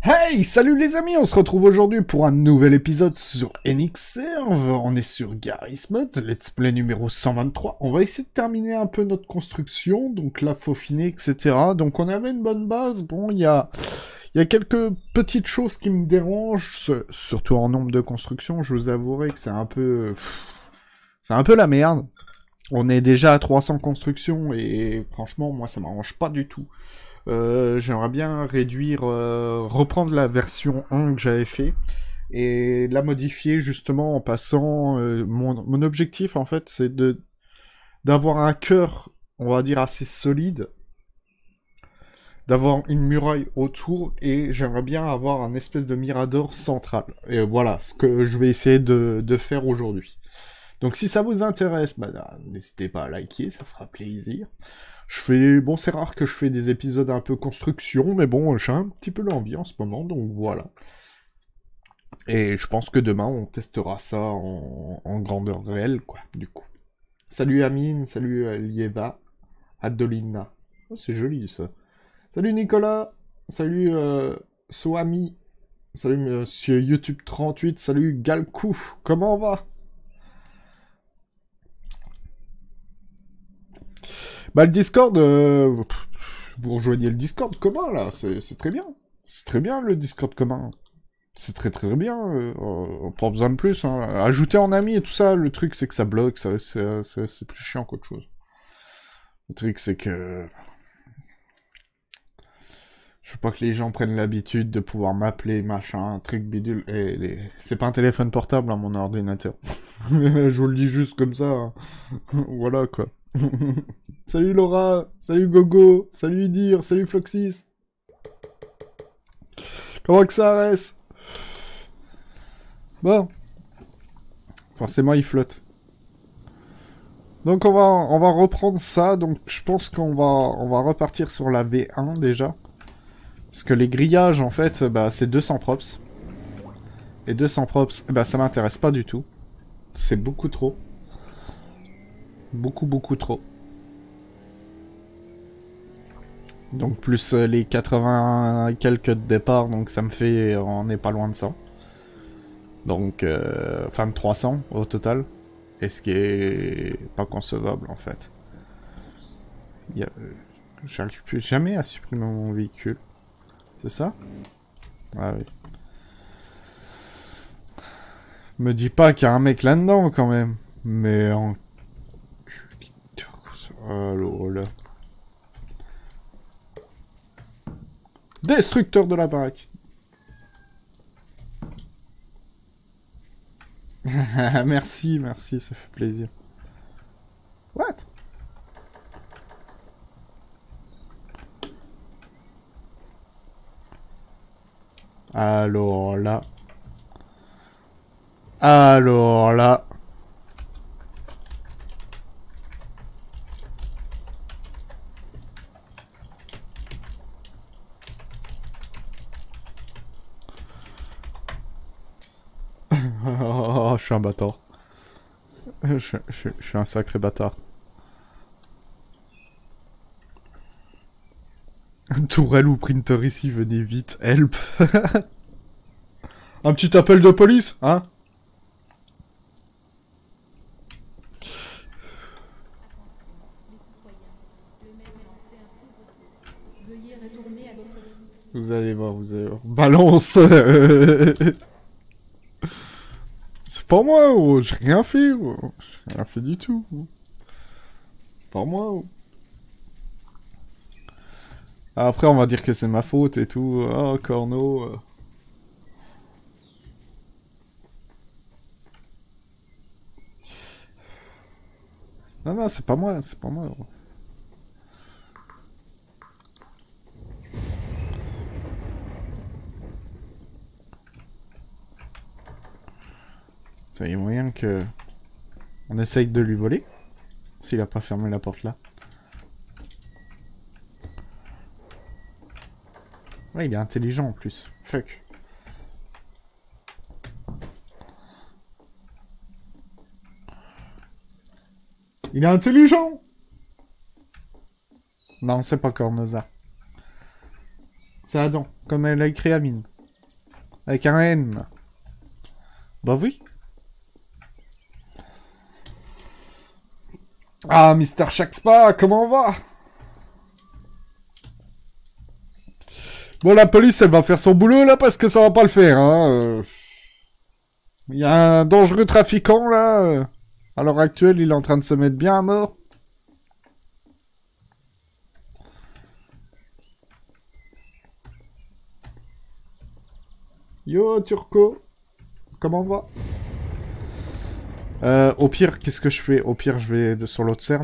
Hey, salut les amis, on se retrouve aujourd'hui pour un nouvel épisode sur NXerve. On est sur Garry's Mod, let's play numéro 123. On va essayer de terminer un peu notre construction, donc la faufiner, etc. Donc on avait une bonne base. Bon, il y a quelques petites choses qui me dérangent, surtout en nombre de constructions. Je vous avouerai que c'est un peu la merde. On est déjà à 300 constructions et franchement, moi ça m'arrange pas du tout. J'aimerais bien réduire, reprendre la version 1 que j'avais fait et la modifier justement en passant. Mon objectif en fait, c'est d'avoir un cœur, on va dire assez solide, d'avoir une muraille autour et j'aimerais bien avoir un espèce de mirador central. Et voilà ce que je vais essayer de faire aujourd'hui. Donc si ça vous intéresse, bah, n'hésitez pas à liker, ça fera plaisir. Bon, c'est rare que je fais des épisodes un peu construction, mais bon, j'ai un petit peu l'envie en ce moment, donc voilà. Et je pense que demain, on testera ça en grandeur réelle, quoi, du coup. Salut Amine, salut Lieva, Adolina. Oh, c'est joli, ça. Salut Nicolas, salut Soami, salut Monsieur YouTube 38, salut Galkou, comment on va? Bah le Discord, vous rejoignez le Discord commun là, c'est très bien. C'est très bien le Discord commun. C'est très très bien. Pas besoin de plus. Hein. Ajouter en ami et tout ça, le truc c'est que ça bloque, c'est plus chiant qu'autre chose. Le truc c'est que... Je veux pas que les gens prennent l'habitude de pouvoir m'appeler, machin, truc bidule. C'est pas un téléphone portable, hein, mon ordinateur. Je vous le dis juste comme ça. Hein. Voilà quoi. Salut Laura, salut Gogo, salut Idir, salut Floxis. Comment que ça reste? Bon. Forcément il flotte. Donc on va reprendre ça, donc je pense on va repartir sur la V1 déjà. Parce que les grillages en fait, bah c'est 200 props. Et 200 props, bah ça m'intéresse pas du tout. C'est beaucoup trop. Beaucoup trop. Donc plus les 80 et quelques de départ, donc ça me fait... On n'est pas loin de ça. Donc, enfin de 300 au total. Et ce qui est pas concevable en fait. J'arrive plus jamais à supprimer mon véhicule. C'est ça? Ah oui. Me dis pas qu'il y a un mec là-dedans quand même. Mais en... Alors là... Destructeur de la baraque. Merci, merci, ça fait plaisir. What? Alors là... Alors là... Oh, je suis un bâtard. Je suis un sacré bâtard. Tourelle ou printer ici, venez vite, help. Un petit appel de police, hein? Vous allez voir, vous allez voir. Balance. C'est pas moi, oh. J'ai rien fait, oh. J'ai rien fait du tout. Oh. Pas moi. Oh. Après, on va dire que c'est ma faute et tout. Oh, corno. Non, non, c'est pas moi, c'est pas moi. Oh. Il y a moyen que... On essaye de lui voler. S'il a pas fermé la porte là. Ouais, il est intelligent en plus. Fuck. Il est intelligent! Non, c'est pas Cornoza. C'est Adam, comme elle a écrit Amine. Avec un N. Bah oui. Ah, Mister Shaxpa, comment on va? Bon, la police, elle va faire son boulot, là, parce que ça va pas le faire, hein. Il y a un dangereux trafiquant, là. À l'heure actuelle, il est en train de se mettre bien à mort. Yo, Turco. Comment on va? Au pire, qu'est-ce que je fais? Au pire, je vais sur l'autre serve.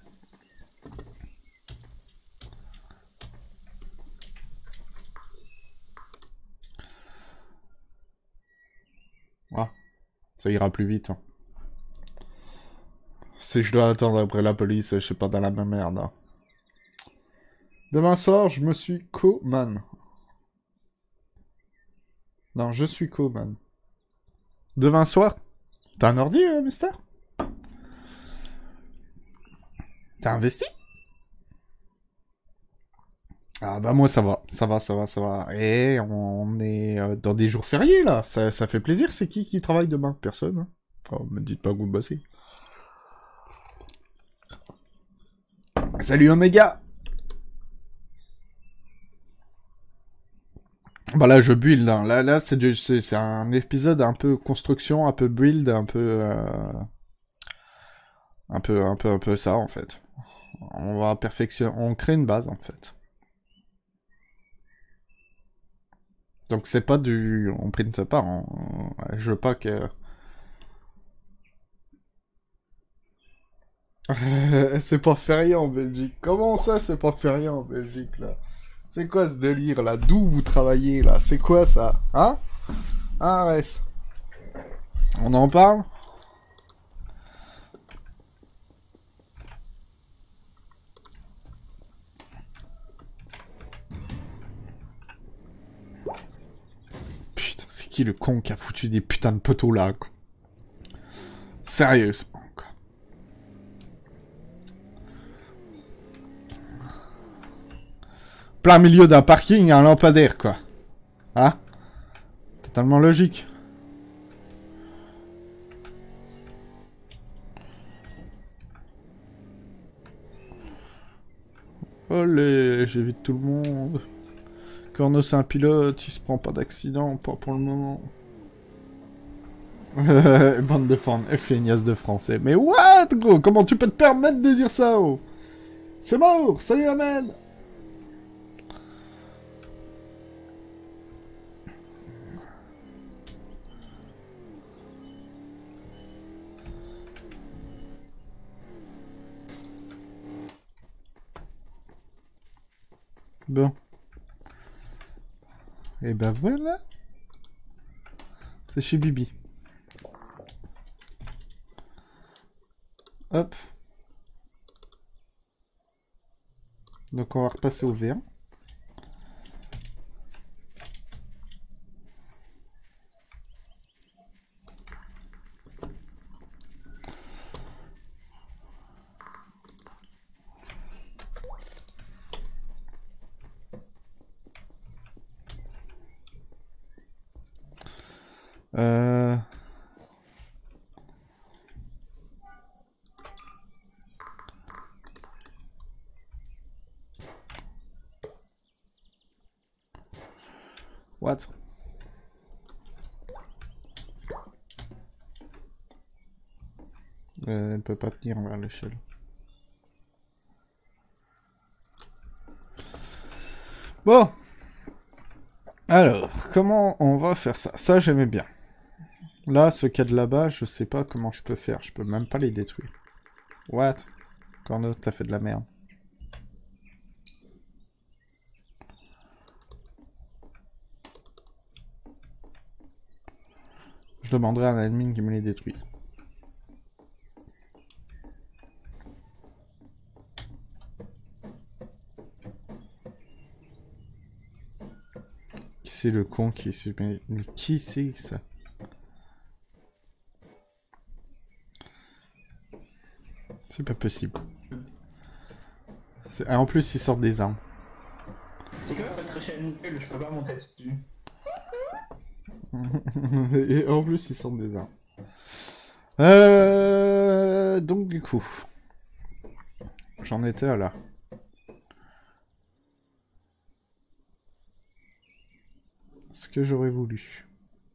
Ah, ça ira plus vite. Hein. Si je dois attendre après la police, je suis pas dans la même merde. Hein. Demain soir, je me suis co-man. Non, je suis co-man. Demain soir? T'as un ordi, Mister? T'as investi? Ah bah moi ça va, ça va, ça va, ça va. Et on est dans des jours fériés là, ça fait plaisir. C'est qui travaille demain? Personne. Hein. Oh, me dites pas que vous bossez. Salut Omega. Bah là je build, hein. Là c'est un épisode un peu construction, un peu build, un peu ça en fait. On va perfectionner, on crée une base en fait. Donc c'est pas du, on printe pas, je veux pas que... c'est pas férié en Belgique. Comment ça c'est pas férié en Belgique là? C'est quoi ce délire là? D'où vous travaillez là? C'est quoi ça? Hein? Ah reste. On en parle? Putain, c'est qui le con qui a foutu des putains de poteaux là, quoi? Sérieusement, quoi. Plein milieu d'un parking, un lampadaire, quoi. Hein? Totalement logique. Olé, j'évite tout le monde. Corno c'est un pilote, il se prend pas d'accident, pas pour le moment. Bande de feignasse de français. Mais what, gros? Comment tu peux te permettre de dire ça, oh? C'est mort! Salut, Amen! Bon. Et ben voilà. C'est chez Bibi. Hop. Donc on va repasser au V1. What? Elle peut pas tenir vers l'échelle. Bon. Alors, comment on va faire ça? Ça, j'aimais bien. Là, ce qu'il y a de là-bas, je sais pas comment je peux faire. Je peux même pas les détruire. What? Corno, t'as fait de la merde. Je demanderai à un admin qui me les détruise. Qui c'est le con qui est super... Mais qui c'est ça? C'est pas possible. Ah, en plus, ils sortent des armes. C'est quoi votre chaîne Google? Je peux pas monter dessus. Et en plus, ils sortent des armes. Donc du coup, j'en étais à là. Ce que j'aurais voulu.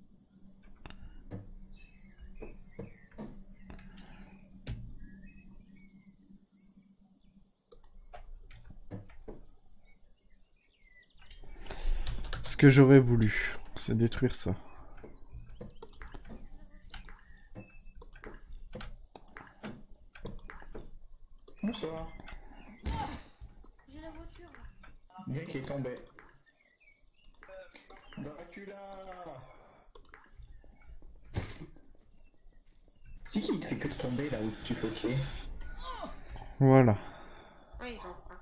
Ce que j'aurais voulu, c'est détruire ça. Bonsoir. J'ai la voiture. Bien qui est tombé. Dracula. C'est qui te fait que de tomber là où tu peux pied? Voilà. Oui, j'en prends.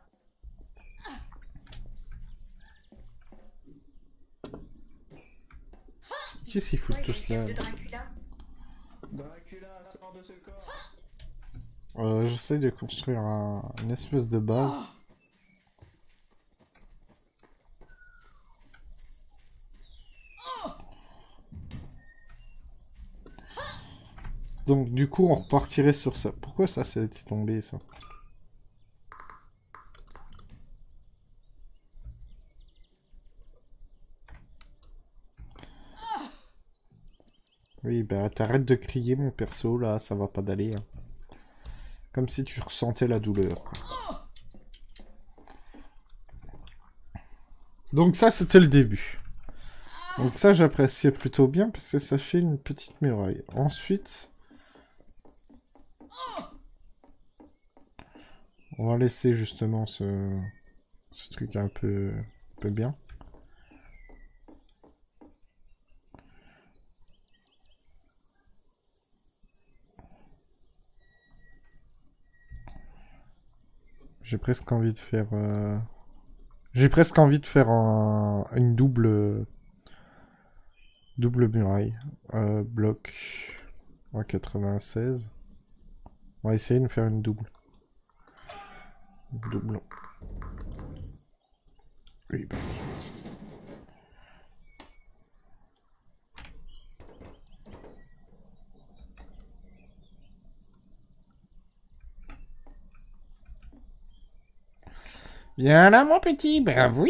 Qu'est-ce qu'ils foutent Ouais, tous j'ai le là? chef de Dracula. Dracula, sors de ce corps. J'essaie de construire une espèce de base. Donc du coup, on repartirait sur ça. Pourquoi ça s'est tombé, ça? Oui, bah t'arrêtes de crier, mon perso, là, ça va pas d'aller. Hein. Comme si tu ressentais la douleur. Donc ça, c'était le début. Donc ça, j'appréciais plutôt bien, parce que ça fait une petite muraille. Ensuite... on va laisser justement ce truc un peu bien. J'ai presque envie de faire... j'ai presque envie de faire une double muraille. Bloc en 96. On va essayer de faire une double. Double. Oui, bah. Viens là, mon petit, ben oui.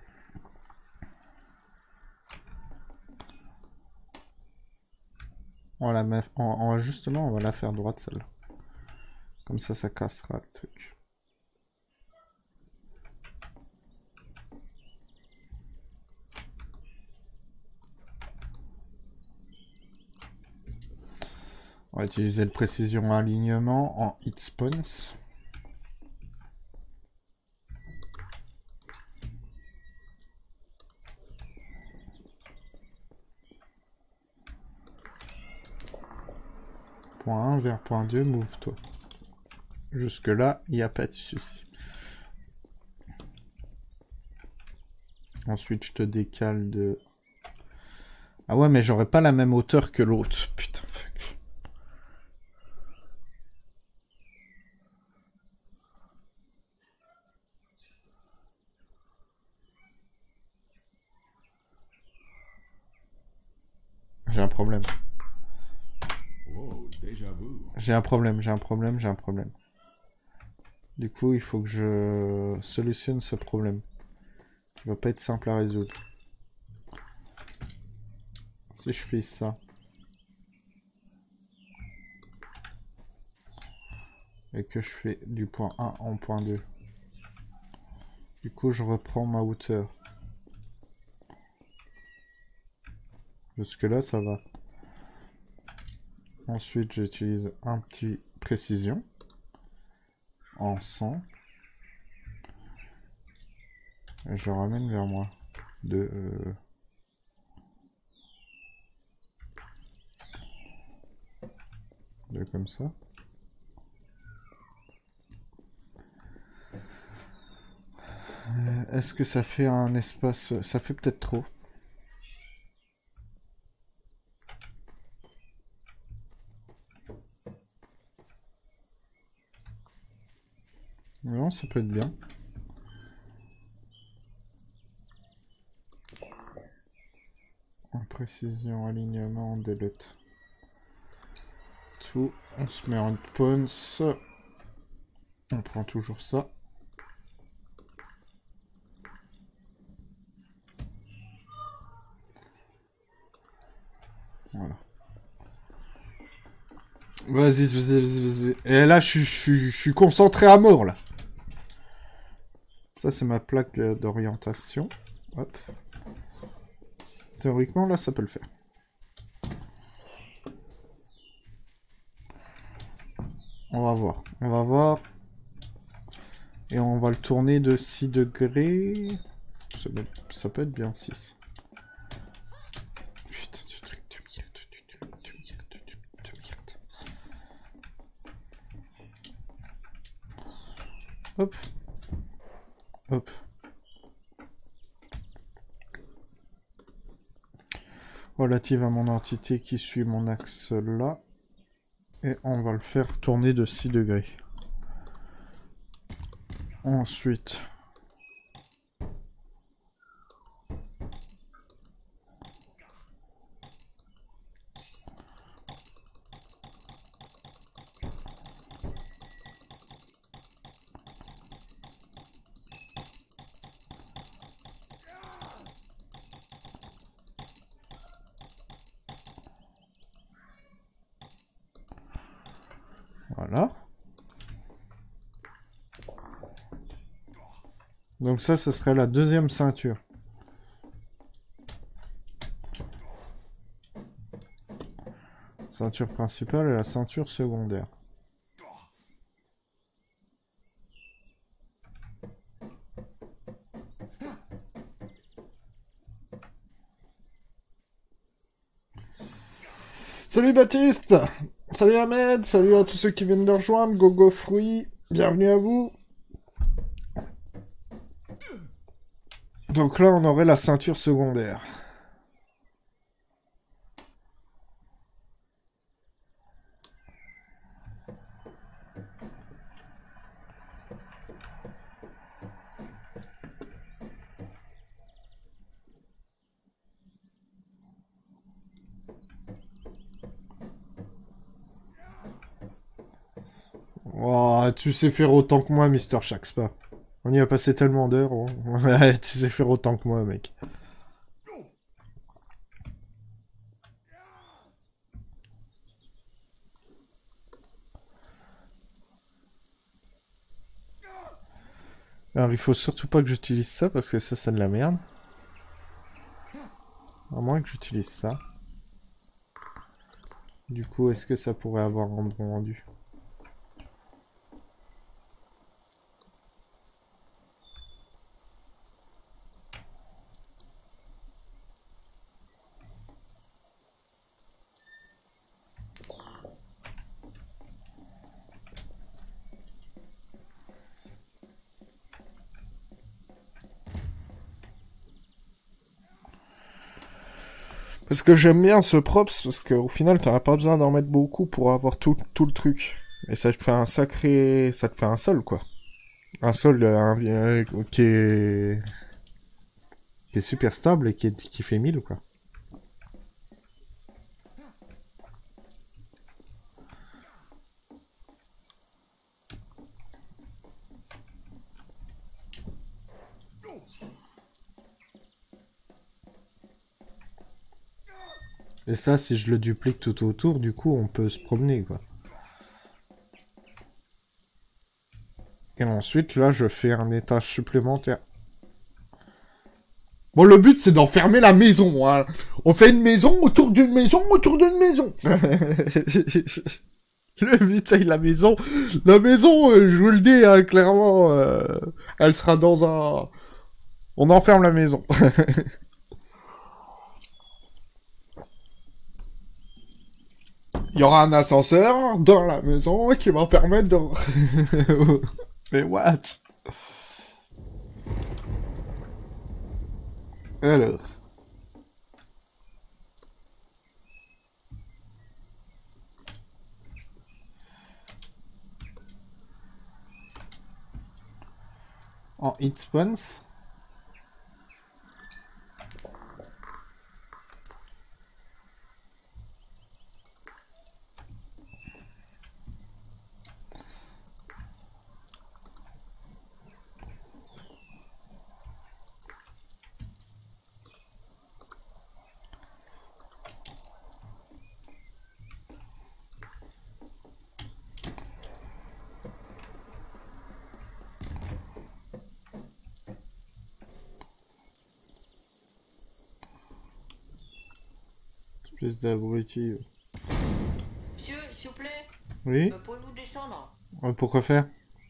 On la met, justement, on va la faire droite, celle-là. Comme ça cassera le truc. On va utiliser le précision alignement en hit spawns. Point 1 vers point 2, move-toi. Jusque là, il n'y a pas de souci. Ensuite, je te décale de... Ah ouais, mais j'aurais pas la même hauteur que l'autre. Putain, fuck. J'ai un problème. Oh, déjà vu. J'ai un problème. Du coup, il faut que je solutionne ce problème. Qui va pas être simple à résoudre. Si je fais ça. Et que je fais du point 1 en point 2. Du coup, je reprends ma hauteur. Jusque là, ça va. Ensuite, j'utilise un petit précision. En 100. Et je le ramène vers moi. De comme ça. Est-ce que ça fait un espace... Ça fait peut-être trop. Non, ça peut être bien. Précision, alignement, delete. Tout. On se met en pause. On prend toujours ça. Voilà. Vas-y, vas-y. Et là, je suis concentré à mort, là. Ça, c'est ma plaque d'orientation. Hop. Théoriquement, là, ça peut le faire. On va voir. On va voir. Et on va le tourner de 6 degrés. Ça peut être bien 6. Putain, du truc de merde. Hop. Hop. Relative à mon entité qui suit mon axe là. Et on va le faire tourner de 6 degrés. Ensuite... Voilà. Donc ça, ce serait la deuxième ceinture. Ceinture principale et la ceinture secondaire. Salut Baptiste! Salut Ahmed! Salut à tous ceux qui viennent de rejoindre! Gogo Fruit! Bienvenue à vous! Donc là, on aurait la ceinture secondaire. Oh, tu sais faire autant que moi, Mister Shaxpa. On y a passé tellement d'heures. Oh. Ouais, tu sais faire autant que moi, mec. Alors, il faut surtout pas que j'utilise ça, parce que ça, c'est de la merde. À moins que j'utilise ça. Du coup, est-ce que ça pourrait avoir un bon rendu? Parce que j'aime bien ce props, parce qu'au final, t'auras pas besoin d'en mettre beaucoup pour avoir tout le truc. Et ça te fait un sacré... Ça te fait un sol, quoi. Un sol qui est super stable et qui fait 1000, quoi. Et ça, si je le duplique tout autour, du coup, on peut se promener, quoi. Et ensuite, là, je fais un étage supplémentaire. Bon, le but, c'est d'enfermer la maison, hein. On fait une maison autour d'une maison autour d'une maison. Le but, c'est la maison. La maison, je vous le dis, hein, clairement, elle sera dans un... On enferme la maison. Il y aura un ascenseur dans la maison qui va permettre de... Mais what? Alors... En hit spawns. Espèce d'abruti. Monsieur, s'il vous plaît, Oui? pouvez-vous descendre? Pourquoi faire?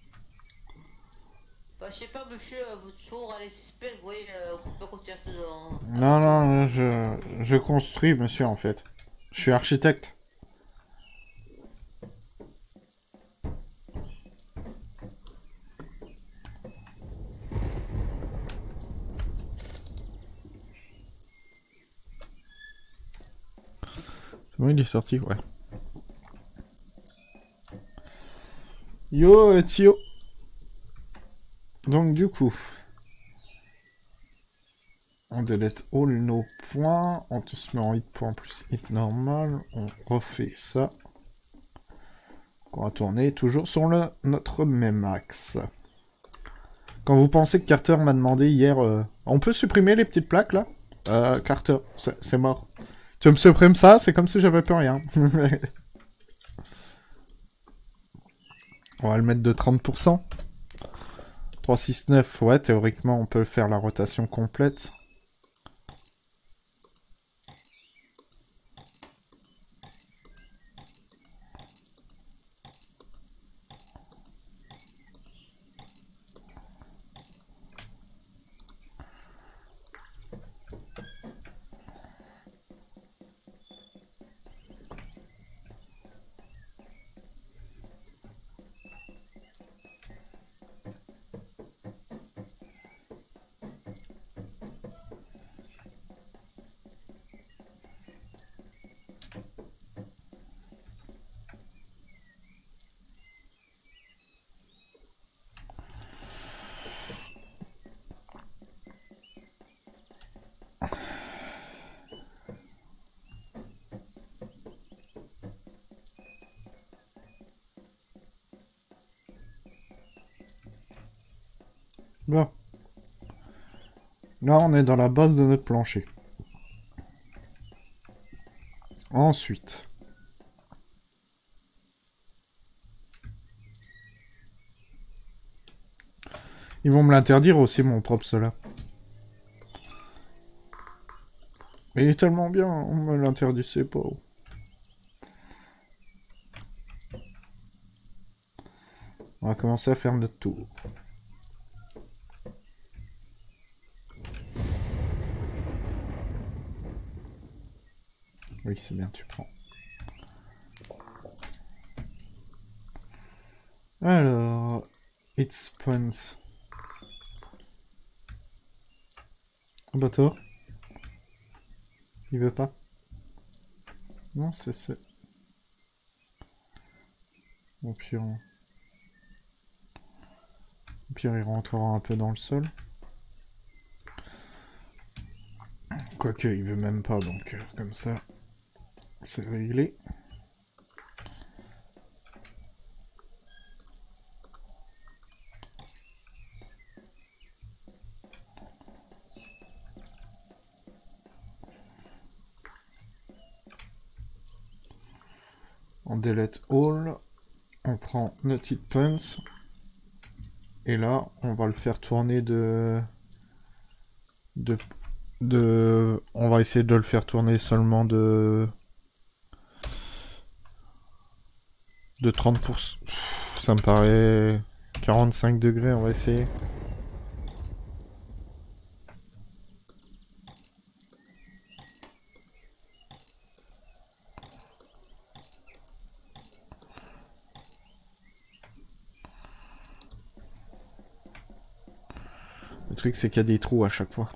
Bah, je sais pas, monsieur, votre sourd à l'espèce, vous voyez, on peut pas construire ça dans... Non, non, je construis, monsieur, en fait. Je suis architecte. C'est bon, il est sorti, ouais. Yo, Tio. Donc, du coup... On delete all nos points. On se met en hit point plus hit normal. On refait ça. On va tourner toujours sur notre même axe. Quand vous pensez que Carter m'a demandé hier... On peut supprimer les petites plaques, là? Carter, c'est mort. Tu me supprimes ça? C'est comme si j'avais plus rien. On va le mettre de 30%. 369, ouais, théoriquement, on peut faire la rotation complète. Bon. Là, on est dans la base de notre plancher. Ensuite. Ils vont me l'interdire aussi, mon propre cela. Mais il est tellement bien, on me l'interdisait pas. On va commencer à faire notre tour. Oui, c'est bien, tu prends. Alors... It's points. Bateau. Il veut pas. Non, c'est ce... Au pire... Au pire, il rentrera un peu dans le sol. Quoique, il veut même pas, donc comme ça, c'est réglé. On delete all, on prend notre hit points, et là, on va le faire tourner on va essayer de le faire tourner seulement de 30%. Ça me paraît 45 degrés, on va essayer. Le truc, c'est qu'il y a des trous à chaque fois.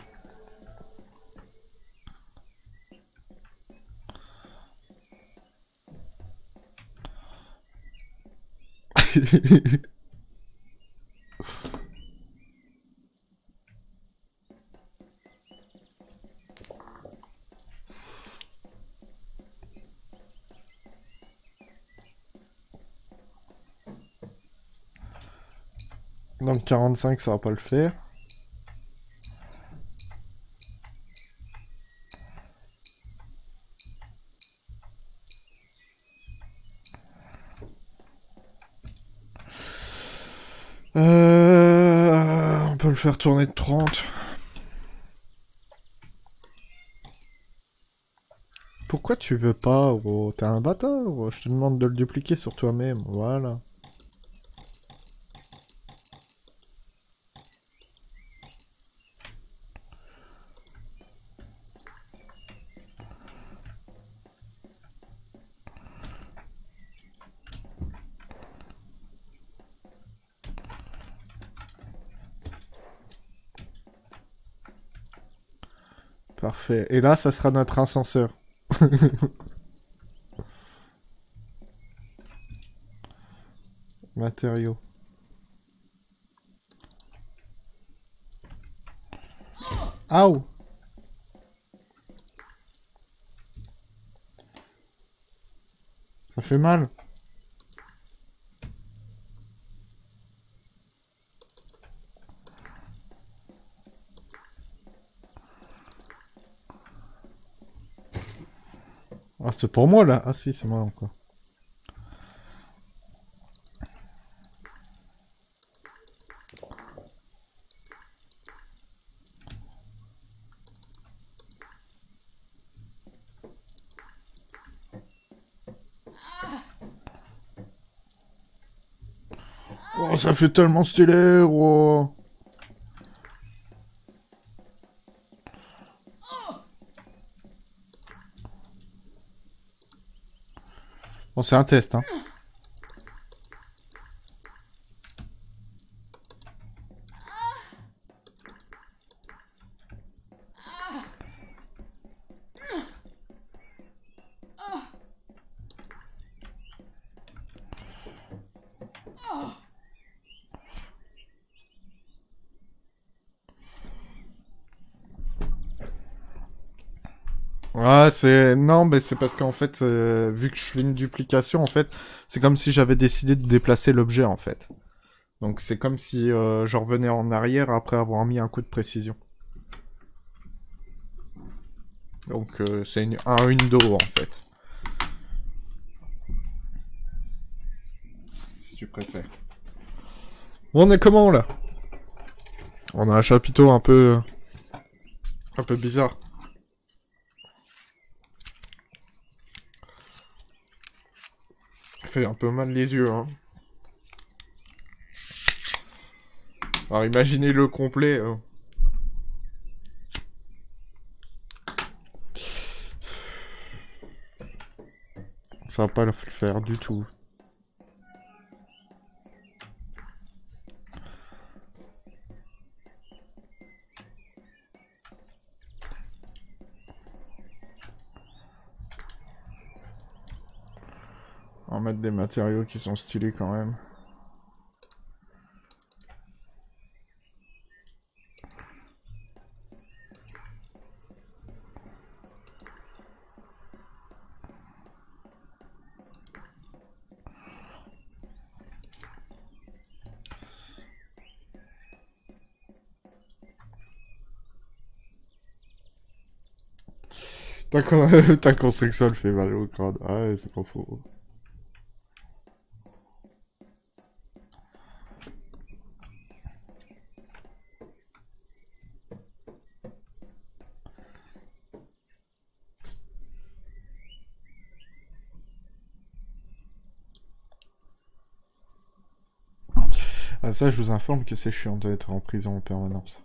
Donc 45, ça va pas le faire. On peut le faire tourner de 30. Pourquoi tu veux pas, gros? T'es un bâtard, gros. Je te demande de le dupliquer sur toi-même, voilà. Parfait. Et là, ça sera notre ascenseur. Matériaux. Aouh! Ça fait mal. Ah, c'est pour moi, là. Ah si, c'est moi encore. Oh, ça fait tellement stylé, gros. Bon, c'est un test, hein. Ouais, c'est... Non, mais c'est parce qu'en fait, vu que je fais une duplication, en fait, c'est comme si j'avais décidé de déplacer l'objet, en fait. Donc c'est comme si je revenais en arrière après avoir mis un coup de précision. Donc c'est un undo, en fait. Si tu préfères. Bon, on est comment, là? On a un chapiteau un peu... un peu bizarre. Ça fait un peu mal les yeux, hein. Alors imaginez le complet. Ça va pas le faire du tout. On va mettre des matériaux qui sont stylés quand même. Ta construction elle fait mal au crâne. Ah ouais, c'est pas faux. Ah ça, je vous informe que c'est chiant d'être en prison en permanence.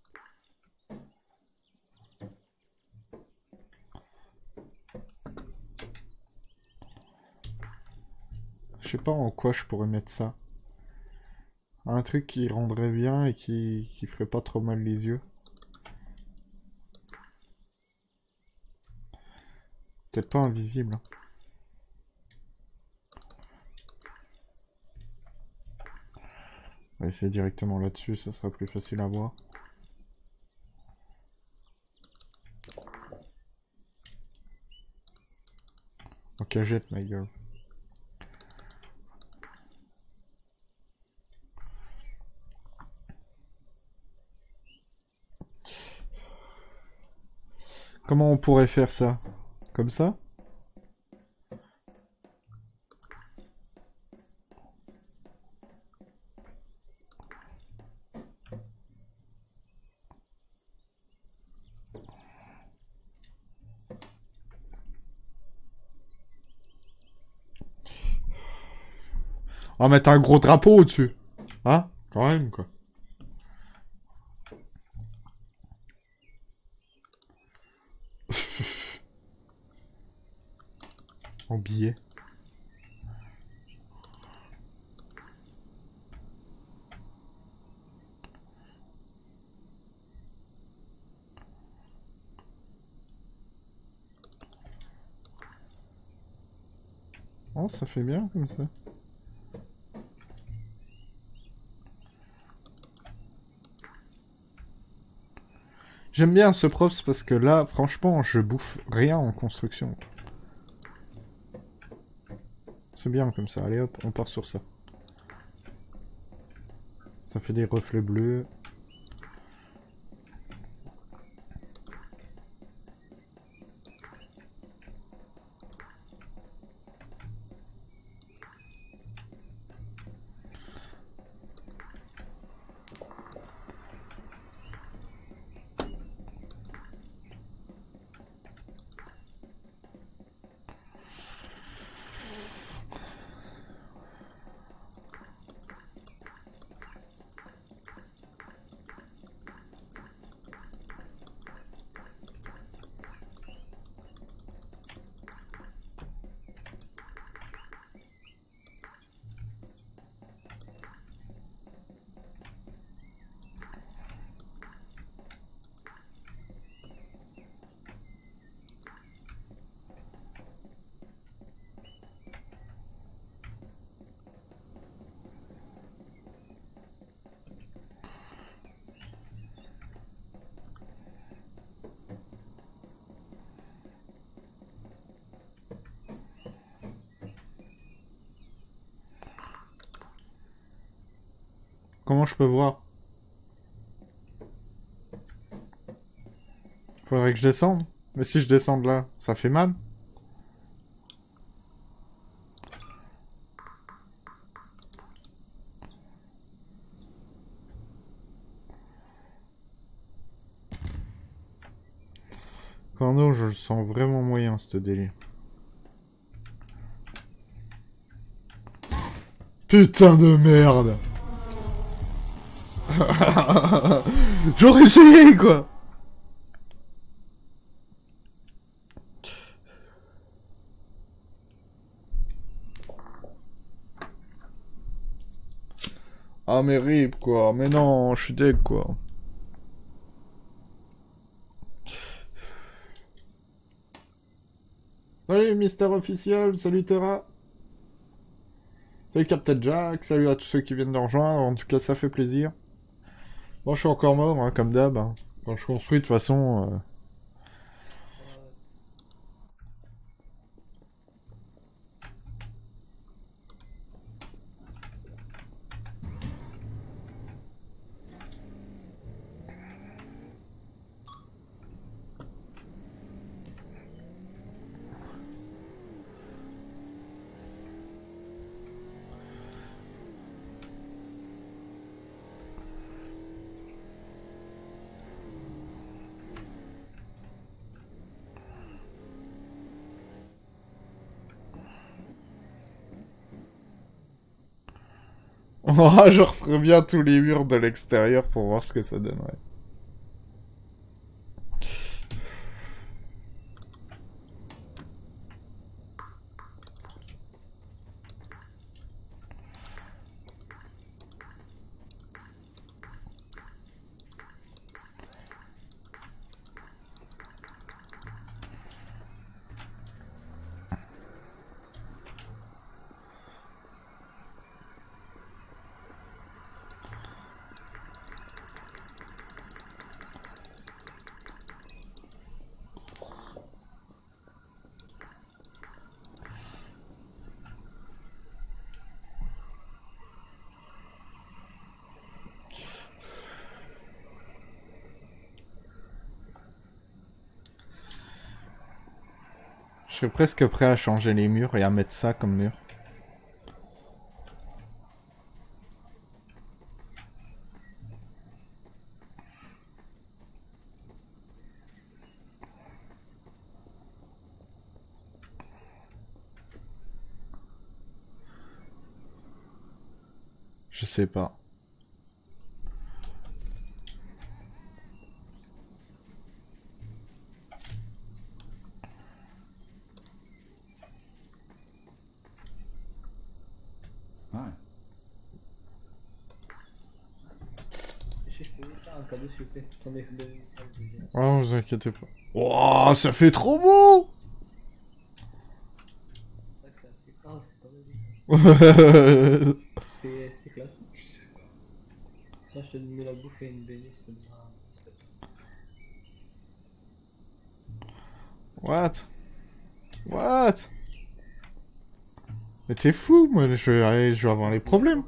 Je sais pas en quoi je pourrais mettre ça. Un truc qui rendrait bien et qui ferait pas trop mal les yeux. Peut-être pas invisible. On va essayer directement là-dessus, ça sera plus facile à voir. Ok, jette ma gueule. Comment on pourrait faire ça? Comme ça? On va mettre un gros drapeau au-dessus. Hein? Quand même, quoi. En billet. Oh, ça fait bien comme ça. J'aime bien ce props parce que là, franchement, je bouffe rien en construction. C'est bien comme ça. Allez hop, on part sur ça. Ça fait des reflets bleus. Comment je peux voir? Faudrait que je descende. Mais si je descends de là, ça fait mal. Corno, je le sens vraiment moyen, ce délire. Putain de merde. J'aurais essayé, quoi. Ah, mais rip, quoi. Mais non, je suis deg, quoi. Salut, Mister Official. Salut, Terra. Salut, Captain Jack. Salut à tous ceux qui viennent de rejoindre. En tout cas, ça fait plaisir. Bon, je suis encore mort, hein, comme d'hab. Hein. Quand je construis, de toute façon... je referai bien tous les murs de l'extérieur pour voir ce que ça donnerait. Je serais presque prêt à changer les murs et à mettre ça comme mur. Je sais pas. Ouais. Je peux vous faire un cadeau, s'il vous plaît. Attendez, Oh, vous inquiétez pas. Wow, ça fait trop beau! Oh, c'est pas mal. What? C'est classe. Ça, je te mets la bouffe et une bénisse, ça me What? Mais t'es fou, moi, je vais avoir les problèmes.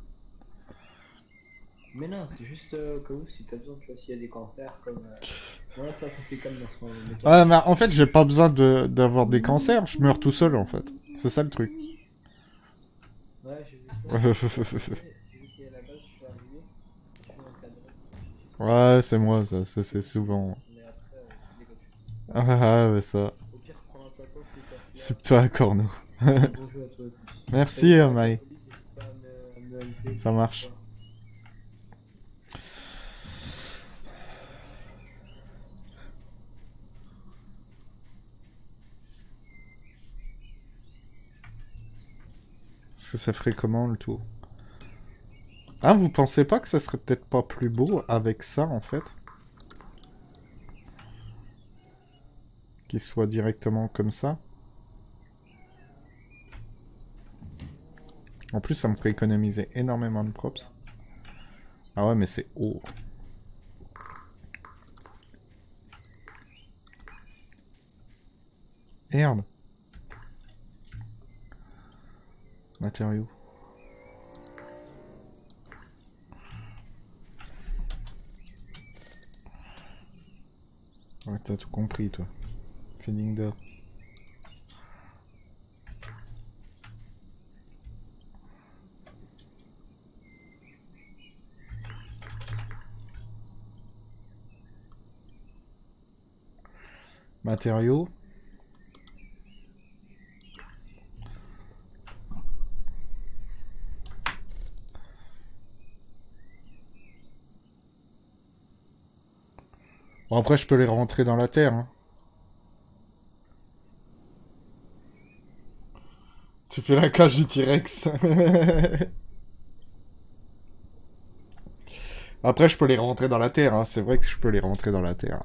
Mais non, c'est juste au cas où si t'as besoin, tu vois, s'il y a des cancers comme. Voilà, ça fait comme dans ce moment. Ouais, mais en fait, j'ai pas besoin d'avoir des cancers, je meurs tout seul, en fait. C'est ça le truc. Ouais, j'ai vu ça. J'ai vu qu'il y a la base, je suis arrivé. Je suis encadré. Ouais, c'est moi, ça, c'est souvent. Mais après, dégoûte. Ah, ouais, ça. Au pire, prends un taco, fais ta C'est toi à corneau. Bon jeu à toi. Merci, Mai. N'hésite pas à me inviter. Ça marche. Parce que ça ferait comment le tour? Ah, vous pensez pas que ça serait peut-être pas plus beau avec ça, en fait? Qu'il soit directement comme ça? En plus, ça me ferait économiser énormément de props. Ah ouais, mais c'est haut. Merde. Matériaux. Ouais, t'as tout compris, toi. Feeding d'or. Matériaux. Bon, après, je peux les rentrer dans la terre, hein. Tu fais la cage du T-Rex. Après, je peux les rentrer dans la terre, hein. C'est vrai que je peux les rentrer dans la terre.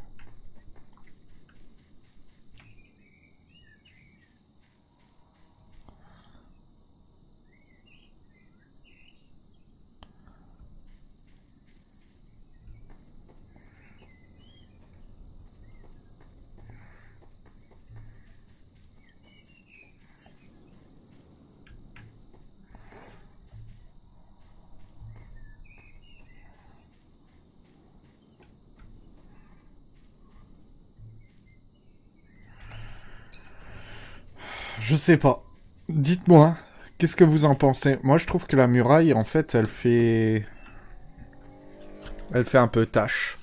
Je sais pas. Dites-moi, qu'est-ce que vous en pensez? Moi, je trouve que la muraille, en fait, elle fait... Elle fait un peu tâche.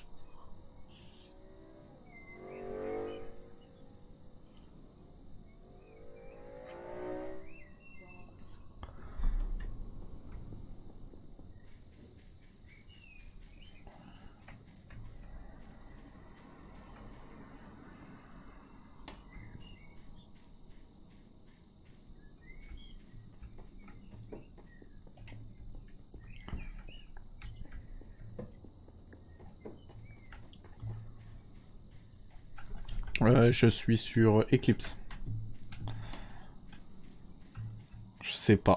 Je suis sur Eclipse. Je sais pas.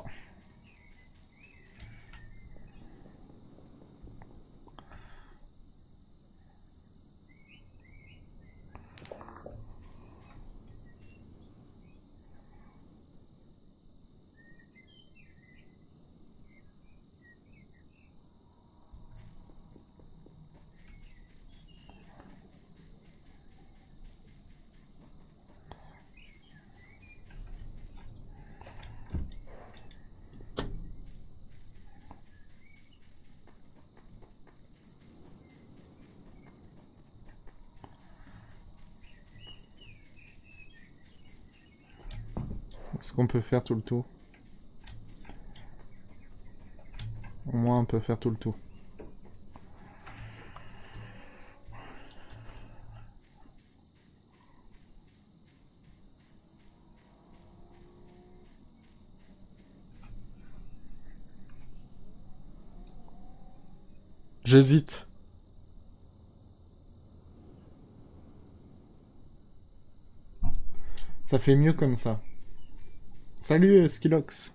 Est-ce qu'on peut faire tout le tour? on peut faire tout le tour. J'hésite. Ça fait mieux comme ça. Salut Skilox.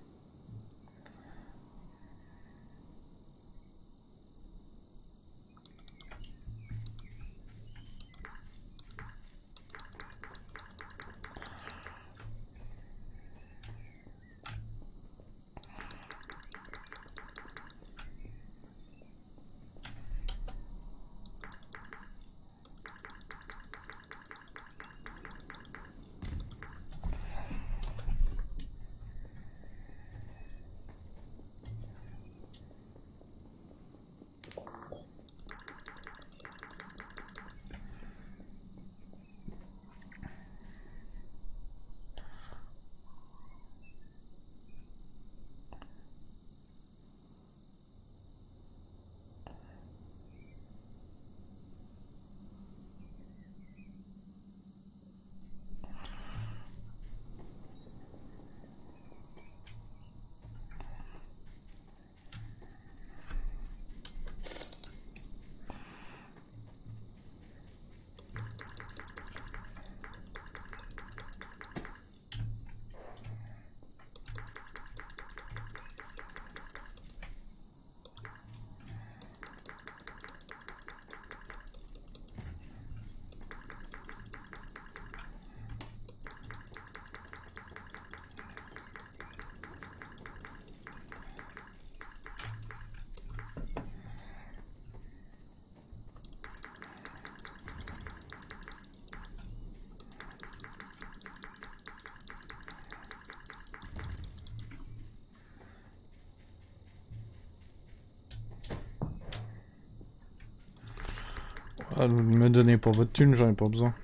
Ah, me donner pour votre thune, j'en ai pas besoin.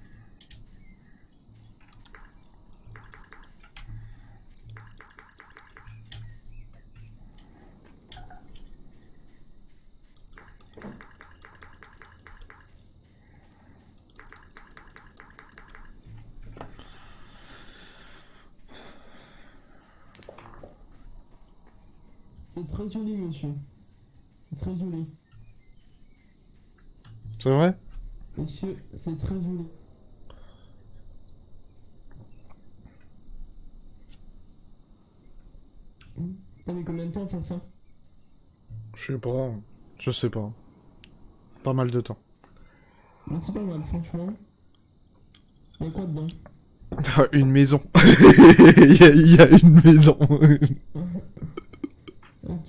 C'est très joli, monsieur. C'est très joli. C'est vrai? Monsieur, c'est très joli. T'as mis combien de temps à faire ça? Je sais pas. Pas mal de temps. Mais c'est pas mal, franchement. Y'a quoi dedans? Une maison. Il y a une maison. Ok.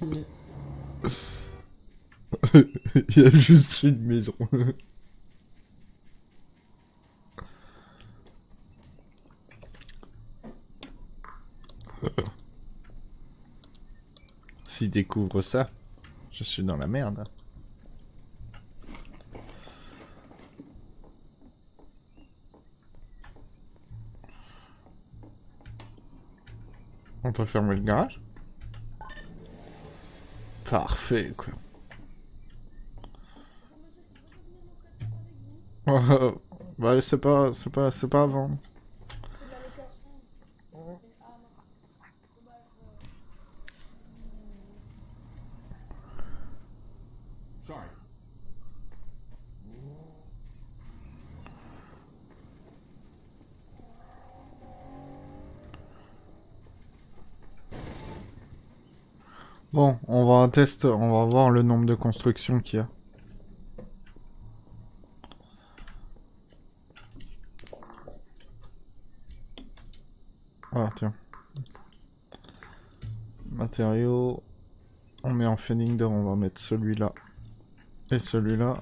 Il y a juste une maison. S'il découvre ça, je suis dans la merde. On peut fermer le garage? Parfait, quoi. Bah, c'est pas avant. Sorry. Bon, on va on va voir le nombre de constructions qu'il y a. Ah, tiens. Matériaux. On met en fending door, on va mettre celui-là. Et celui-là.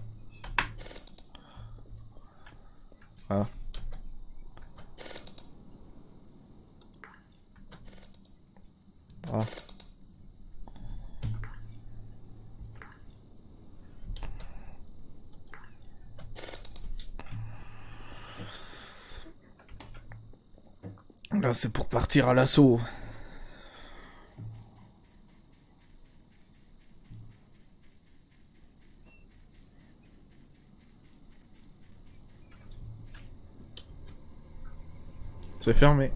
Voilà. Voilà. Là, c'est pour partir à l'assaut. C'est fermé.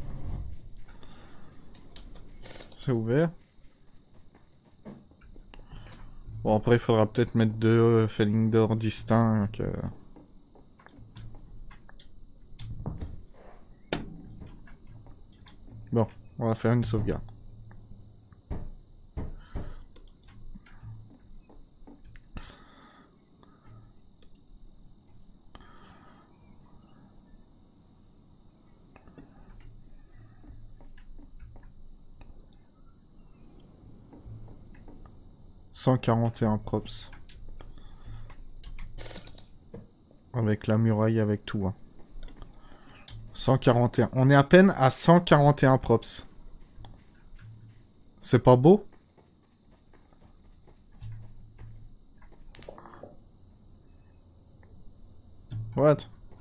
C'est ouvert. Bon, après, il faudra peut-être mettre deux felling d'or distincts. Bon, on va faire une sauvegarde. « 141 props. » Avec la muraille, avec tout. Hein. 141. On est à peine à 141 props. C'est pas beau? What?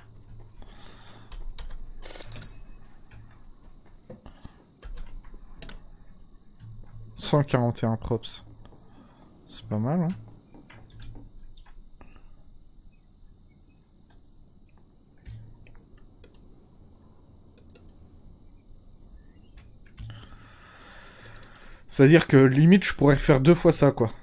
« 141 props. » C'est pas mal, hein? C'est-à-dire que limite, je pourrais faire 2 fois ça, quoi.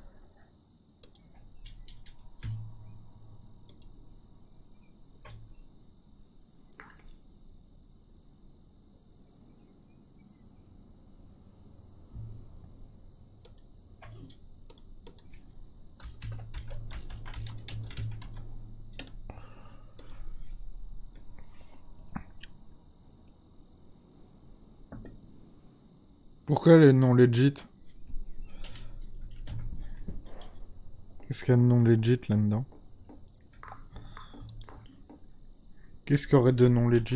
Pourquoi les non legit? Qu'est-ce qu'il y a de non legit là-dedans? Qu'est-ce qu'il y aurait de non legit?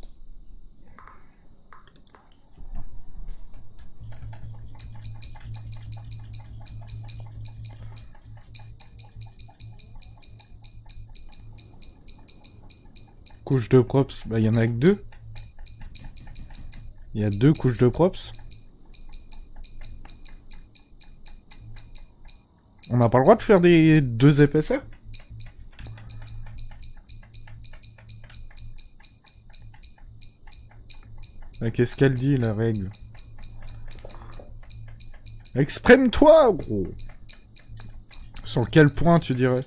Couche de props, bah il y en a que 2. Il y a 2 couches de props. On n'a pas le droit de faire des 2 épaisseurs? Qu'est-ce qu'elle dit, la règle? Exprime-toi, gros! Sur quel point, tu dirais?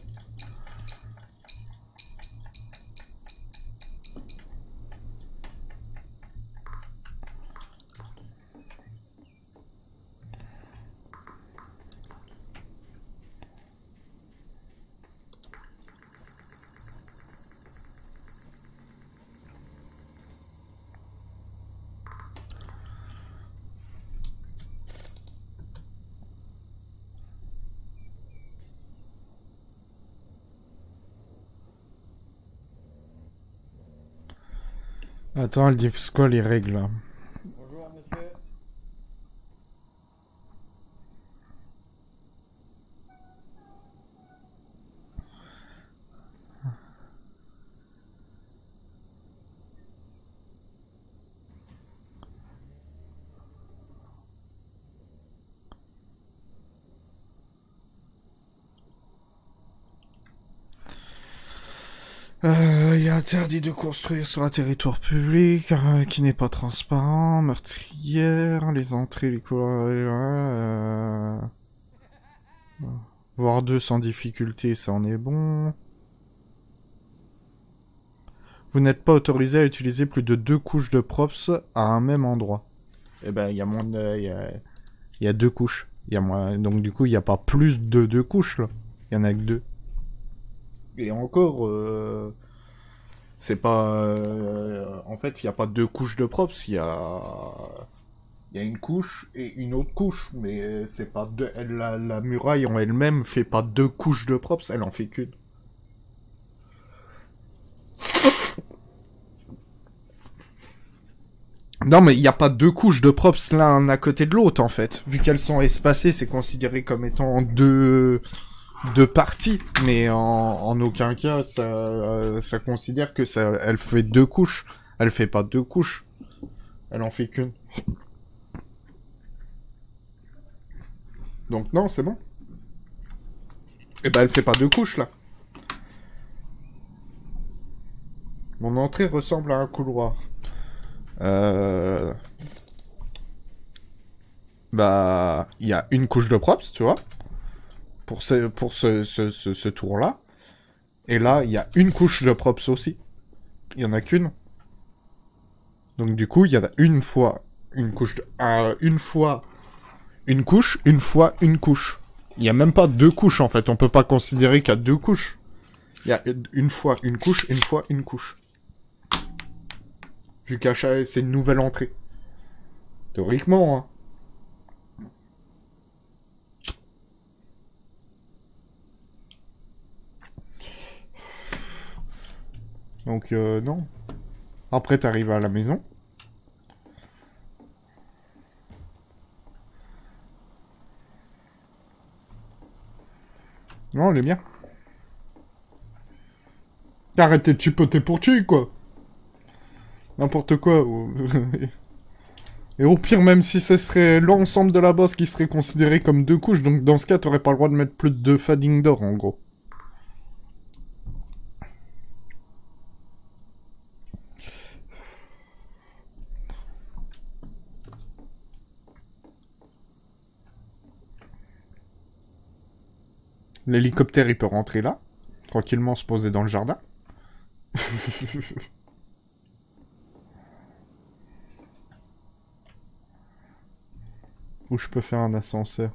Attends, elle dit quoi les règles là? Bonjour monsieur. Il est interdit de construire sur un territoire public qui n'est pas transparent, meurtrière, les entrées, les couloirs... Voire 2 sans difficulté, ça en est bon. Vous n'êtes pas autorisé à utiliser plus de 2 couches de props à un même endroit. Eh ben, il y a moins de... Il y a 2 couches. Il y a moins... Donc du coup, il n'y a pas plus de 2 couches, là. Il y en a que 2. Et encore... C'est pas... En fait, il n'y a pas 2 couches de props, il y a... Il y a une couche et une autre couche, mais c'est pas deux... La muraille en elle-même fait pas 2 couches de props, elle en fait qu'une. Non, mais il n'y a pas 2 couches de props l'un à côté de l'autre, en fait. Vu qu'elles sont espacées, c'est considéré comme étant deux parties. Mais en aucun cas, ça considère que elle fait 2 couches. Elle fait pas 2 couches. Elle en fait qu'une. Donc non, c'est bon. Eh ben, elle fait pas 2 couches, là. Mon entrée ressemble à un couloir. Bah, il y a une couche de props, tu vois, pour ce tour-là. Et là, il y a une couche de props aussi. Il y en a qu'une. Donc du coup, il y en a une fois une couche de... une fois une couche, une fois une couche. Il n'y a même pas deux couches, en fait. On peut pas considérer qu'il y a deux couches. Il y a une fois une couche, une fois une couche. Vu qu'à chaque... c'est une nouvelle entrée. Théoriquement, hein. Donc, non. Après, t'arrives à la maison. Non, elle est bien. Arrêtez de chipoter pour tuer, quoi. N'importe quoi. Et au pire, même si ce serait l'ensemble de la bosse qui serait considéré comme deux couches, donc dans ce cas, t'aurais pas le droit de mettre plus de deux fading d'or, en gros. L'hélicoptère, il peut rentrer là, tranquillement se poser dans le jardin. Ou je peux faire un ascenseur.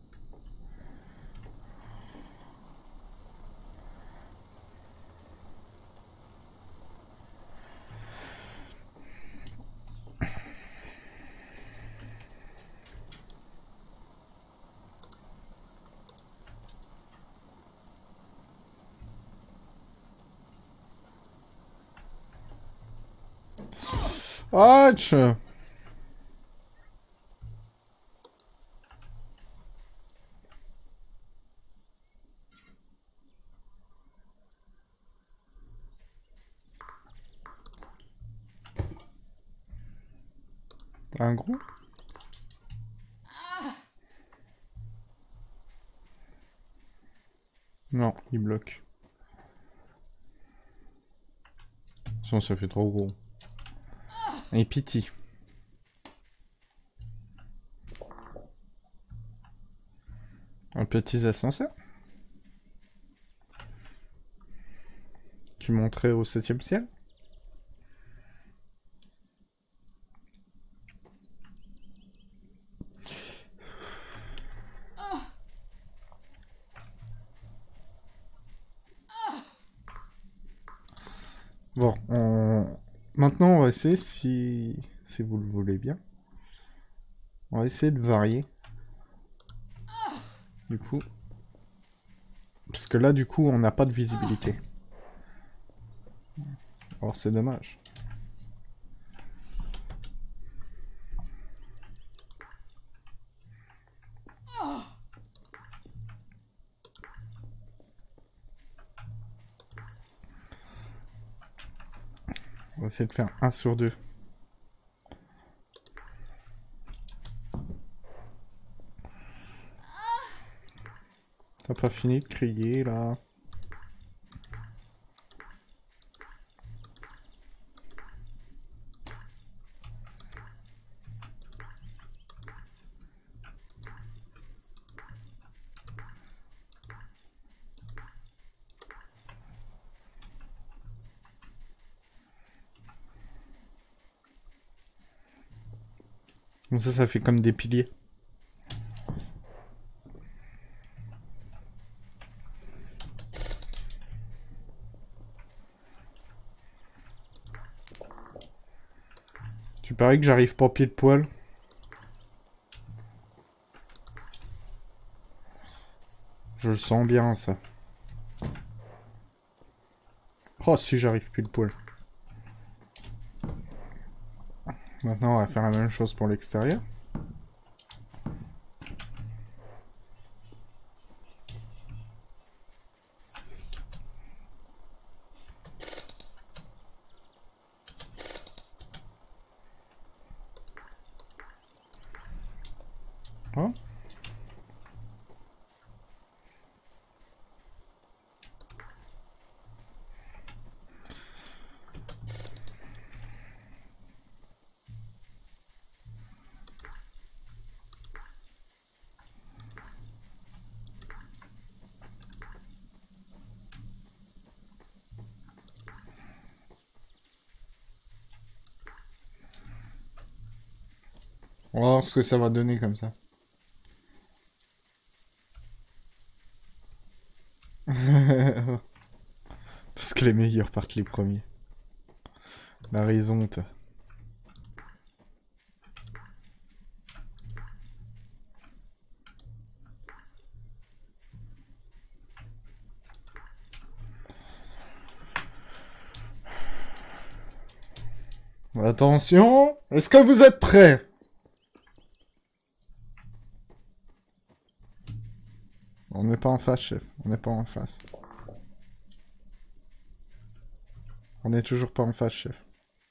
Ouch! Un gros? Non, il bloque. Sinon, ça fait trop gros. Et pitié. Un petit ascenseur qui monterait au 7e ciel. Bon, maintenant on va essayer, si vous le voulez bien. On va essayer de varier. Du coup. Parce que là, du coup, on n'a pas de visibilité. Alors c'est dommage. On va essayer de faire 1 sur 2. T'as pas fini de crier, là? Comme ça fait comme des piliers. Tu paries que j'arrive pas pile poil. Je le sens bien, ça. Oh, si j'arrive pile poil. Maintenant, on va faire la même chose pour l'extérieur. Oh. On va voir ce que ça va donner comme ça. Parce que les meilleurs partent les premiers. La raison, t'as. Attention, est-ce que vous êtes prêts? On n'est pas en face, chef. On n'est pas en face. On n'est toujours pas en face, chef.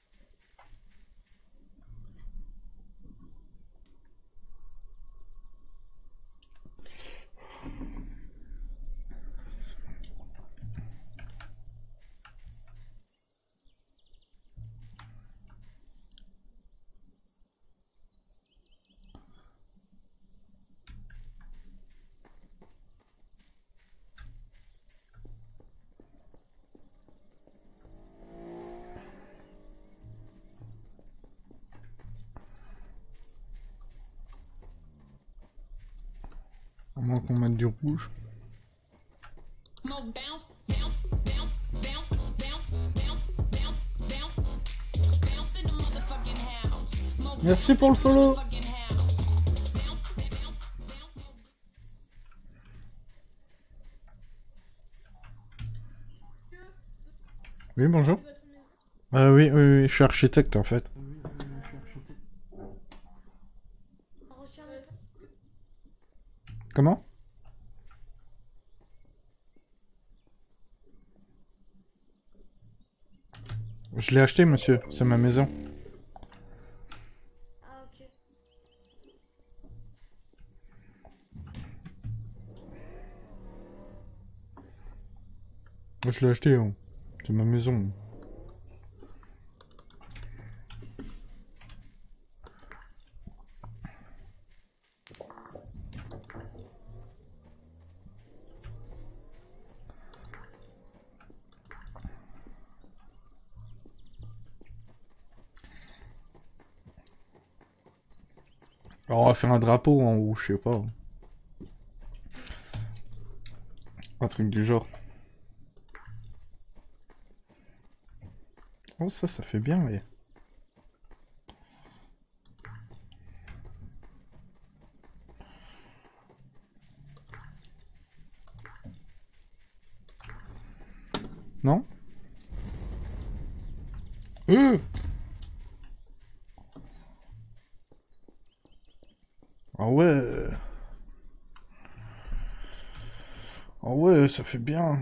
À moins qu'on mette du rouge. Merci pour le follow. Oui, bonjour. Oui, je suis architecte en fait. Comment? Je l'ai acheté, monsieur. C'est ma maison. Ah, ok. Je l'ai acheté. Hein. C'est ma maison. Alors, on va faire un drapeau en haut, je sais pas. Un truc du genre. Oh, ça fait bien, mais... Non? Ah ouais. Ah ouais, ça fait bien.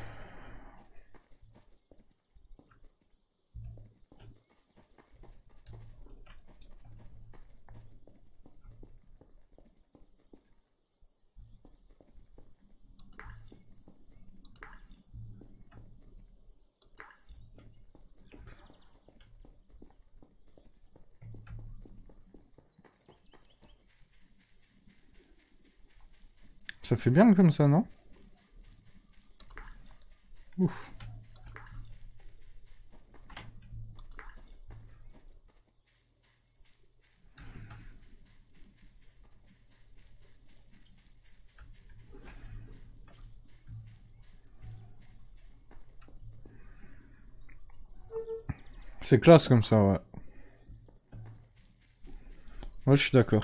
Ça fait bien comme ça, non? Ouf. C'est classe comme ça, ouais. Moi, je suis d'accord.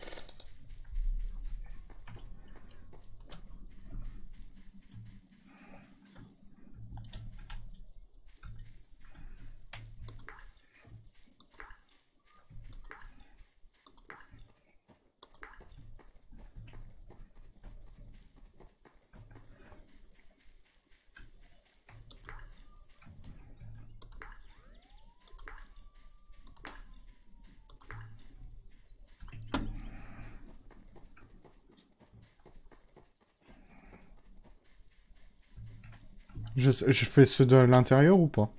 Je fais ceux de l'intérieur ou pas?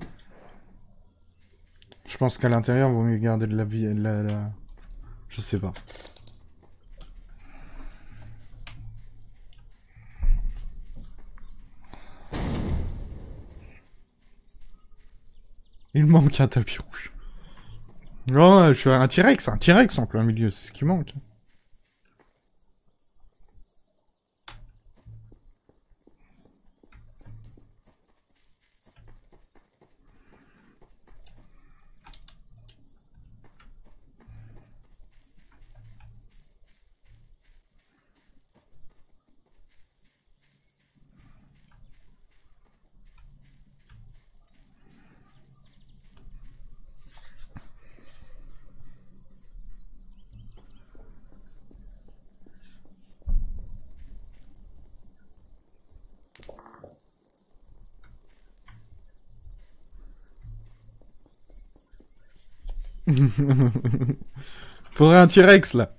Je pense qu'à l'intérieur, vaut mieux garder de la vie... Je sais pas. Il manque un tapis rouge. Non, je suis un T-Rex en plein milieu, c'est ce qui manque. Faudrait un T-Rex, là.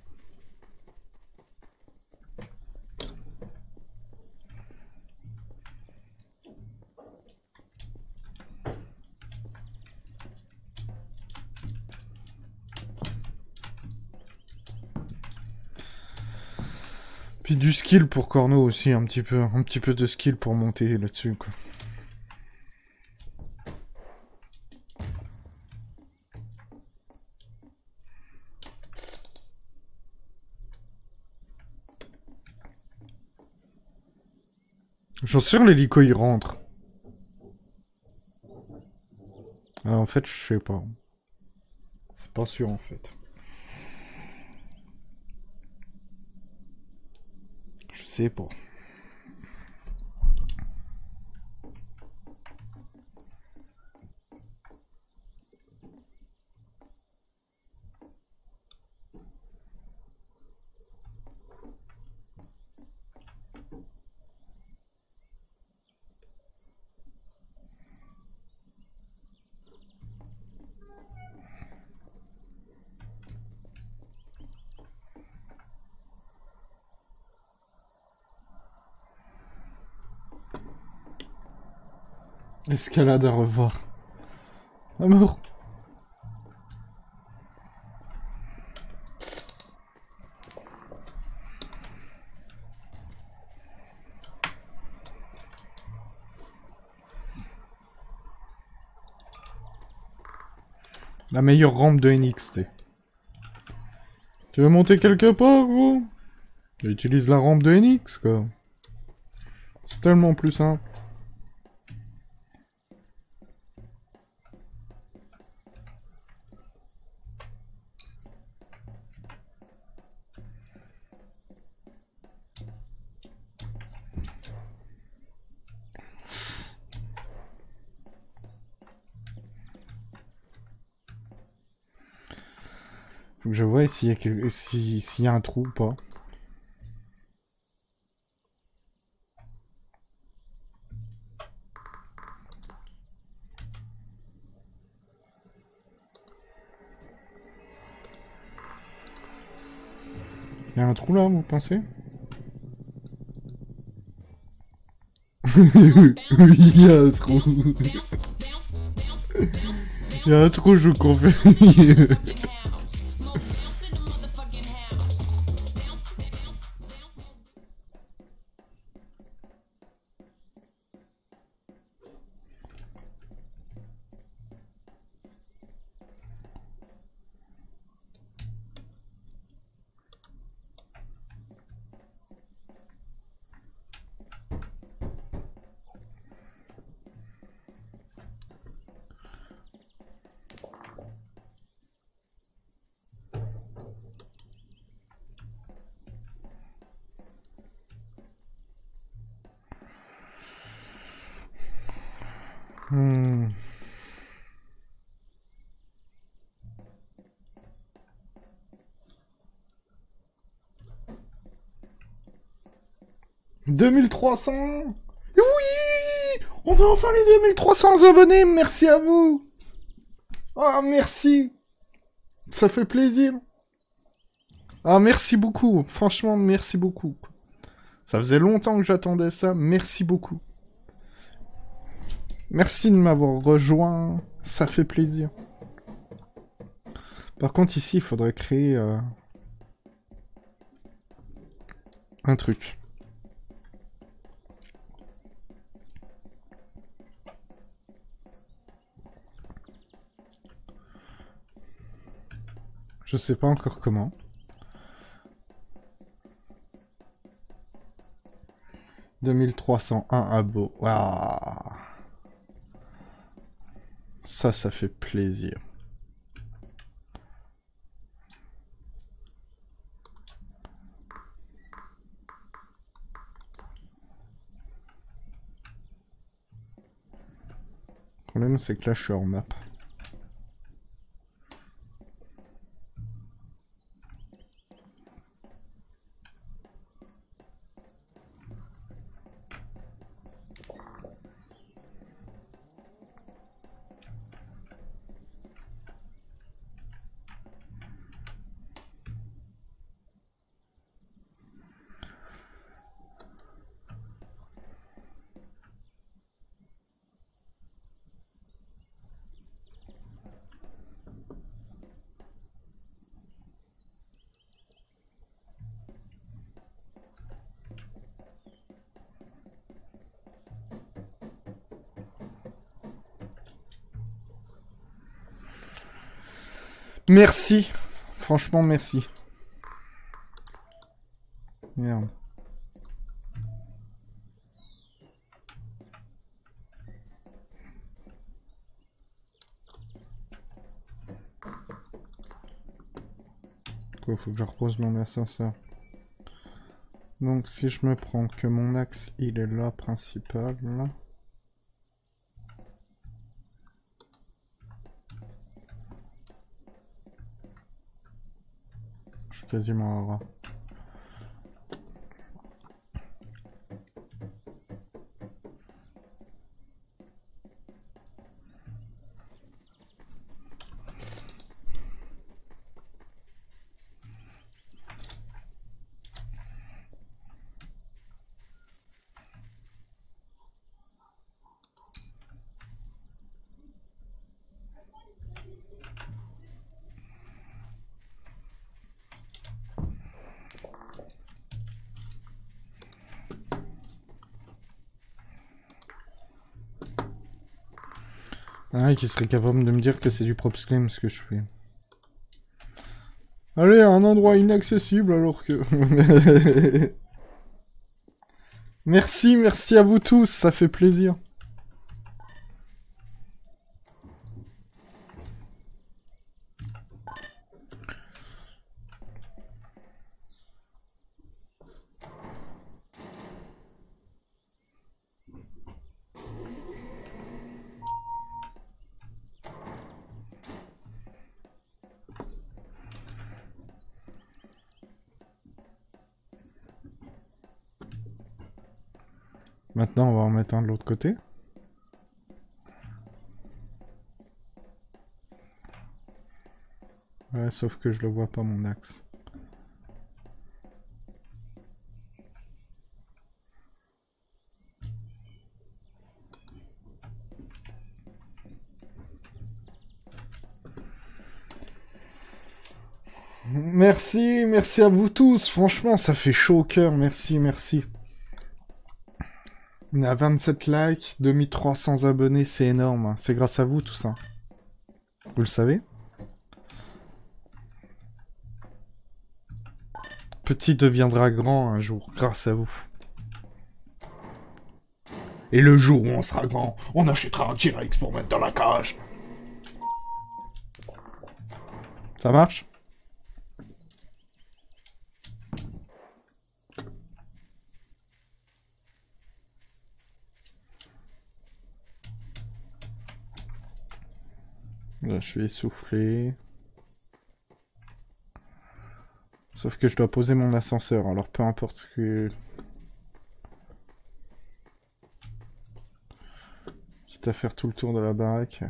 Puis du skill pour Corno aussi, un petit peu de skill pour monter là-dessus, quoi. J'en suis sûr l'hélico il rentre. Ah, en fait, je sais pas. C'est pas sûr en fait. Je sais pas. Escalade à revoir. Amour. La meilleure rampe de NXT. Tu veux monter quelque part, gros? Utilise la rampe de NX, quoi. C'est tellement plus simple. Faut que je vois s'il y a, s'il y a un trou ou pas. Il y a un trou là, vous pensez? Oui, il y a un trou. Il y a un trou, je vous confirme. Hmm. « 2300 ! Oui! On a enfin les 2300 abonnés, merci à vous! Ah, merci! Ça fait plaisir! Ah, merci beaucoup, franchement, merci beaucoup. Ça faisait longtemps que j'attendais ça, merci beaucoup. Merci de m'avoir rejoint, ça fait plaisir. Par contre, ici, il faudrait créer un truc. Je sais pas encore comment. « 2301 abos. Waouh. Ça fait plaisir. Le problème, c'est que là, je suis hors map. Merci. Franchement, merci. Merde. Quoi, faut que je repose mon ascenseur. Donc, si je me prends que mon axe, il est là, principal, là. Je suis quasiment à ras. Ah, qui serait capable de me dire que c'est du prop scream ce que je fais. Allez, à un endroit inaccessible alors que... Merci, merci à vous tous, ça fait plaisir. Maintenant, on va en mettre un de l'autre côté. Ouais, sauf que je le vois pas, mon axe. Merci, merci à vous tous. Franchement, ça fait chaud au cœur. Merci, merci. On est à 27 likes, 2300 abonnés, c'est énorme. C'est grâce à vous tout ça. Vous le savez? Petit deviendra grand un jour, grâce à vous. Et le jour où on sera grand, on achètera un T-Rex pour mettre dans la cage. Ça marche? Là, je suis essoufflé. Sauf que je dois poser mon ascenseur, alors peu importe ce que... Quitte à faire tout le tour de la baraque.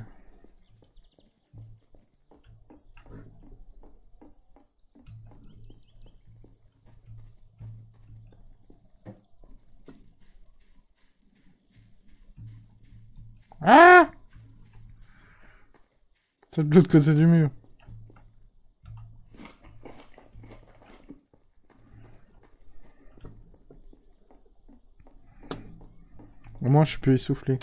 Ah! C'est de l'autre côté du mur. Au moins, je peux essouffler.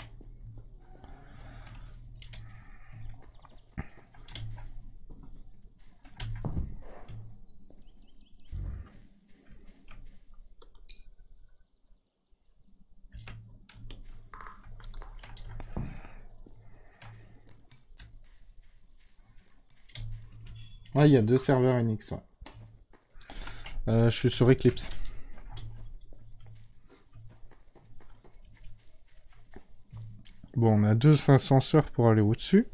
Ouais, il y a 2 serveurs NX, ouais. Je suis sur Eclipse. Bon, on a 2 ascenseurs pour aller au-dessus.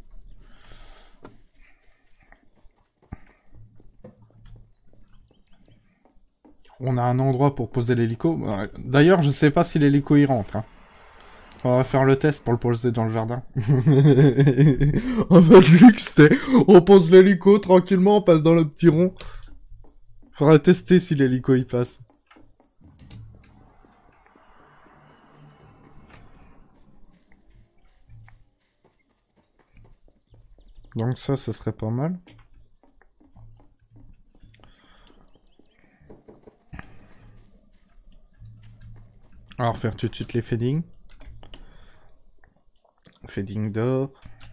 On a un endroit pour poser l'hélico. D'ailleurs, je sais pas si l'hélico y rentre. Hein. On va faire le test pour le poser dans le jardin. En mode luxe, on pose l'hélico tranquillement, on passe dans le petit rond. Faudra tester si l'hélico y passe. Donc ça serait pas mal. Alors faire tout de suite les fadings. Fading d'or.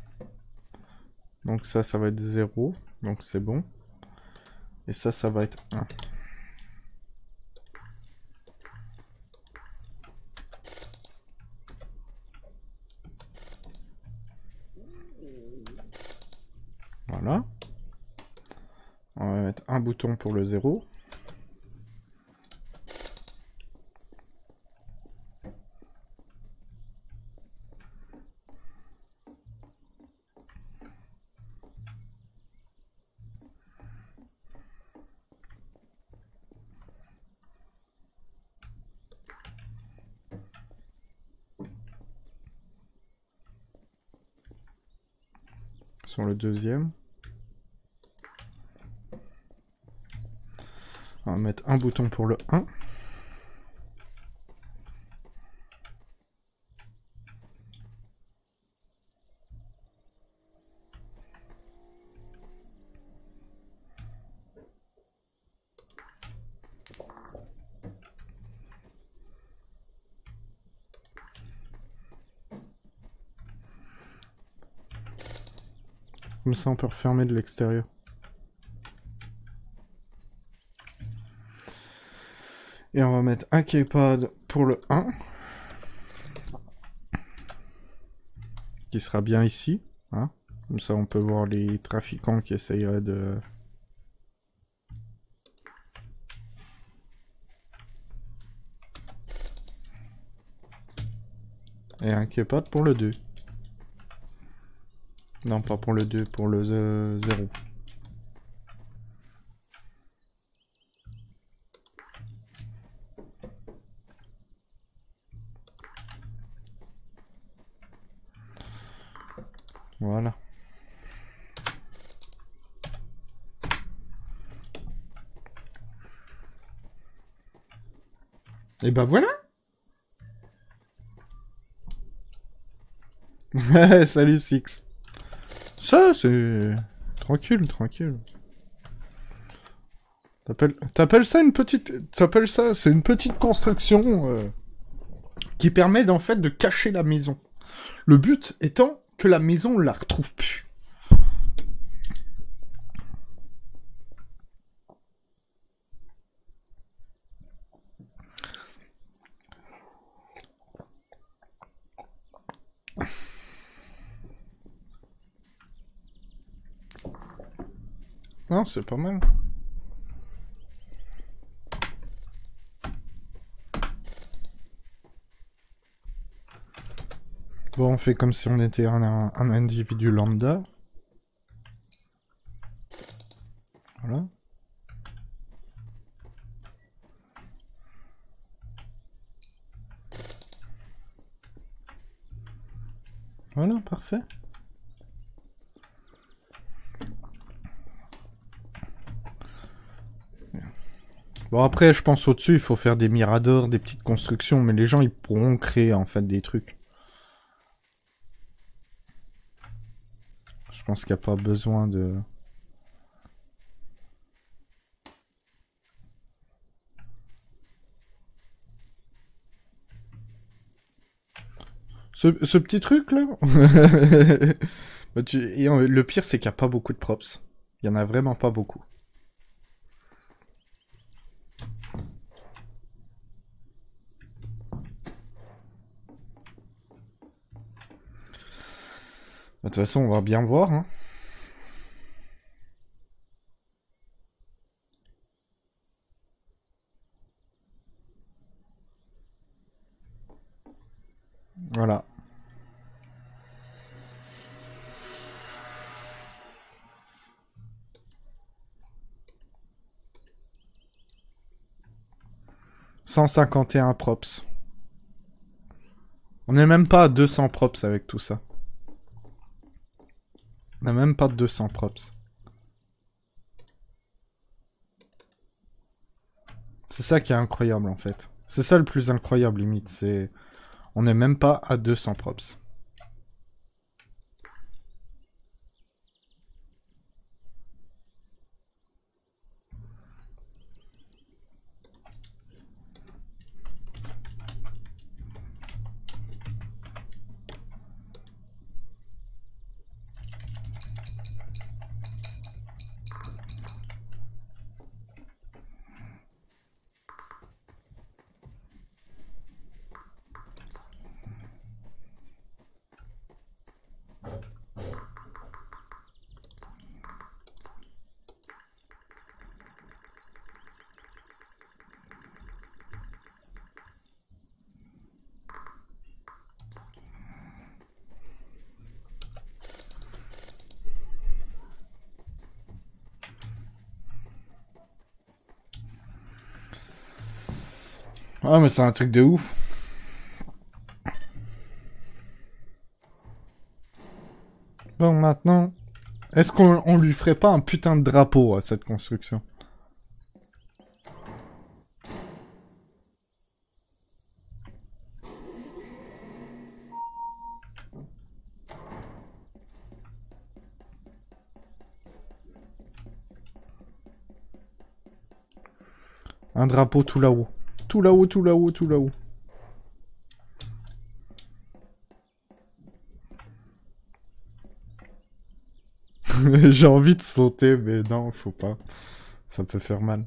Donc ça va être 0. Donc c'est bon. Et ça va être 1. Voilà. On va mettre un bouton pour le 0. Sur le deuxième. On va mettre un bouton pour le 1. Comme ça, on peut refermer de l'extérieur. Et on va mettre un keypad pour le 1. Qui sera bien ici. Hein. Comme ça, on peut voir les trafiquants qui essayeraient de... Et un keypad pour le 2. Non, pas pour le 2, pour le 0. Voilà. Et ben voilà. Salut Six. Ça, c'est... Tranquille, tranquille. T'appelles ça une petite... T'appelles ça... C'est une petite construction qui permet d'en fait de cacher la maison. Le but étant que la maison, on la retrouve plus. Non, c'est pas mal. Bon, on fait comme si on était un individu lambda. Voilà. Voilà, parfait. Bon, après, je pense au-dessus, il faut faire des miradors, des petites constructions, mais les gens, ils pourront créer, en fait, des trucs. Je pense qu'il n'y a pas besoin de... Ce petit truc-là bah, le pire, c'est qu'il n'y a pas beaucoup de props. Il y en a vraiment pas beaucoup. De toute façon, on va bien voir. Hein. Voilà. « 151 props. On n'est même pas à 200 props avec tout ça. On n'a même pas de 200 props. C'est ça qui est incroyable en fait. C'est ça le plus incroyable limite, c'est... On n'est même pas à 200 props. Ah mais c'est un truc de ouf. Bon maintenant, est-ce qu'on lui ferait pas un putain de drapeau à cette construction? Un drapeau tout là-haut. Tout là-haut, tout là-haut, tout là-haut. J'ai envie de sauter, mais non, faut pas. Ça peut faire mal.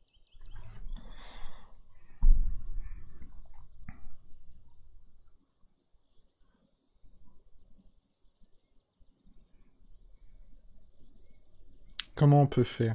Comment on peut faire?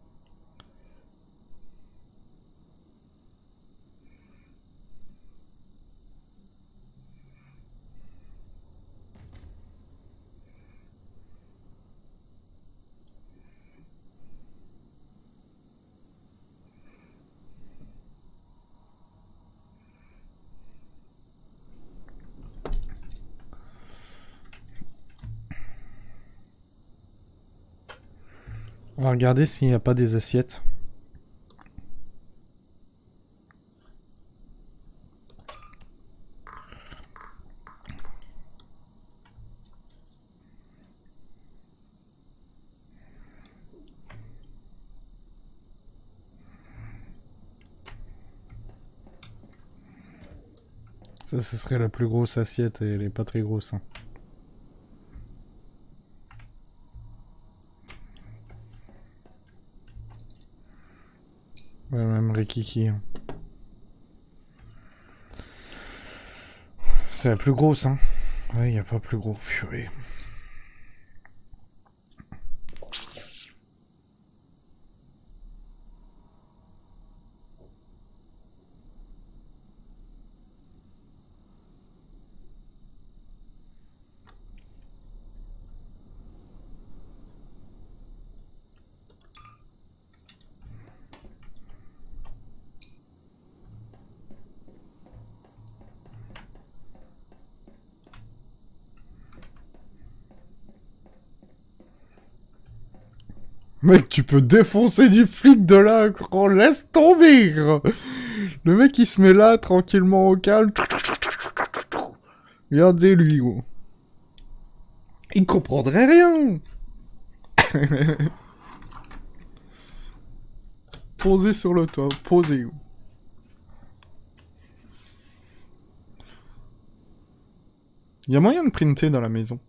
On va regarder s'il n'y a pas des assiettes. Ça, ce serait la plus grosse assiette et elle est pas très grosse. Hein. Ouais, même Rikiki. Hein. C'est la plus grosse, hein. Ouais, y a pas plus gros, purée. Mec, tu peux défoncer du flic de là, gros. Laisse tomber, gros. Le mec, il se met là, tranquillement, au calme. Regardez lui, gros. Il comprendrait rien. Posez sur le toit. Posez, gros. Il y a moyen de printer dans la maison.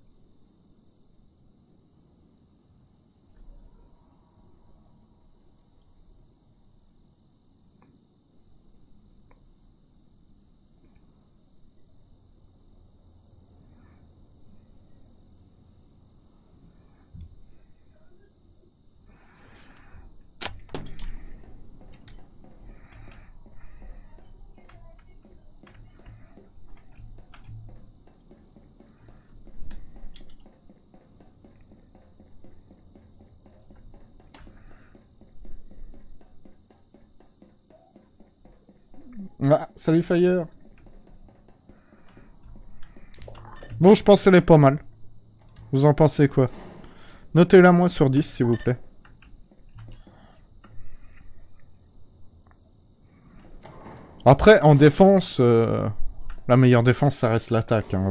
Ah, salut Fire. Bon, je pense qu'elle est pas mal. Vous en pensez quoi? Notez-la moi sur 10, s'il vous plaît. Après, en défense, la meilleure défense, ça reste l'attaque. Hein.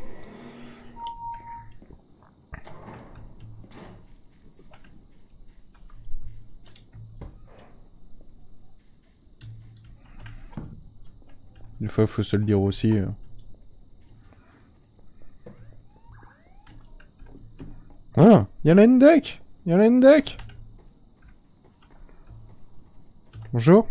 Des fois, il faut se le dire aussi. Ah, il y a la Ndek. Il y a la Ndek. Bonjour.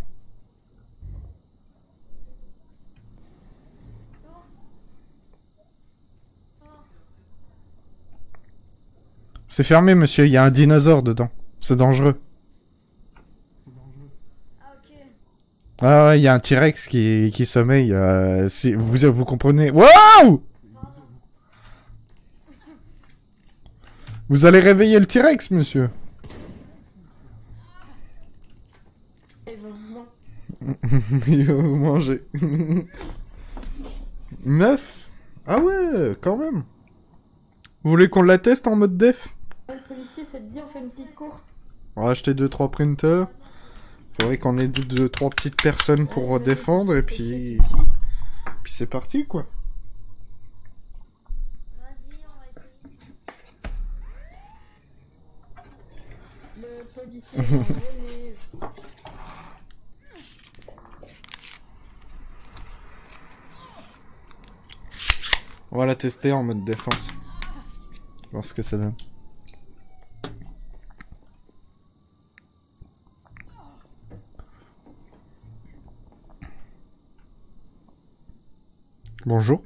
C'est fermé, monsieur. Il y a un dinosaure dedans. C'est dangereux. Ah ouais, il y a un T-Rex qui sommeille. Si, vous comprenez. Waouh! Vous allez réveiller le T-Rex, monsieur. Il va vous manger. 9. Ah ouais, quand même. Vous voulez qu'on la teste en mode def? Le policier, ça te dit, on fait une petite course. On va acheter 2-3 printers. Faudrait qu'on ait 2-3 petites personnes pour défendre et puis... Puis c'est parti, quoi. Le policier, il a volé. On va la tester en mode défense. Voir ce que ça donne. Bonjour.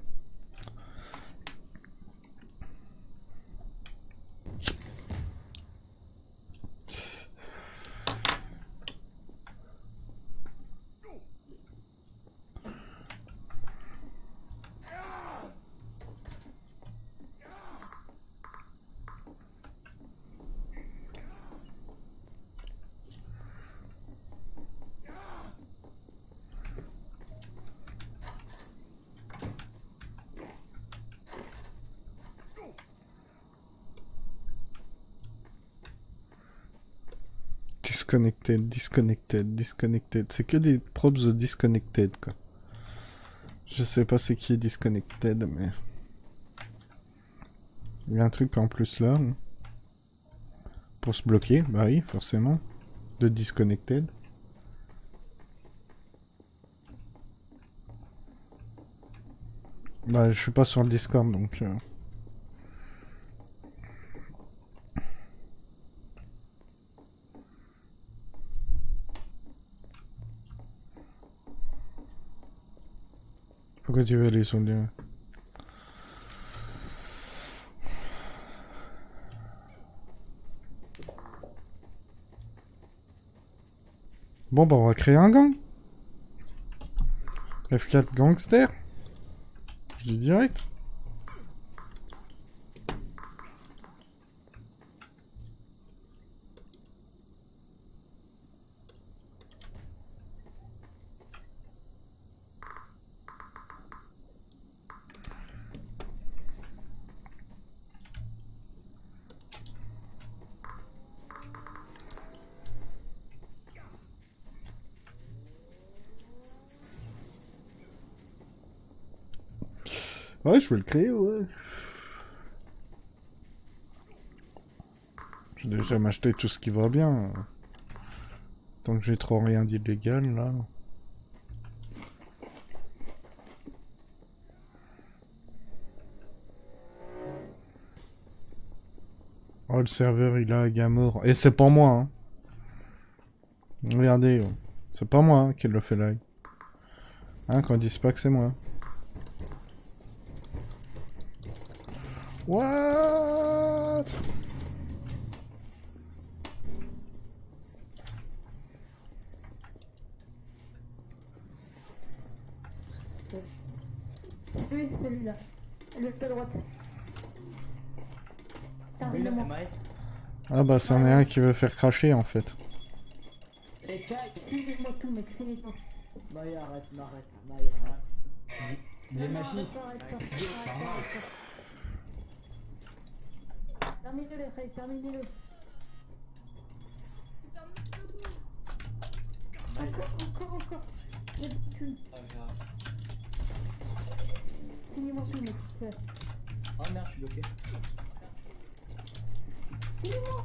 Disconnected. C'est que des props de disconnected, quoi. Je sais pas c'est qui est disconnected, mais... Il y a un truc en plus là. Pour se bloquer, bah oui, forcément. De disconnected. Bah, je suis pas sur le Discord, donc... Pourquoi tu veux aller sur le... Bon, bah, on va créer un gang. F4 gangster. Je dis direct. Ouais, je vais le créer, ouais. Je vais déjà m'acheter tout ce qui va bien. Tant que j'ai trop rien d'illégal, là. Oh, le serveur, il a Gamor. Et c'est pas moi, hein. Regardez, c'est pas moi hein, qui le fait lag. Hein, qu'on dise pas que c'est moi. What? Oui, celui-là. Le pied droite. Ah bah c'en est un qui veut faire cracher en fait. Excusez-moi tout, mec, c'est les gens. Maya, arrête, Maya, arrête. Les machines. Terminez-le, frère, terminez-le. Encore. Il y a des thunes. Finis-moi tout, mec, s'il te plaît. Oh merde, je suis bloqué. Finis-moi.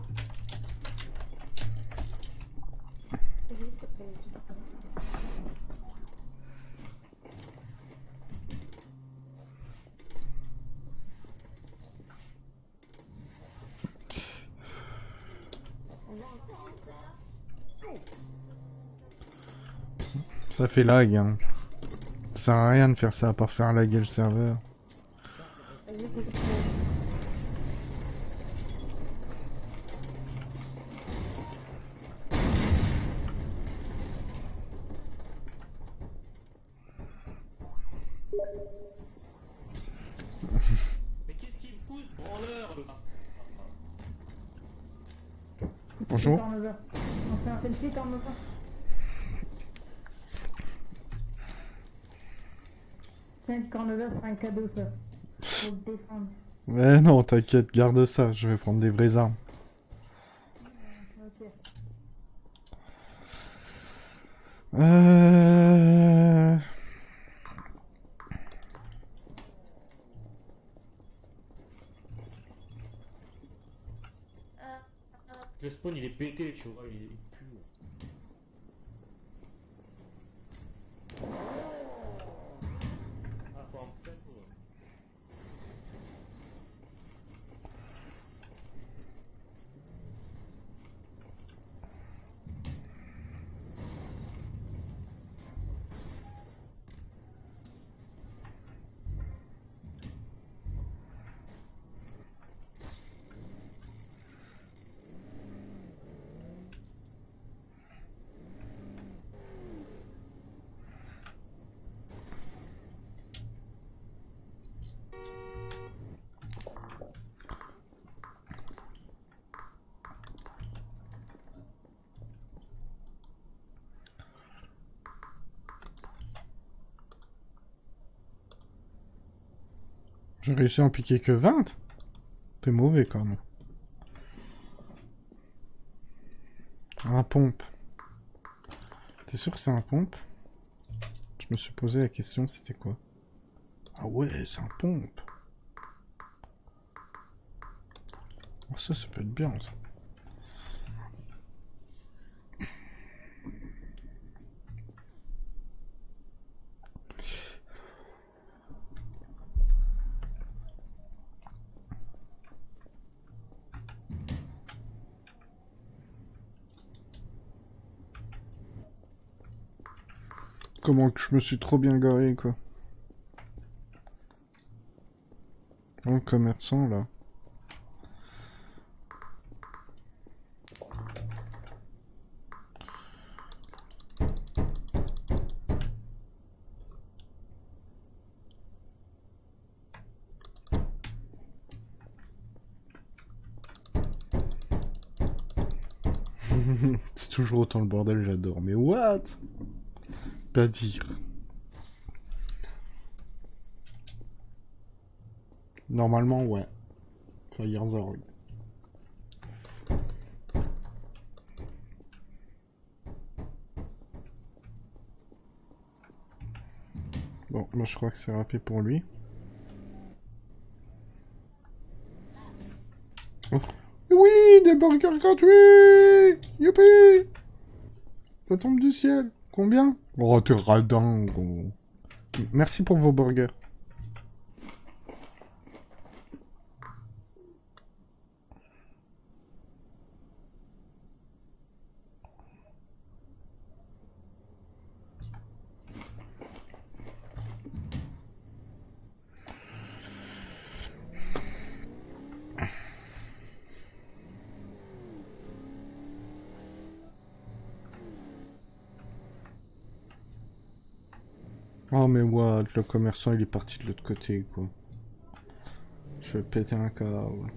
Ça fait lag, hein. Ça sert à rien de faire ça à part faire laguer le serveur. Mais qu'est-ce qu'il me fout ce branleur là? Bonjour. On fait un selfie, turnover. Tiens, turnover, c'est un cadeau, ça. Faut te défendre. Mais non, t'inquiète, garde ça, je vais prendre des vraies armes. Ok. Le spawn il est pété, tu vois, il pue. Ah, faut en faire, quoi. J'ai réussi à en piquer que 20. T'es mauvais quand même. Un pompe. T'es sûr que c'est un pompe? Je me suis posé la question, c'était quoi? Ah ouais, c'est un pompe. Oh, ça peut être bien, ça. Comment que je me suis trop bien garé, quoi. Oh, le commerçant, là. C'est toujours autant le bordel, j'adore. Mais what? Pas dire. Normalement, ouais. Fire's oui. Bon, moi je crois que c'est râpé pour lui. Oh. Oui, des burgers gratuits! Youpi! Ça tombe du ciel. Combien? Oh, t'es radin, gros. Merci pour vos burgers. Oh mais what, le commerçant il est parti de l'autre côté quoi. Je vais péter un câble.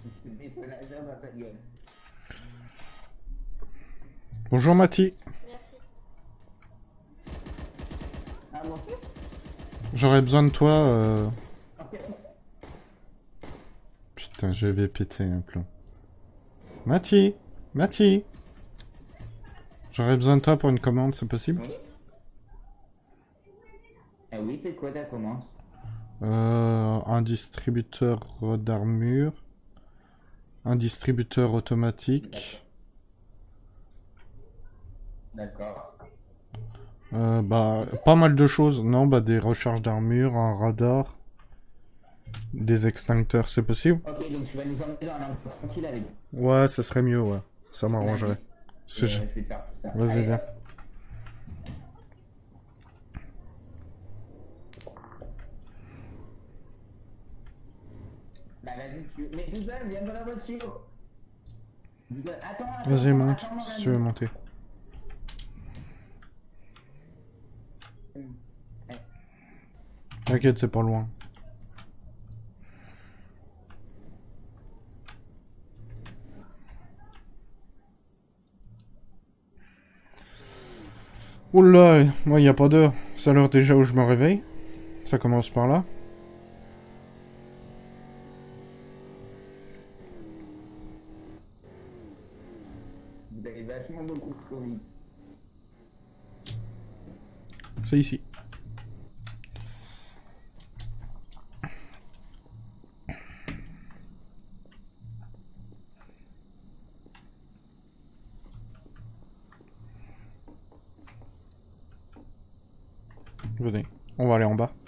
Mais ce laser va pas de gueule. Bonjour Mathie. Ah bon? J'aurais besoin de toi. Putain, je vais péter un plomb. Mathie. Mathie. J'aurais besoin de toi pour une commande, c'est possible? Oui. Ah oui, c'est quoi ta commande? Un distributeur d'armure. Un distributeur automatique. D'accord. Bah, pas mal de choses. Non, bah, des recharges d'armure, un radar, des extincteurs, c'est possible? Ok, donc tu vas nous emmener dans un endroit tranquille avec. Ouais, ça serait mieux, ouais. Ça m'arrangerait. Parce que Je vais te faire tout ça. Vas-y, Allez, viens. hop. Bah vas-y, mais Google, viens dans la voiture. Google, attends, Vas-y, attends, monte, attends, si tu veux monter. T'inquiète, c'est pas loin. Oula, moi, y a pas d'heure. C'est l'heure déjà où je me réveille. Ça commence par là. Vous avez vachement beaucoup trop vite. C'est ici. Venez, on va aller en bas.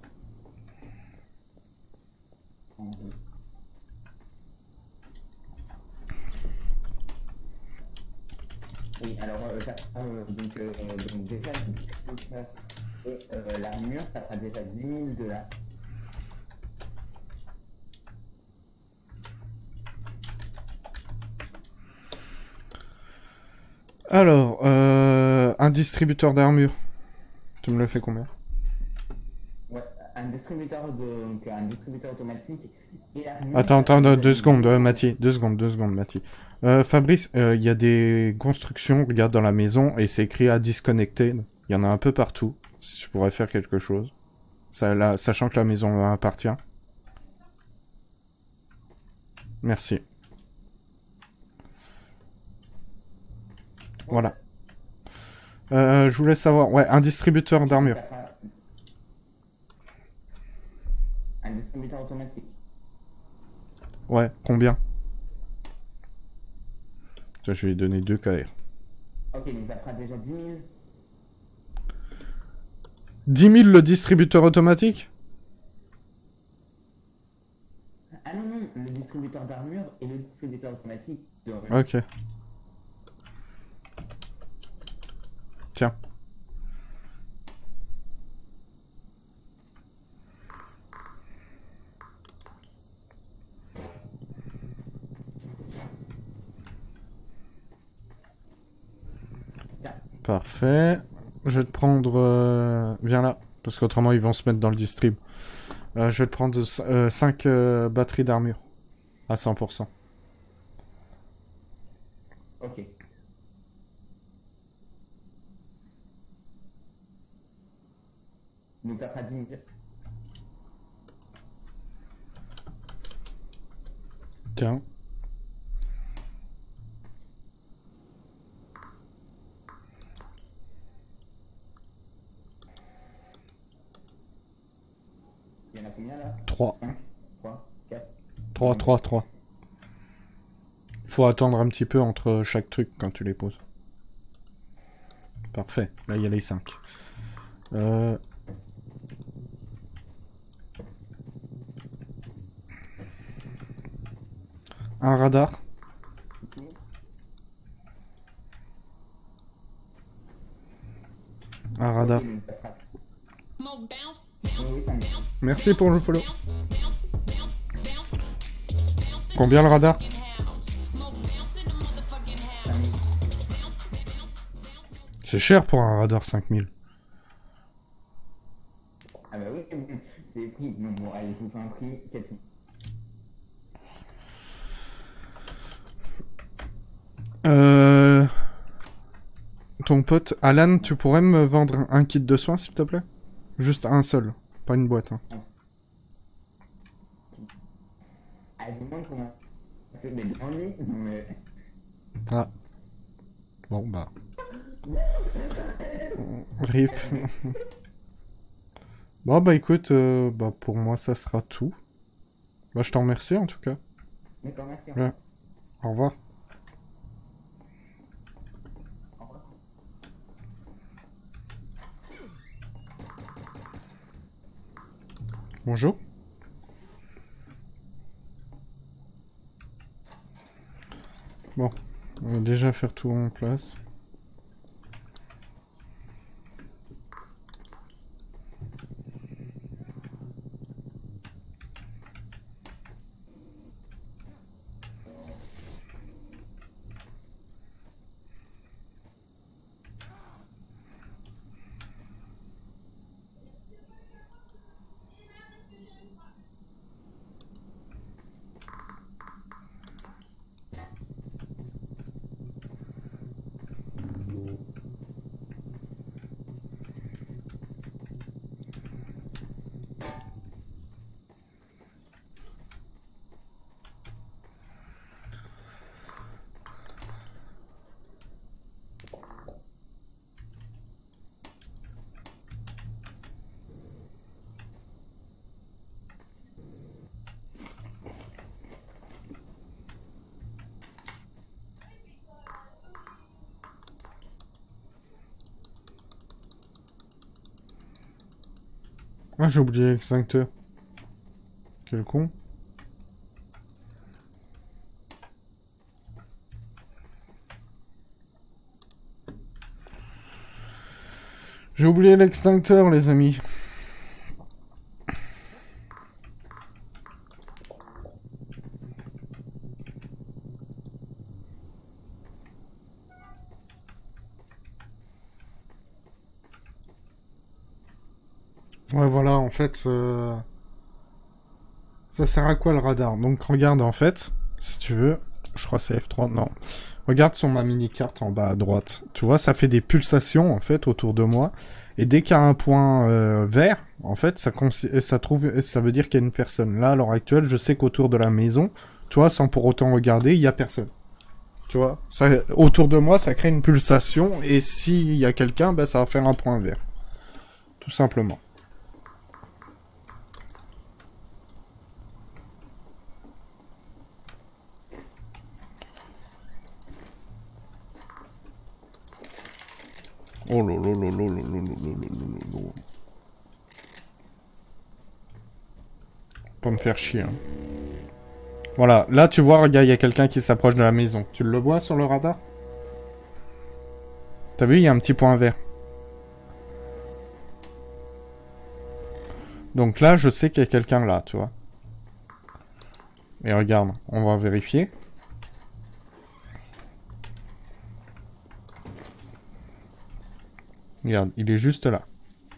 Oui, alors, donc déjà, l'armure, ça fera déjà 10 000 $. Alors, un distributeur d'armure. Tu me le fais combien? Ouais, un distributeur donc un distributeur automatique et l'armure. Attends, deux secondes, Mathie. Deux secondes, Mathie. Fabrice, il y a des constructions, regarde dans la maison, et c'est écrit à disconnecter. Il y en a un peu partout. Si tu pourrais faire quelque chose. Sachant que la maison appartient. Merci. Voilà. Je voulais savoir, ouais, un distributeur d'armure. Un distributeur automatique. Ouais, combien? Tiens, je vais lui donner 2 KR. Ok, donc ça fera déjà 10 000. 10 000 le distributeur automatique? Ah non, non, le distributeur d'armure et le distributeur automatique. Ok. Tiens. Parfait. Je vais te prendre... Viens là, parce qu'autrement ils vont se mettre dans le distrib. Je vais te prendre 5 batteries d'armure. À 100%. Ok. Donc ça fera 10 000. Tiens. Il y en a combien là? 3. 5, 3, 4. 3. Faut attendre un petit peu entre chaque truc quand tu les poses. Parfait. Là, il y a les 5. Un radar. Un radar. Ok, donc ça fera- More bounce, Oui, ça me- Merci pour le follow. Combien le radar? C'est cher pour un radar 5000. Ah bah oui, c'est le prix. Donc bon, allez, je vous fais un prix. 4 000. Euh... Ton pote Alan, tu pourrais me vendre un kit de soins, s'il te plaît? Juste un seul, pas une boîte. Hein. Ah, du monde qu'on a fait des grands lits, mais... Ah. Bon, bah... RIP. Bon, bah écoute, bah pour moi, ça sera tout. Bah, je t'en remercie, en tout cas. D'accord, merci. Ouais. Au revoir. Au revoir. Bonjour. Bon, on va déjà faire tout en place. Ah, j'ai oublié l'extincteur. Quel con. J'ai oublié l'extincteur, les amis. Ouais, voilà, en fait, ça sert à quoi le radar? Donc, regarde, en fait, si tu veux, je crois que c'est F3, non. Regarde sur ma mini-carte en bas à droite. Tu vois, ça fait des pulsations, en fait, autour de moi. Et dès qu'il y a un point vert, en fait, ça veut dire qu'il y a une personne. Là, à l'heure actuelle, je sais qu'autour de la maison, tu vois, sans pour autant regarder, il y a personne. Tu vois, ça, autour de moi, ça crée une pulsation, et s'il y a quelqu'un, ben, ça va faire un point vert. Tout simplement. Oh là là là là là là là là là là. Pas me faire chier. Hein. Voilà, là tu vois, regarde, il y a quelqu'un qui s'approche de la maison. Tu le vois sur le radar? T'as vu, il y a un petit point vert. Donc là, je sais qu'il y a quelqu'un là, tu vois. Et regarde, on va vérifier. Regarde, il est juste là.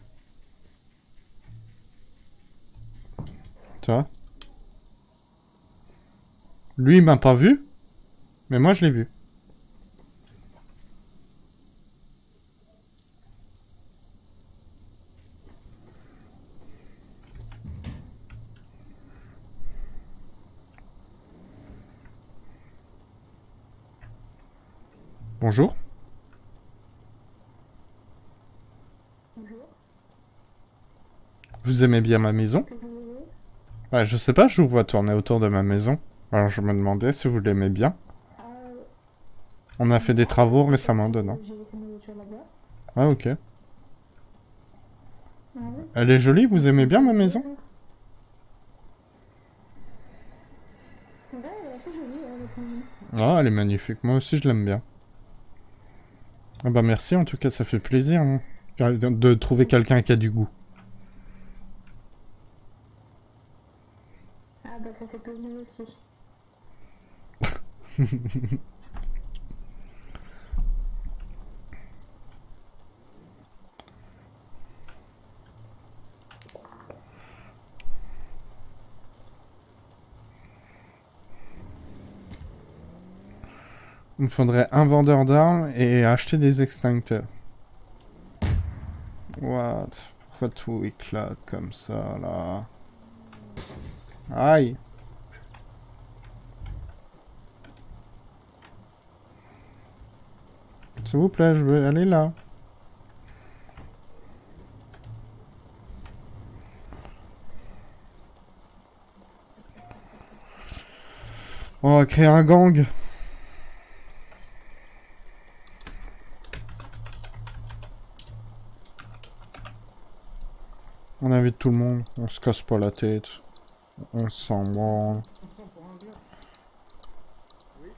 Tu vois? Lui, il m'a pas vu. Mais moi, je l'ai vu. Bonjour. Bonjour. Vous aimez bien ma maison? Ouais, je sais pas, je vous vois tourner autour de ma maison. Alors je me demandais si vous l'aimez bien. On a fait des travaux récemment dedans. J'ai laissé ma voiture là-bas. Ah, ok. Ah ouais. Elle est jolie, vous aimez bien ma maison? Ouais, elle est assez jolie, votre maison. Ah, elle est magnifique. Moi aussi, je l'aime bien. Ah bah merci, en tout cas, ça fait plaisir hein, de trouver quelqu'un qui a du goût. Ah bah ça fait plaisir aussi. Il me faudrait un vendeur d'armes et acheter des extincteurs. What? Pourquoi tout éclate comme ça, là? Aïe! S'il vous plaît, je veux aller là. On va créer un gang. On invite tout le monde, on se casse pas la tête. On s'en branle. pour un bloc. Oui.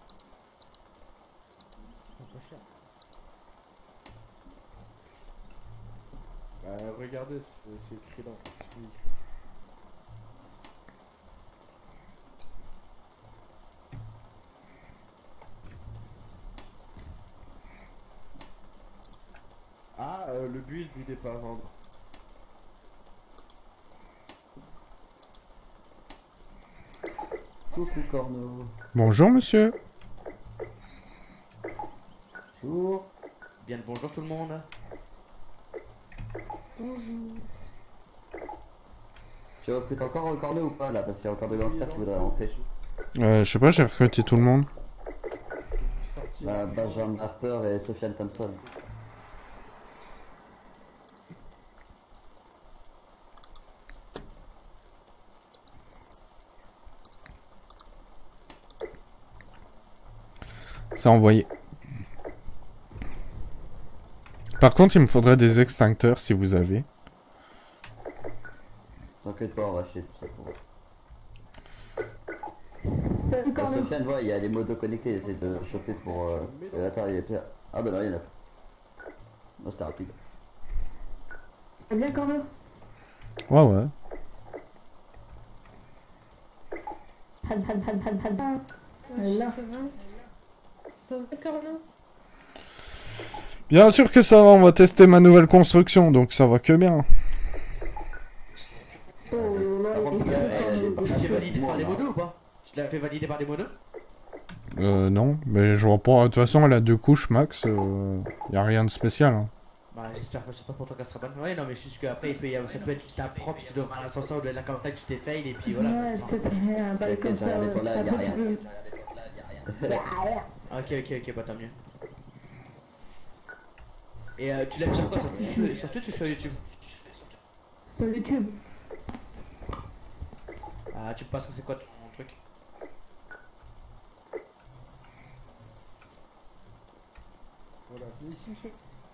C'est pas cher. Bah, regardez, c'est écrit là. Oui. Ah, le build il est pas à vendre. Coucou Corneau. Bonjour monsieur. Bonjour. Bien le bonjour tout le monde. Bonjour. Tu recrutes encore Corneau ou pas là? Parce qu'il y a encore des gangsters qui voudraient rentrer. Je sais pas, j'ai recruté tout le monde. Bah, Benjamin Harper et Sofiane Thompson. C'est envoyé. Par contre, il me faudrait des extincteurs si vous avez. T'inquiète pas, on va acheter tout ça pour eux. Salut Corneau. Sofiane, ouais, il y a des motos connectés, essaie de choper pour... Attends, il est peut-être... Ah bah non, il y en a pas. Non, c'était rapide. Ça va bien Corneau? Ouais, ouais. Là. Ça va Corneau? Bien sûr que ça va, on va tester ma nouvelle construction, donc ça va que bien. Oh là Par contre, il est il Tu l'as fait est valider par des modos ou pas? Tu l'as fait valider par des modos? Non, mais je vois pas. De toute façon, elle a 2 couches max, y a rien de spécial. Hein. Bah j'espère pas pour toi qu'elle sera bonne. Ouais non mais c'est juste qu'après ça peut être ta propre, tu devras à l'ascenseur ou de la campagne tu t'es fail et puis voilà. Ouais, c'est rien, pas comme J'ai ça. regardé pour là, il y a rien. Ok, bah tant mieux. Et tu l'as sur quoi? Sur Twitch ou sur YouTube? Sur YouTube. Ah tu me passes que c'est quoi ton truc? Voilà, ici,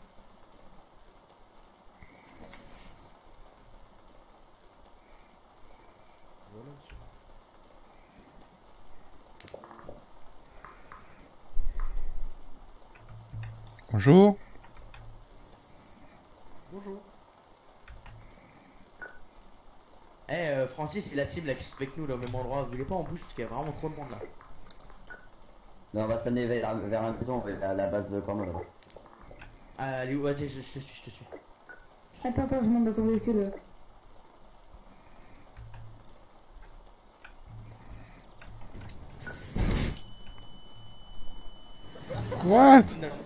Bonjour. Bonjour. Francis et la team là qui sont avec nous là au même endroit, vous voulez pas en bouche parce qu'il y a vraiment trop de monde là. Non, on va se mener vers la maison, à la base de Corneau là-bas. Allez, vas-y, je te suis. Attends, je monte dans ton véhicule. What?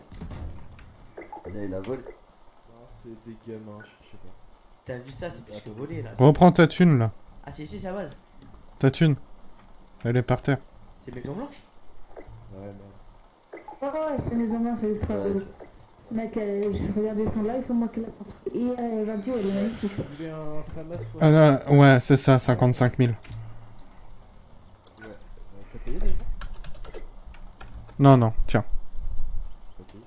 Il a volé. Non, c'est des gamins, je sais pas. T'as vu ça, c'est plus que volé là. Reprends ta thune, là. Ah c'est ici, ça va. Ta thune. Elle est par terre. C'est Maison Blanche? Ouais, non. Oh ouais, c'est Maison Blanche, c'est ultra joli. Mec, je regardais son live, c'est moi qui l'ai construit. Et la radio, elle est magnifique. Vous voulez un FAMAS ou Ah, non, ouais, c'est ça, 55 000. Ouais. T'as payé déjà? Non, non, tiens. T'as payé.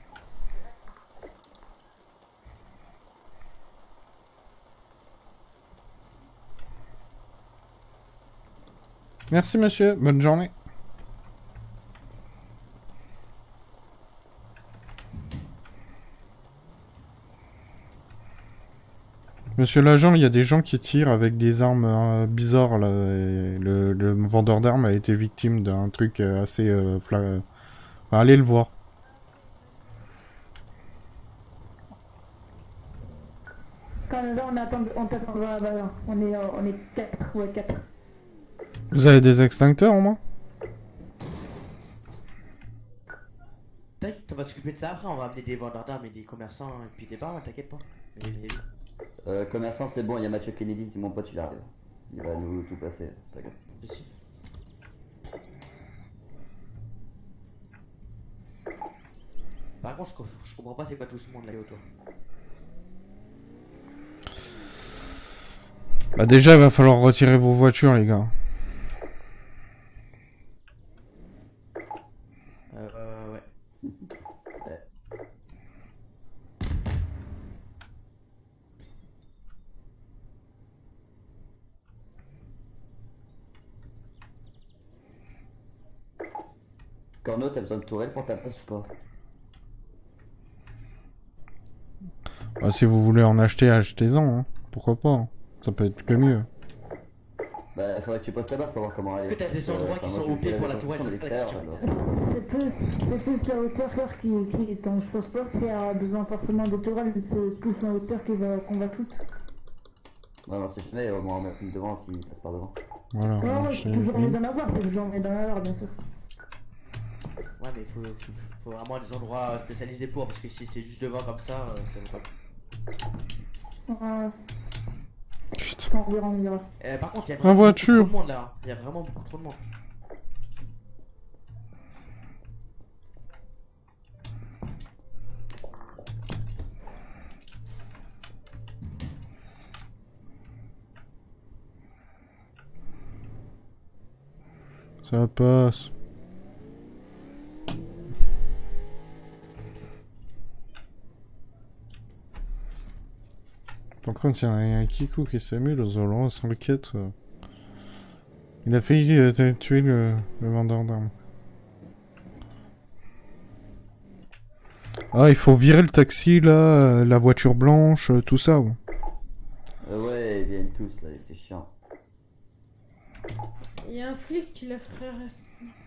Merci, monsieur. Bonne journée. Monsieur l'agent, il y a des gens qui tirent avec des armes bizarres, là. Et le vendeur d'armes a été victime d'un truc assez... Enfin, allez le voir. Quand on t'attendra là-bas. On est 4, ouais, 4. Vous avez des extincteurs, au moins? T'inquiète, on va s'occuper de ça après, on va amener des vendeurs d'armes et des commerçants et puis des bars, t'inquiète pas. Commerçant, c'est bon, il y a Mathieu Kennedy, c'est mon pote, il arrive. Il va nous tout passer, t'inquiète. Ici. Par contre, je comprends pas c'est quoi tout ce monde là autour. Bah déjà, il va falloir retirer vos voitures, les gars. Ouais. Corno, t'as besoin de tourelle pour ta place ou pas? Bah, si vous voulez en acheter, achetez-en, hein. Pourquoi pas, hein. Ça peut être que mieux. Bah, il faudrait que tu postes ta base pour voir comment aller. Peut-être des endroits qui sont OP pour la tourelle, de c'est ça la l'extérieur. question. C'est plus la hauteur qui est en je pense pas qu'il y a besoin forcément de tourelle, c'est plus la hauteur qu'on va foutre. Non, non, c'est jamais, au moins on met plus devant s'il passe par devant. Voilà. Ouais, c'est toujours mieux d'en avoir, bien sûr. Ouais, mais faut vraiment des endroits spécialisés pour, parce que si c'est juste devant comme ça vaut pas. Ouais. Putain. On verra. Par contre, il y a En vraiment voiture. beaucoup trop de monde là. Il y a vraiment beaucoup trop de monde. Ça passe. Par contre, il y a un Kikou qui s'amuse aux Olans sans quête. Il a failli tuer le vendeur d'armes. Ah, il faut virer le taxi là, la voiture blanche, tout ça. Ouais. Ouais, ils viennent tous là, c'est chiant. Il y a un flic qui l'a fait rester.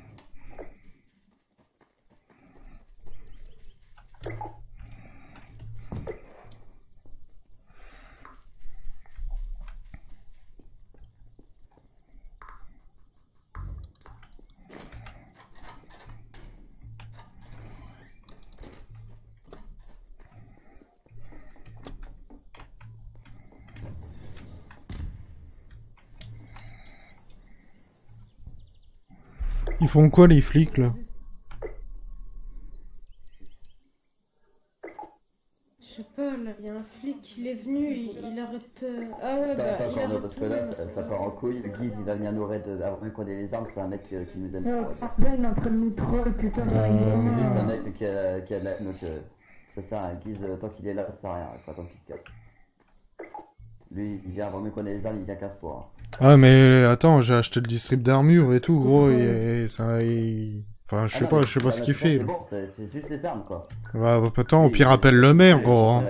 Ils font quoi les flics là? Je sais pas, là, il y a un flic, il est venu, il arrête... Ah ouais, Ça va pas il encore, arrête parce que tout, là, ça part en couille. Le guide, il va venir nous raid avant qu'on ait les armes, c'est un mec qui nous aime. Là, il est en train de nous troll, putain, C'est juste un mec qui a de la... Donc, ça sert à un guise, tant qu'il est là, ça sert à rien, il faut attendre qu'il se casse. Lui, il vient avant même qu'on ait les armes, il vient casse-toi. Ah mais attends, j'ai acheté le distrib d'armure et tout, gros, et ça... Enfin, je sais pas ce qu'il fait. C'est bon, c'est juste les armes, quoi. Ouais, bah, attends, au pire, appelle le maire, gros. Hein.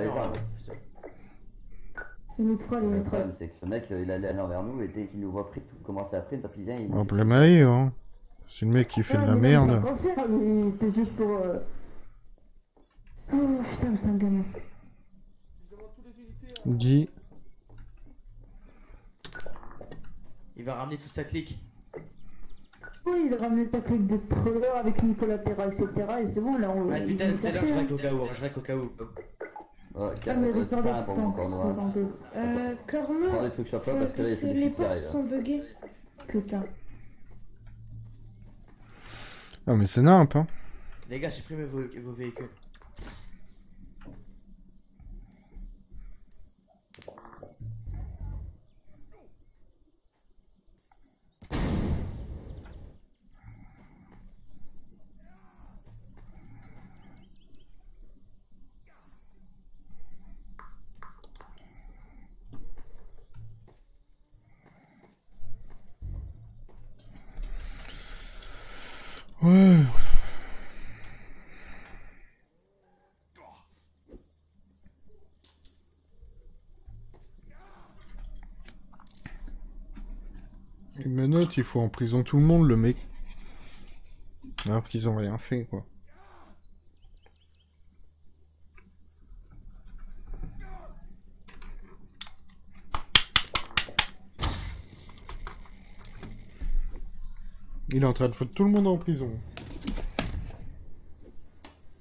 Il nous troll, Le problème, c'est que ce mec, il allait envers nous, et dès qu'il nous voit pris, tout commence à prendre, quand il vient, il... Hop, le maïs, hein. C'est le mec qui fait de la merde. C'était juste pour... Oh putain, c'est un gamin. Guy. Il va ramener toute sa clique. Oui, il a ramené sa clique de troller avec Nicolas Terra, etc. Et c'est bon, là, on... Ah putain, tout à l'heure, je règle au cas où, je règle au cas où. Ouais, Ah, mais c'est ressort pas un bon temps. Corno. Corno, Prends des trucs sur toi, parce que là, il y a celui les qui portes arrive. sont buggées. Putain. Ah mais c'est nimp, hein. Les gars, supprimez vos véhicules. Ouais. Les menottes, il faut en prison tout le monde, le mec. Alors qu'ils ont rien fait, quoi. Il est en train de foutre tout le monde en prison.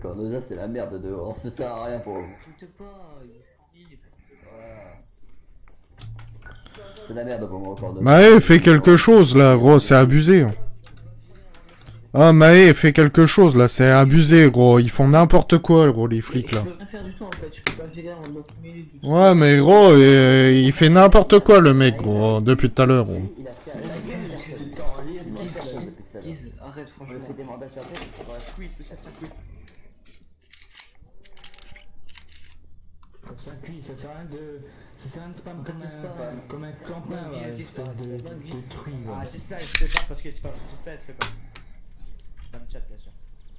Cordoza, c'est la merde dehors, ça sert à rien pour vous. Insulte pas, il est horrible. C'est la merde pour moi, Cordoza. Maë, fais quelque chose, là, gros, c'est abusé. Ah, Maë, fais quelque chose, là, c'est abusé, gros. Ils font n'importe quoi, gros, les flics, là. Je peux rien faire du tout en fait, je peux pas virer en 9 minutes. Ouais, mais gros, il fait n'importe quoi, le mec, gros, depuis tout à l'heure, gros. Il a fait La gueule, j'ai tout le temps en lire, Guise, arrête Je franchement. fais des mandats sur la tête, Oui, tout ça, ça cuit. Comme ça, puis ça sert à rien de... Ça sert à rien de spam comme un clampin, Ouais, ouais, il espèce de truie, Ah, ouais. j'espère que je fais pas parce que c'est pas. J'espère que je fais pas. Dans le chat, bien sûr.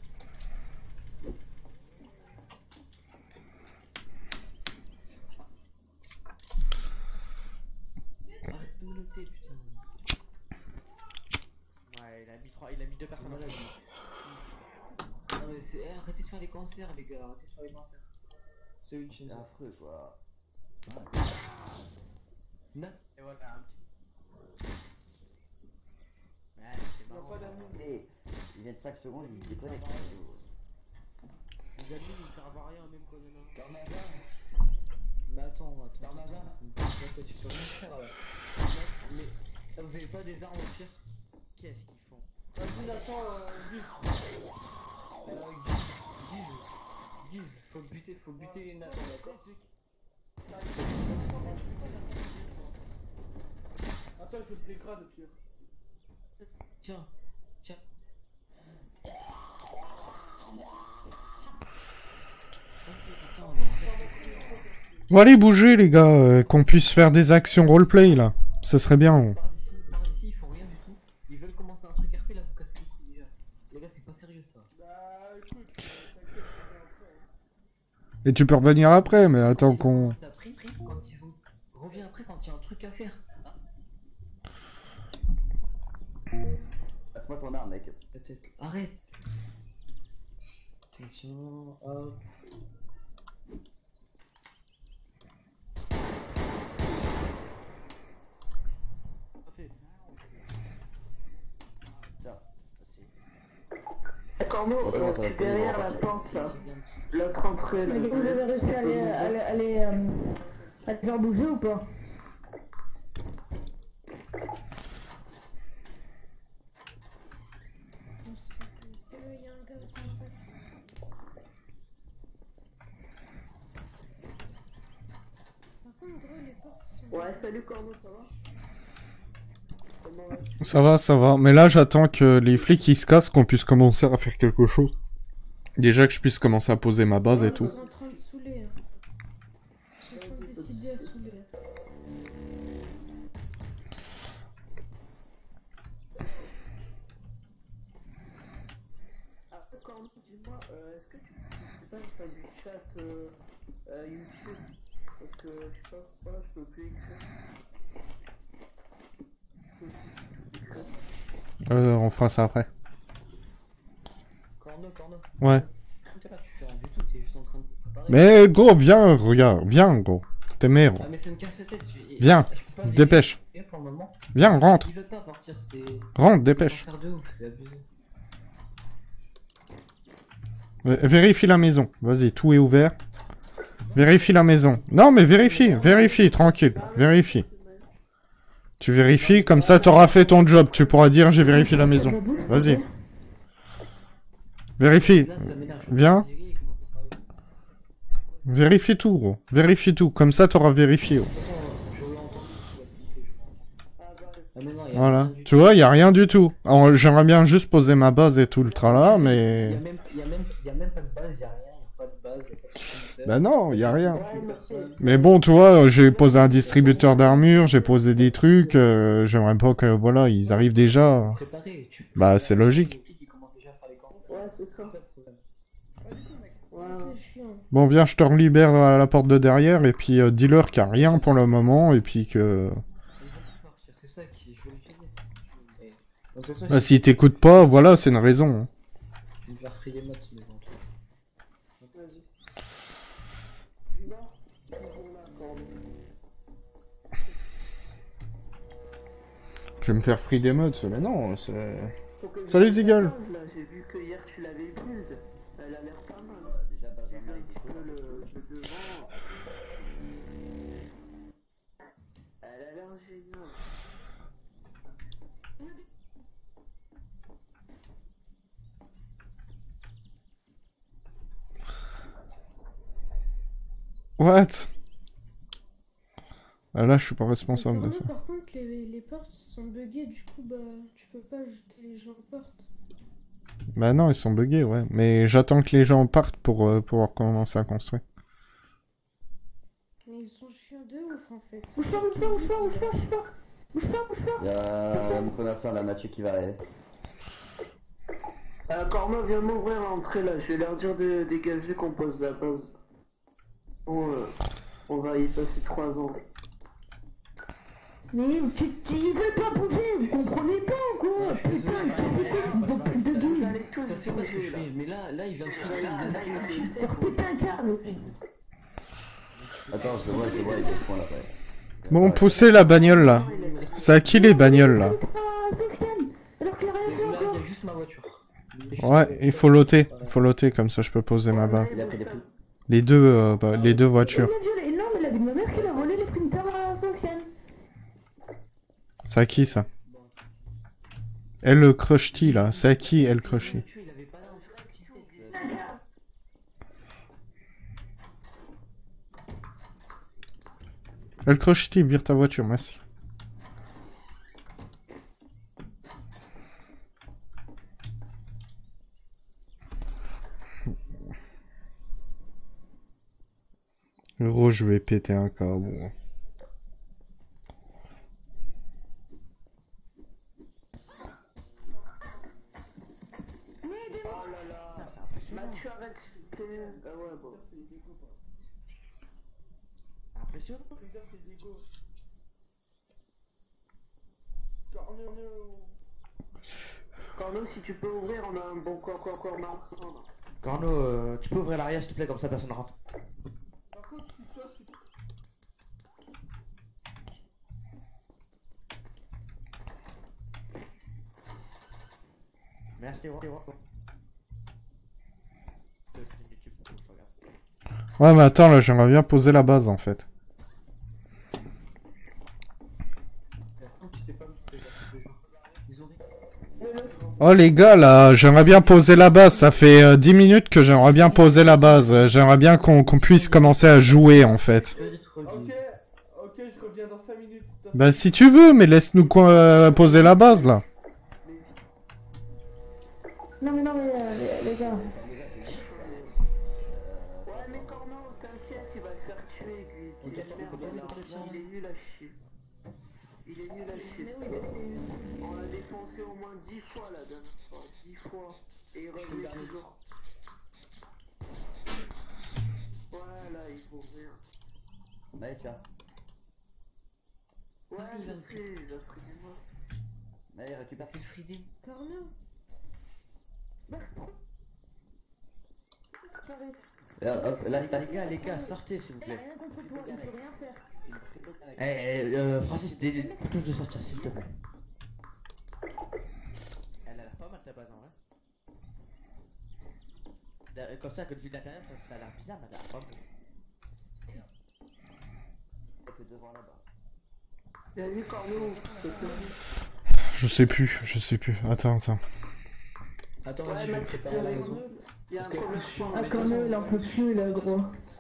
Arrête de me noter, putain. Ouais, il a mis 2 personnes. Non mais c'est... arrêtez de faire les cancers les gars, arrêtez de faire les cancers. C'est utile. c'est affreux, quoi. Non. Et voilà, un petit. Ouais, c'est marrant. Et il vient de 5 secondes, il déconnecte. Les amis, ils servent à rien, même quand il y en a. Mais attends, ça me passe la tête, tu peux rien faire là. Mais vous avez pas des armes au pire? Qu'est-ce qu'ils font? Vas-y, attends, Guise, faut buter Nathan, d'accord? Attends, je le dégrade au pire. Tiens. Attends, Bon, allez, bougez, les gars, qu'on puisse faire des actions roleplay, là. Ça serait bien. par d'ici, ils font rien du tout. Ils veulent commencer un truc RP là, vous cassez les couilles déjà. Les gars, c'est pas sérieux ça. Bah, écoute, t'inquiète, Et tu peux revenir après, mais attends qu'on... T'as pris quand il faut. Reviens après quand il y a un truc à faire. Ah, Passe-moi ton arme, mec. la tête. Arrête. Tiens, hop. Corneau, Attends, ça va tu pas derrière devoir la partir. porte là. L'autre entrée là. Vous avez réussi à les faire bouger ou pas? Il y a un gars qui me passe. Par contre, gros, les portes sont... Ouais, salut Corneau, ça va? Ça va. Mais là, j'attends que les flics, ils se cassent, qu'on puisse commencer à faire quelque chose. Déjà que je puisse commencer à poser ma base et tout. Ils sont en train de saouler. Hein. Ils sont en train de décider à saouler. Ah, Corneau, dis-moi, est-ce que tu peux faire du chat YouTube? Parce que je sais pas pourquoi je peux plus écrire. On fera ça après. Corneau. Ouais. T'es là, tu fais rien du tout, t'es juste en train de préparer. Mais gros, viens, regarde, viens, gros. T'es merde. Ah, mais ça me casse la tête. Viens, Je peux pas dépêche. vérifier pour le moment. Viens, rentre. Il veut pas partir, c'est... Rentre, dépêche. Faire de ouf, c'est abusé. Vérifie la maison. Vas-y, tout est ouvert. Vérifie la maison. Non, mais vérifie, tranquille. Vérifie. Tu vérifies, comme ça t'auras fait ton job. Tu pourras dire j'ai vérifié la maison. Vas-y. Vérifie. Là, ça m'énerve. Viens. Les gars, ils commencent à parler. Vérifie tout, gros. Vérifie tout. Comme ça t'auras vérifié. Gros. Je l'entends. Ah, mais non, y a Voilà. rien du Tu vois, y a rien du tout. Alors, j'aimerais bien juste poser ma base et tout le tralala, tout. mais... Y a même pas de base, y a rien, y a pas de base, y a pas de système. Bah non, y a rien. Mais bon, tu vois, j'ai posé un distributeur d'armure, j'ai posé des trucs, j'aimerais pas que, voilà, ils arrivent déjà. Préparé, Bah, c'est logique. Les flics, ils commencent déjà à faire les camps. Ouais, c'est ça. C'est ça le problème. Ouais. C'est chiant. Bon, viens, je te relibère à la porte de derrière, et puis dis-leur qu'il n'y a rien pour le moment, et puis que... Ils vont partir, c'est ça qui... Je vais le filmer. Et... De toute façon, Bah, s'ils t'écoutent pas, voilà, c'est une raison. Hein. je vais me faire free les mods, mais bon, toi. Vas-y. Je vais me faire free des mods, mais non, c'est... Faut que Salut, je Ziggle. là, j'ai vu que hier tu l'avais prise. Elle a l'air pas mal. Déjà, J'ai vu Benjamin, un il petit peu décolle. le devant. Elle a l'air géniale. What? Ah là, je suis pas responsable de Apparemment, ça. par contre, les portes sont buggées, du coup, bah, tu peux pas ajouter les gens aux portes. Bah non, ils sont buggés, ouais. Mais j'attends que les gens partent pour pouvoir commencer à construire. Mais ils sont chiants de ouf, en fait. Bouge pas. Il y a mon commerçant là, Mathieu, qui va arriver. Corma, viens m'ouvrir l'entrée là. Je vais leur dire de dégager qu'on pose la base. Bon, on va y passer 3 ans. Mais ils veulent pas bouger, vous comprenez pas quoi? Putain, ils sont de Vous guillemets. allez tous Ça, c'est pas ce que bouger je là. fais, mais là, il vient de se Leur putain de câble. Attends, je le vois, il est au point là. Ouais. Bon, poussez la bagnole là. C'est à qui les bagnoles là? Alors qu'il y a rien fait Là, il y encore. a juste ma voiture. Ouais, il faut loter. Il faut loter, comme ça je peux poser ma base. Il a pris des plumes. Les deux voitures. Non, mais la vie de ma mère qui a volé les printers à Sofiane. C'est à qui ça? El Crushty là. C'est à qui El Crushty? Il avait pas l'air. El Crushty, vire ta voiture, merci. Gros, je vais péter un câble. Mathieu, arrête s'il te plaît. Ah ouais, bon. Impression. Corno, si tu peux ouvrir, on a un bon corps marchand. Corno, tu peux ouvrir l'arrière s'il te plaît, comme ça personne ne rentre. Par contre, si toi, tu... Merci, ouais. Ouais, mais attends, là, j'aimerais bien poser la base en fait. Oh les gars, là, j'aimerais bien poser la base. Ça fait 10 minutes que j'aimerais bien poser la base. J'aimerais bien qu'on puisse commencer à jouer en fait. Ok, je reviens dans 5 minutes. Bah si tu veux, mais laisse-nous poser la base là. Non, mais les gars. Ouais, mais Corno, t'inquiète, il va se faire tuer, lui. Il est nul à chier. Il est nul à chier. On l'a défoncé au moins 10 fois la dernière fois. 10 fois. Et il revient toujours. Voilà, il faut rien. Mais tiens. Ouais, je sais, il a pris du mot. Mais récupère tes fridim. Corno. Hop, là, Les gars, sortez s'il vous plaît. Rien contre toi, il faut rien faire. Francis, tous de sortir s'il te plaît. Elle a l'air pas mal ta base en vrai. Comme ça, que vu de l'intérieur, ça a l'air bizarre, mais elle a l'air pas mal. devant là-bas. Il a vu Corno. Je sais plus. Attends. Attends, Ouais, vas-y, je vais me Mathieu, préparer la maison. il y a un commerçant. Ah, Corno, il en peut plus, là, gros.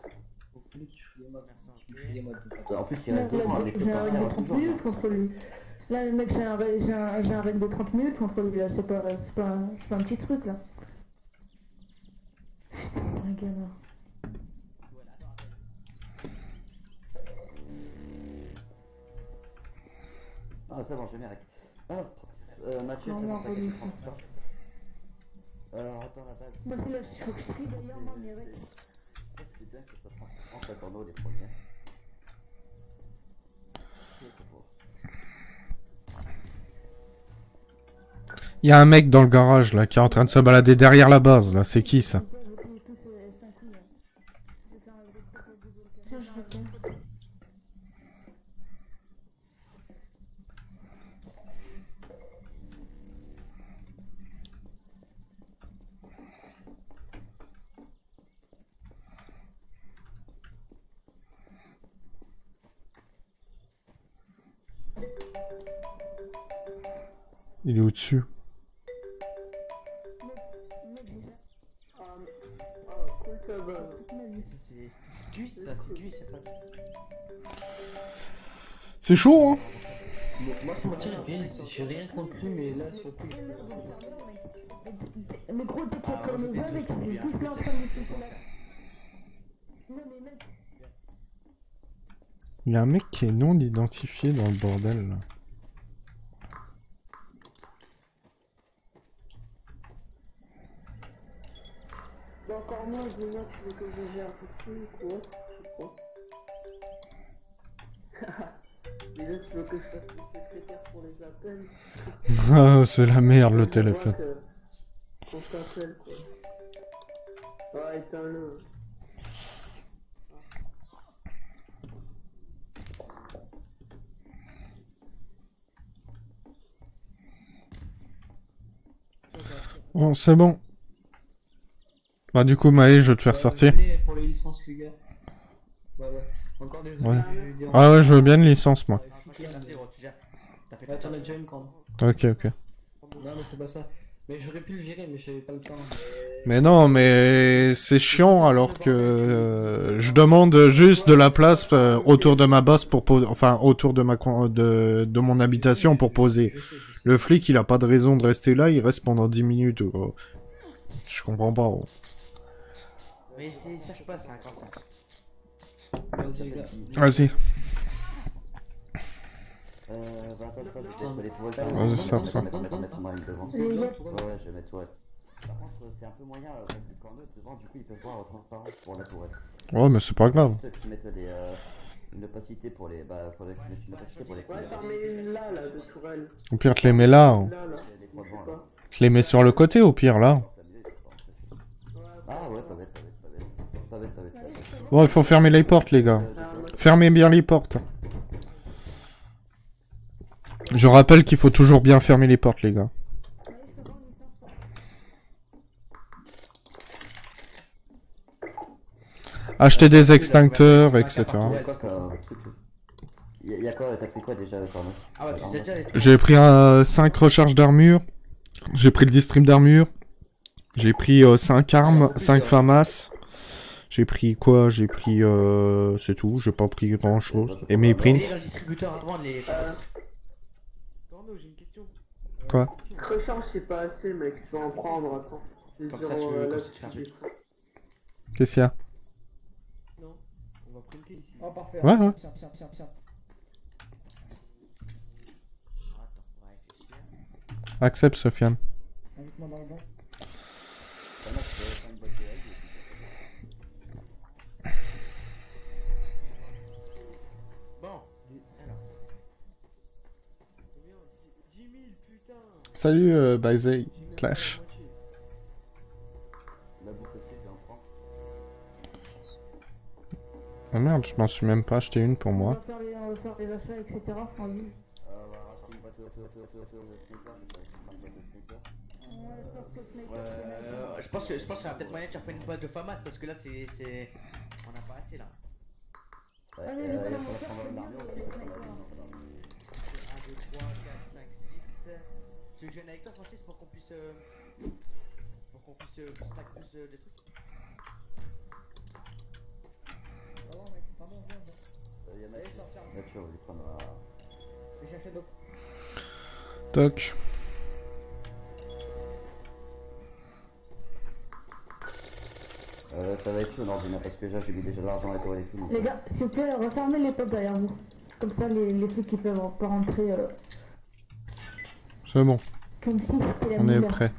En plus, il Là, reste devant avec le j'ai un règle de parterre 30 toujours. minutes contre lui. Là, le mec, j'ai un règle de 30 minutes contre lui, là. C'est pas un petit truc, là. Putain, un gamin. Ah, c'est bon, je mérite. Hop. Mathieu, Non, c'est non, bon, pas t'inquiète, du prends tout. ça. Alors, attends, la base. Moi, c'est là, il faut que je trie d'ailleurs, moi, mes règles. C'est bien que ça prend ça pour nous, les premiers. Il y a un mec dans le garage là qui est en train de se balader derrière la base là. C'est qui ça? Tiens, je reviens. Il est au-dessus. Cool, ça va. C'est Gus, là, c'est Gus, c'est pas... C'est chaud, hein? Moi, ça m'attire bien, j'ai rien contre lui, mais là, sur le coup, Mais gros, dès qu'il y a comme les avec, ils sont tous là en train de se là. Non, mais mec. Il y a un mec qui est non identifié dans le bordel, là. Bah, encore moi, Zéna, tu veux que je gère tout de suite ou quoi? Je sais pas. Mais là, tu veux que je fasse le secrétaire pour les appels? Ah, c'est la merde, le Je vois téléphone. qu'on s'appelle, quoi. Ah, éteins-le. Bon, c'est bon. Bah, du coup, Maë, je vais te faire sortir. venez pour les licences, les gars. Ouais. Encore désolé, Ouais. je vais dire... Ah ouais, je veux bien une licence, moi. Ouais, t'en as déjà une quand? Ok, ok. Non, mais c'est pas ça. Mais j'aurais pu le virer, mais j'avais pas le temps. Mais non, mais c'est chiant alors que je demande juste de la place autour de ma base pour poser, enfin autour de de mon habitation pour poser. Le flic, il a pas de raison de rester là, il reste pendant 10 minutes. Gros. Je comprends pas. Gros. Mais ça, je passe, c'est un cancer. Vas-y, gars. Vas-y. Bah, attends, les toilettes. Vas-y, ça. Mettre moi une devant. Les gars, Ouais, je vais mettre toilette. Par contre, c'est un peu moyen, parce que quand eux, devant, du coup, ils peuvent voir en transparence pour la toilette. Ouais, mais c'est pas grave. Ceux qui mettent une opacité pour les... Bah, faudrait qu'ils mettent une opacité pour les... Ouais, fermez là, de Tourelle. Au pire, te les mets là. Hein. Là. Les trois devant, là. Te les mets sur le côté, au pire, là. Ah ouais, pas bête. Bon, il faut fermer les portes, les gars. Fermez bien les portes. Je rappelle qu'il faut toujours bien fermer les portes, les gars. Acheter des extincteurs, etc. Il y a quoi, t'as pris quoi déjà, Corneau? Ah ouais, tu sais déjà les trucs. J'ai pris 5 recharges d'armure. J'ai pris le distrib d'armure. J'ai pris 5 armes, 5 FAMAS. J'ai pris quoi? J'ai pris... c'est tout, j'ai pas pris grand chose. Et mes prints. Dans le distributeur avant les... Corneau, j'ai une question. Quoi? Recharge, c'est pas assez, mec. Je vais en prendre, attends. Je vais Comme dire, ça, tu veux là, que tu fasses tu un fais ça. Qu'est-ce qu'il y a? Non, on va printer ici. Oh, parfait. Ouais, ouais. Tiens. Attends, on va réfléchir. Accepte, Sofiane. Invite-moi dans le banc. Bon, alors. Combien? 10 000, putain. Salut, Baizey, Clash. La bouffe aussi, je vais en prendre. Ah merde, je m'en suis même pas acheté une pour on moi. va faire les achats, etc. en ligne. Je pense que ça va peut-être moyen de faire une boîte de FAMAS parce que là c'est... On n'a pas assez là. Ouais, Allez, il les faut gars, prendre on va l'armure faire aussi, les parce qu'on a snipers. vu, 1, 2, 3, 4, 5, 6... Tu veux que je vienne avec toi Francis pour qu'on puisse... stack plus des trucs. Pardon, mec, pardon, viens. Il y a Allez, sortir. Mathieu, on va lui prendre Je vais chercher d'autres. Toc. ça va être chaud l'ordinateur parce que j'ai mis déjà de l'argent et tout et tout. Les gars, s'il vous plaît, refermez les portes derrière vous. Comme ça, les flics ils peuvent pas rentrer C'est bon, comme si c'était la on est misère. prêt.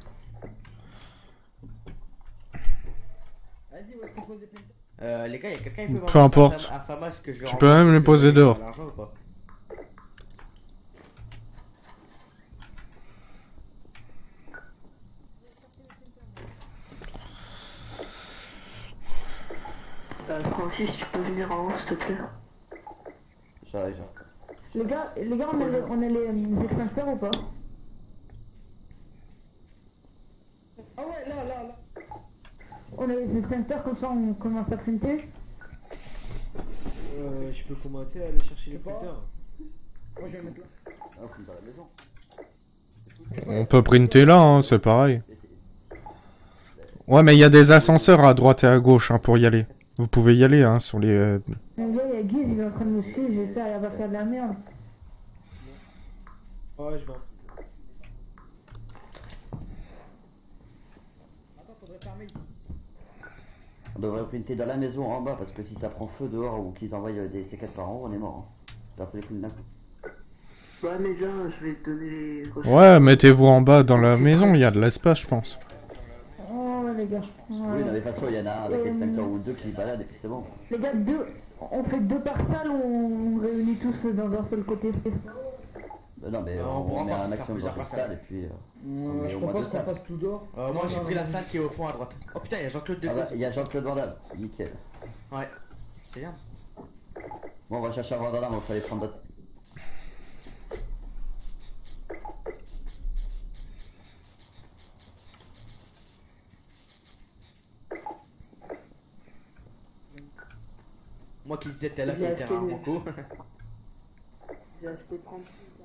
Vas-y, où est-ce qu'on pose des plaintes? Les gars, y'a quelqu'un qui peut Peu importe. un FAMAS que je vais Tu peux même les poser dehors. L'argent ou pas? Francis, tu peux venir en haut, s'il te plaît? J'arrive. Les gars, on a les extincteurs ou pas? Ah ouais, là. On a les extincteurs, comme ça on commence à printer. Je peux commenter à aller chercher les printers. Moi, je vais le mettre là. Ah, on finit dans la maison. On peut printer là, hein, c'est pareil. Ouais, mais il y a des ascenseurs à droite et à gauche hein, pour y aller. Vous pouvez y aller hein, sur les... Mon gars, il y a Guise, il est en train de me suivre, j'espère qu'elle va faire de la merde. Ouais, je vois. Attends, faudrait fermer ici. On devrait printer dans la maison en bas parce que si ça prend feu dehors ou qu'ils envoient des C4 par en haut, on est mort. Hein. Ça fait les coups d'un coup. Ouais, mais viens, je vais te donner les recherches. Ouais, mettez-vous en bas dans la maison, il y a de l'espace, je pense. Oh les gars. Oui, de toute façon, il y en a un avec l'extincteur ou deux qui baladent et puis c'est bon. Les gars, on fait deux par salle, on réunit tous dans un seul côté. Non, mais on met un maximum dans chaque salle et puis... on met Je au moins propose deux qu'on salles. passe tout dehors. Moi j'ai pris la salle qui est au fond à droite. Oh putain, il y a Jean-Claude Ah bah, Decaux. il y a Jean-Claude Vandal, nickel. Ouais. C'est bien. Bon, on va chercher un Vandal, on va aller prendre d'autres. Moi qui disais tout à l'heure J'ai qu'il était acheté rarement le- court. J'ai acheté 30.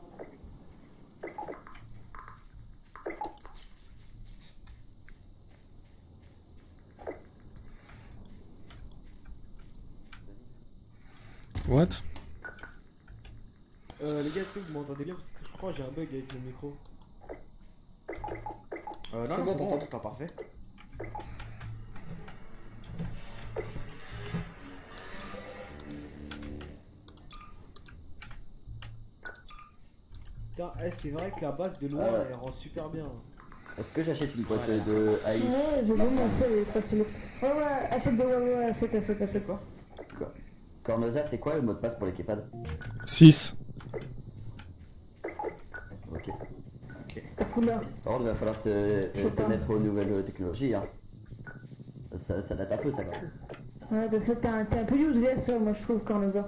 What? Les gars, est-ce que vous m'entendez bien? Parce que je crois que j'ai un bug avec le micro. Non, C'est non, bon, c'est bon, t'entends. tout en parfait. Putain, c'est vrai que la base de loin, Ah ouais. elle rend super bien. Est-ce que j'achète une boîte de AI? Ouais, je veux montrer, facile. Ouais, achète, achète quoi. Cornozat, c'est quoi le mot de passe pour les keypads? 6. Ok. Ta couleur. Par contre, il va falloir te mettre aux nouvelles technologies. Hein. Ça date un peu, ça, quand même. Ouais, parce que t'es un peu useless, moi je trouve, Cornoza.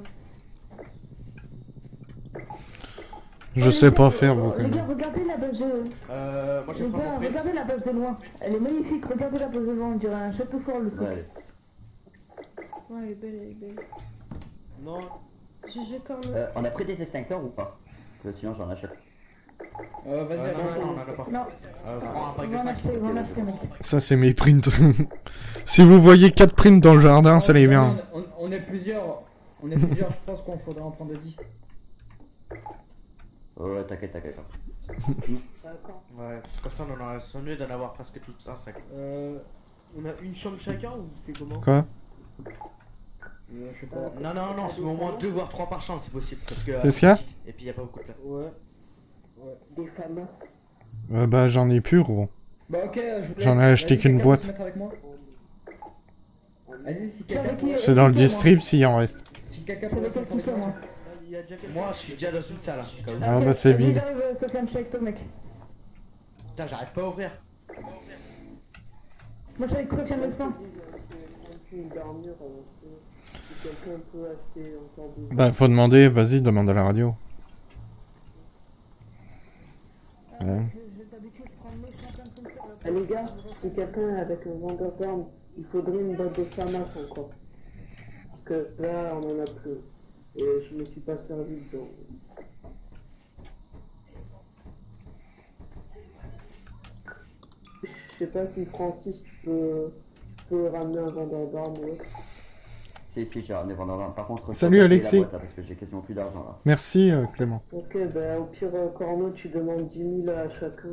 Je sais pas faire, vous Les gars, connaissez. regardez la base de... Moi je Les prends gars, mon prix. regardez la base de loin. Elle est magnifique, regardez la base de loin, on dirait un château fort, le truc. Ouais, allez. Ouais, elle est belle, elle est belle. Non, GG Corno. On a pris des extincteurs ou pas? Parce que sinon, j'en achète. vas-y, Non, non, non, on en a pas. Non, Prends un pack on de va en 5. acheter, on va en acheter, mec. Ça, c'est mes prints. Si vous voyez 4 prints dans le jardin, ça les bien. On est plusieurs. On est plusieurs, je pense qu'on faudrait en prendre 10. Ouais, t'inquiète. D'accord. Ouais, parce que comme ça on en a, c'est mieux d'en avoir presque tout ça. On a une chambre chacun ou c'est comment? Quoi? Je sais pas. Non, c'est au moins 2 voire 3 par chambre si possible. Parce que. Qu'est-ce qu'il y a? Et puis y a pas beaucoup de place. Ouais. Des femmes. Bah, j'en ai plus, gros. Bah ok, je vous laisse. J'en ai acheté Vas-y, qu'une quelqu'un boîte. peut se mettre avec moi. Vas-y, si quelqu'un peut... C'est dans le distrib s'il en reste. Si quelqu'un C'est peut se lequel mettre avec qui fait, moi. moi. Il y a déjà quelqu'un. Moi je suis déjà dans une salle. Hein, au cas où. Ah bah, c'est vide. J'arrive, Sofiane, je suis avec toi, mec. Putain, j'arrive pas à ouvrir. Moi, je suis avec Sofiane maintenant. Une dormir, si quelqu'un peut acheter encore des... Bah, faut demander, vas-y, demande à la radio. Ouais. Ah, les gars, si quelqu'un est avec un vendeur d'armes, il faudrait une boîte de FAMAS encore. Parce que là, on en a plus. Et je me suis pas servi donc. Je sais pas si Francis, tu peux ramener un vendeur d'armes ou autre. Si, j'ai ramené Vandal. Par contre, Salut, faut Alexis. la boîte, là, parce que j'ai quasiment plus d'argent là. Merci, Clément. Ok, bah au pire, Corno, tu demandes 10 000 à chacun.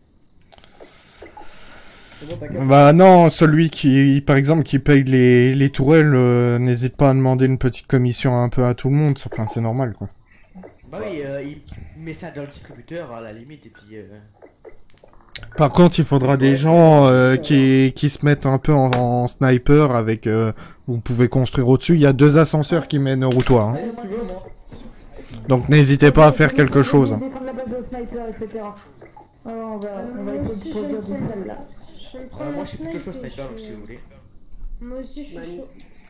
C'est bon, t'inquiète. Bah non, celui qui, par exemple, qui paye les tourelles, n'hésite pas à demander une petite commission un peu à tout le monde. Enfin, c'est normal, quoi. Bah oui, il met ça dans le distributeur à la limite et puis. Par contre, il faudra des gens qui se mettent un peu en sniper avec... vous pouvez construire au-dessus. Il y a 2 ascenseurs qui mènent au routoir. Hein. Vas-y, si tu veux, moi. Donc n'hésitez pas à faire quelque chose. On va défendre la base de sniper, etc. Alors, on va essayer de produire des salles, là. Je vais me prendre Moi la je suis plutôt chaud snipe et sniper je- si vous voulez. Moi aussi, je suis chaud.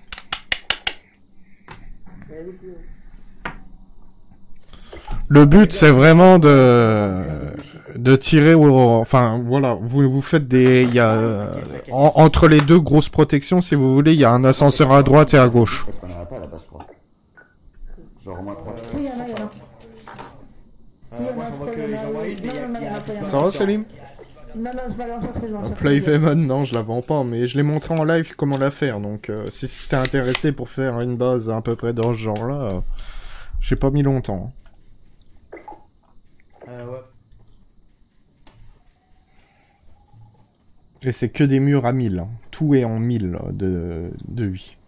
Le but, c'est vraiment de tirer enfin, voilà, vous faites des... Il y a, entre les 2 grosses protections, si vous voulez, il y a un ascenseur à droite et à gauche. Parce qu'on en a pas là-bas, je crois. Genre au moins 3. Oui, il y en a. Moi j'en vois que j'en vois une, mais il y a... Ça va, Selim? Non, je vais aller en chercher, je vais en chercher. Playfamon, non, je la vends pas, mais je l'ai montré en live comment la faire, donc si t'es intéressé pour faire une base à peu près dans ce genre-là, j'ai pas mis longtemps. Ouais. Et c'est que des murs à 1000, hein. Tout est en 1000 de vie.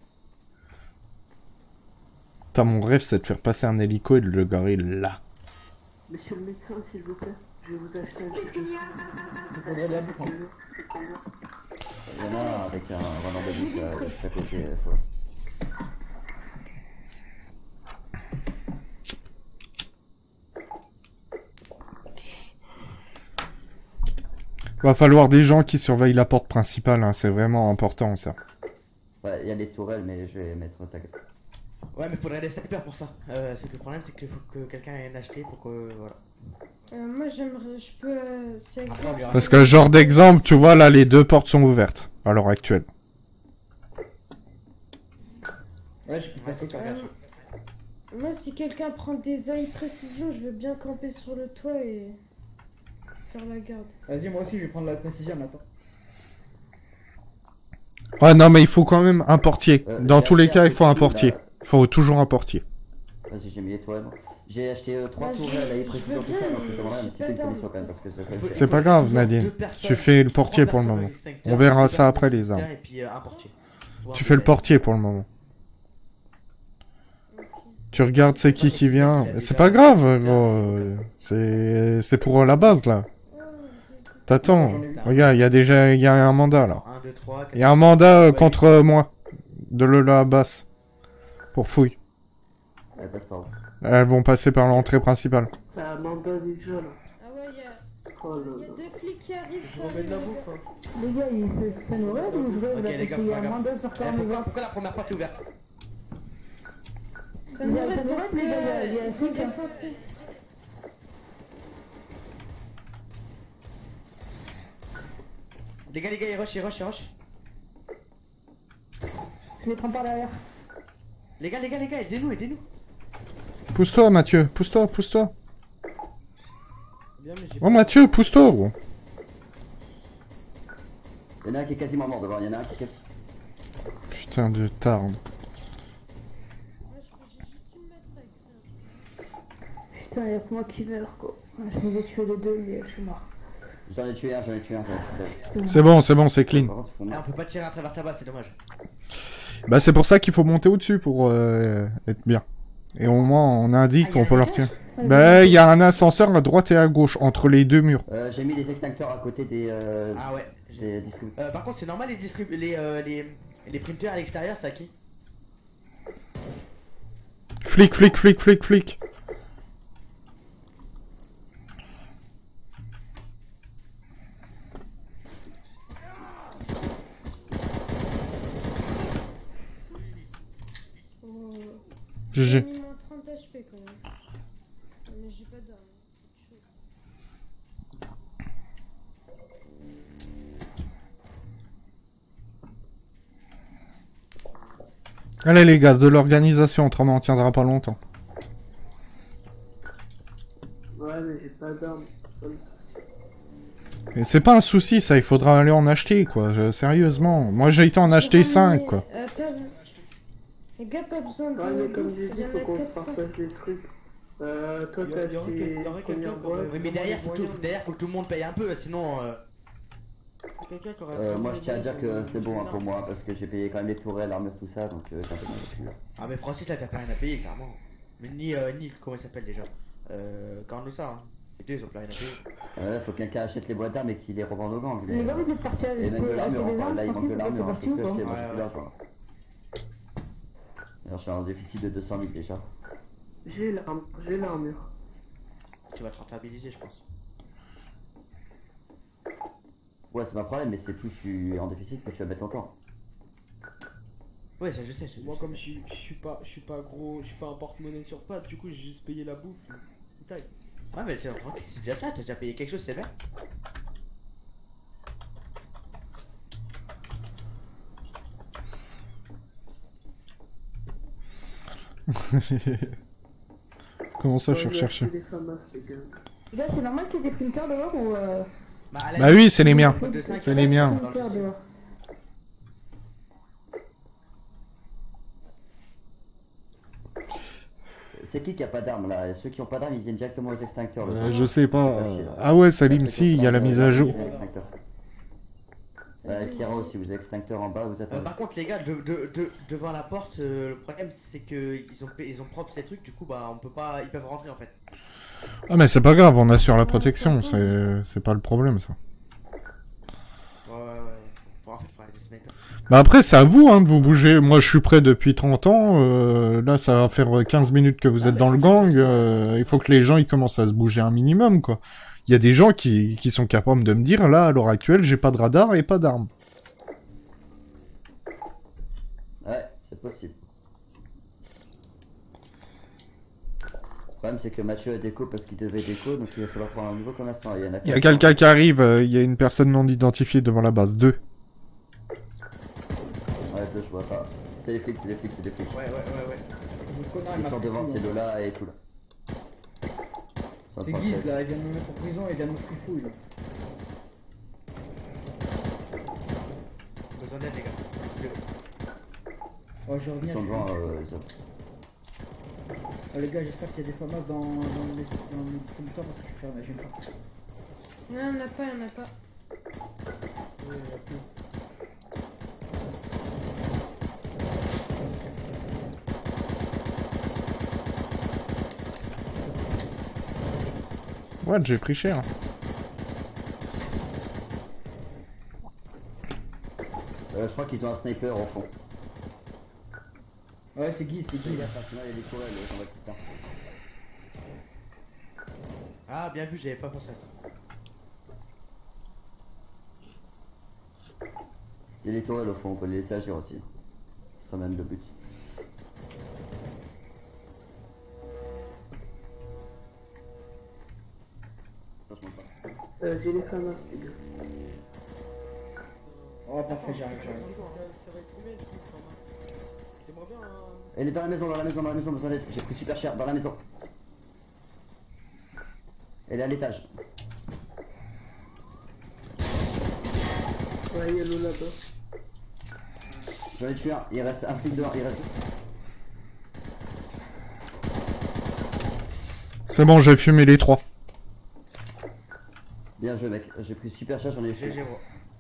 T'as mon rêve, c'est de faire passer un hélico et de le garer là. Monsieur le médecin, s'il vous plaît, je vais vous acheter un petit peu. Il y en a un avec un Roland de boucle juste à côté. Va falloir des gens qui surveillent la porte principale, hein. C'est vraiment important ça. Ouais, il y a des tourelles, mais je vais mettre ta gueule. Ouais, mais faudrait des snipers pour ça. C'est que le problème, c'est qu'il faut que quelqu'un ait acheté pour que... Voilà. Moi j'aimerais, je peux... si avec Après, on lui Parce que genre d'exemple, tu vois là, les 2 portes sont ouvertes à l'heure actuelle. Ouais, je peux passer par là. Moi si quelqu'un prend des ailes précision, je veux bien camper sur le toit et faire la garde. Vas-y, moi aussi, je vais prendre la précision, attends. Ouais, non, mais il faut quand même un portier. Dans tous les cas, il faut un portier. Là. Il faut toujours un portier. Vas-y, j'ai mis les tourelles. J'ai acheté 3 Bah, tourelles à je précision veux tout ça, bien, donc je mais demanderai je un suis petit pas peu de down. commission quand même, parce que ça C'est pas grave, Nadine. Tu fais le portier pour le moment. On verra ça après les armes. Et puis un portier. Tu fais le portier pour le moment. Tu regardes c'est qui vient. C'est pas grave, gros. C'est pour la base, là. T'attends. Regarde, il y a un mandat, là. 1, 2, 3, Il y a un mandat contre moi. De la basse. Pour fouille. Elle passe par où? Elles vont passer par l'entrée principale. C'est un mandat déjà là. Ah ouais, il y a Oh là là. des flics qui arrivent. Je remets de la bouffe, hein. Les gars, ça nous rêve ou je rêve Ok, là, les parce gars, qu'il y a un regarde. mandat sur Pourquoi, Carnivore. pourquoi la première porte est ouverte? Ça nous Ça reste nous parce reste, les gars, il y a que faut cinq, hein. défoncer. Les gars, ils rush. Je les prends par derrière. Les gars, aidez-nous. Pousse-toi, Mathieu. Pousse-toi. Bien, mais j'ai Oh, Mathieu, pousse-toi, gros. Il y en a un qui est quasiment mort devant, il y en a un qui est... Putain de tarde. Moi, j'ai juste une mettre avec. Putain, y'a que moi qui meurs, quoi. Je les ai tués les deux, mais je suis mort. J'en ai tué un. C'est bon, c'est clean. Par contre, ils font Ah, mal. on peut pas tirer à travers ta base, c'est dommage. Bah, c'est pour ça qu'il faut monter au-dessus pour être bien. Et au moins, on indique qu'on peut leur tirer. Bah, il y a un ascenseur à droite et à gauche, entre les 2 murs. J'ai mis des extincteurs à côté des... Ah ouais. des distributeurs. Par contre, c'est normal les printers à l'extérieur, c'est à qui? Flic. J'ai GG. mis moins 30 HP quand même. Mais j'ai pas d'armes. Allez les gars, de l'organisation, autrement on tiendra pas longtemps. Ouais, mais j'ai pas d'armes. Et c'est pas un souci ça, il faudra aller en acheter quoi, sérieusement. Moi j'ai été en acheter 5 quoi. Les gars, pas besoin de... Ouais, mais comme j'ai il dit, y en a faut qu'on 400. partage les trucs. Toi t'as acheté combien de boîtes? Oui, mais derrière, faut que tout le monde paye un peu, sinon... quelqu'un qui aurait... Moi je tiens à dire que c'est bon hein, pour moi, parce que j'ai payé quand même les tourelles, l'armure, tout ça, donc j'ai un peu mal dessus. Ah mais Francis là t'as pas rien à payer clairement. Mais ni comment il s'appelle déjà Carnosa hein. Les deux ils ont plus rien à payer. Faut que quelqu'un achète les boîtes d'armes et qu'il les revende aux gangs. Les gars, vous êtes partis Et même de l'armure, des enfin, armes, là il manque de tranquille, l'armure, vous êtes faut partis que ou je pas acheter, moi j'ai plus d'argent. Alors je suis en déficit de 200 000 déjà. J'ai l'armure. Tu vas te rentabiliser je pense. Ouais c'est pas un problème, mais c'est plus je suis en déficit que je vais mettre longtemps. Ouais ça je sais. Moi comme je suis pas gros, je suis pas un porte-monnaie sur pattes, du coup j'ai juste payé la bouffe. Taille. Ouais mais c'est déjà ça, t'as déjà payé quelque chose c'est vrai. Comment ça, je suis Ouais, il a recherché? acheté des FAMAS, les gars. Les gars, c'est normal qu'il y ait des printers dehors ou Bah oui, c'est les miens. C'est les miens. printers dehors? C'est qui a pas d'armes là? Ceux qui ont pas d'armes, ils viennent directement aux extincteurs. Je sais pas. Ah ouais, Salim, si, il y a la mise à jour. Kira aussi, vous avez extincteur en bas, vous êtes... Par contre les gars, devant la porte, le problème c'est que ils ont propre ces trucs, du coup bah on peut pas, ils peuvent rentrer en fait. Ah mais c'est pas grave, on assure la protection, c'est pas le problème ça. Ouais. Bon, en fait, faut arrêter de se mettre. Bah après, c'est à vous hein, de vous bouger. Moi, je suis prêt depuis 30 ans. Là, ça va faire 15 minutes que vous êtes dans le gang. Il faut que les gens ils commencent à se bouger un minimum, quoi. Il y a des gens qui sont capables de me dire, là, à l'heure actuelle, j'ai pas de radar et pas d'armes. Ouais, c'est possible. Le problème, c'est que Mathieu a déco parce qu'il devait déco, donc il va falloir prendre un nouveau commerçant. Il y a quelqu'un qui arrive, il y a une personne non identifiée devant la base. 2. Ouais, je vois pas. C'est les flics. Ouais. Ils sont devant, c'est Lola et tout là. C'est Guise là, il vient de me mettre en prison et il vient de me frifouille là. Besoin d'aide les gars. Oh, je Ils reviens. sont devant, Oh, les gars, j'espère qu'il y a des FAMAS dans le distributeur parce que je suis fermé, j'aime pas. Non, y'en a pas, y'en a pas. Ouais, il y a plus. Ouais, j'ai pris cher. je crois qu'ils ont un sniper au fond. Ouais, c'est Guise, c'est Guise. Il y a des tourelles, on va tout ça. Ah bien vu, j'avais pas pensé à ça. Il y a des tourelles au fond, on peut les laisser agir aussi. Ce sera même le but. J'ai les FAMAS, les gars. Oh, parfait, j'arrive. Elle est dans la maison, besoin d'aide. J'ai pris super cher, dans la maison. Elle est à l'étage. Ouais, il y a Lola là-bas. J'en ai tué un, il reste un flic dehors, il reste... C'est bon, j'ai fumé les 3. Bien joué mec, j'ai pris super cher, j'en ai fait. GG moi.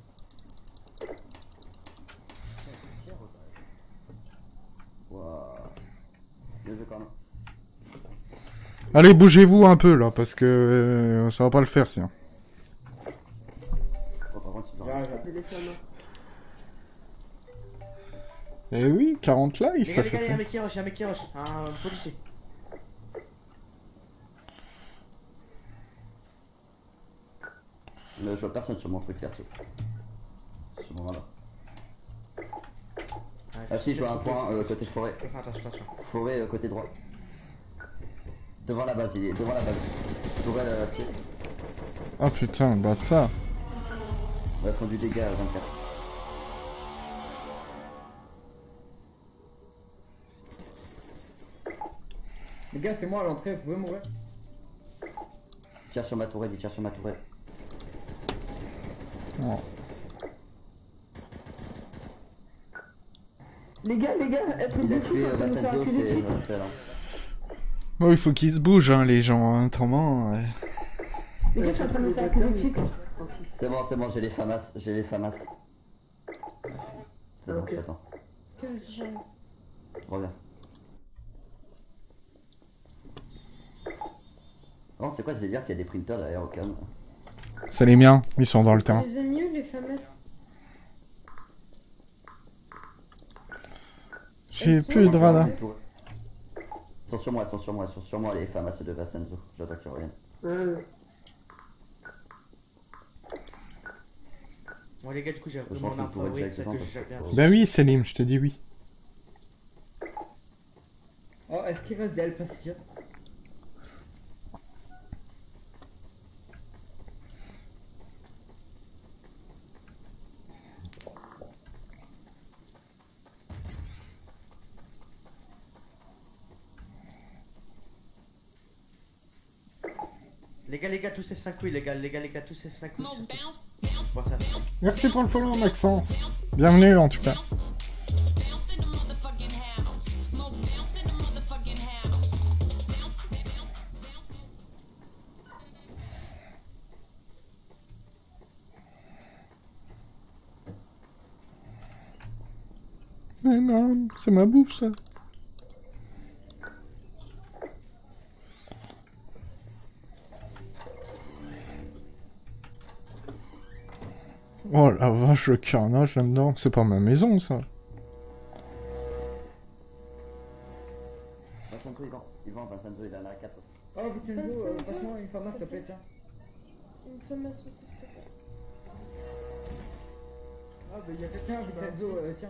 Waouh. Bien joué quand même. Allez, bougez-vous un peu là, parce que ça va pas le faire sinon. Oh, par contre, ils ont... J'ai les FAMAS. Eh oui, 40 là, Les ça gars, il y a fait... un mec qui rush, un policier. Je vois personne sur mon truc perso. Ce moment-là. Ah si, je vois un point côté forêt. Attention. Forêt côté droit. Devant la base, il est devant la base. Tourelle à la pied. Ah putain, bah ça. On va prendre du dégât à 24. Les gars, c'est moi à l'entrée, vous pouvez m'ouvrir? Tire sur ma tourelle, il tire sur ma tourelle. Oh. Les gars, être Il a dessus, tué ça va nous faire Vincenzo, accuser de c'est suite. mortel. Bon, il faut qu'ils se bougent, hein, les gens, hein, autrement... Les gars, ça va nous faire accuser de suite. C'est bon, j'ai les FAMAS, C'est bon, Ok. j'attends. J'arrive. Reviens. Oh, c'est quoi ce délire qu'il y a des printers derrière au calme? C'est les miens, ils sont dans le terrain. Les aime mieux, les FAMAS. J'ai plus de radar. Ils sont sur moi les FAMAS de Vincenzo. J'attends qu'ils reviennent. Ouais. Bon les gars, du coup j'ai repris Je mon pense arme qu'on pourrait favorite, celle directement que j'ai bien. parce que- Ben oui, Selim, je te dis oui. Oh, est-ce qu'il reste des Alpaciens? Les gars, tous ces 5 couilles, les gars, tous ces 5 couilles. Bon, ça. Merci pour le follow, Maxence. Bienvenue, en tout cas. Mais non, c'est ma bouffe, ça. Oh la vache, le carnage là-dedans. C'est pas ma maison, ça. Vincenzo, il vend, Vincenzo, il en a 4. Oh, Vincenzo, passe-moi une pharmacie, s'il te plaît, tiens. Une pharmacie, s'il te plaît. Ah, bah, y'a quelqu'un, Vincenzo, tiens.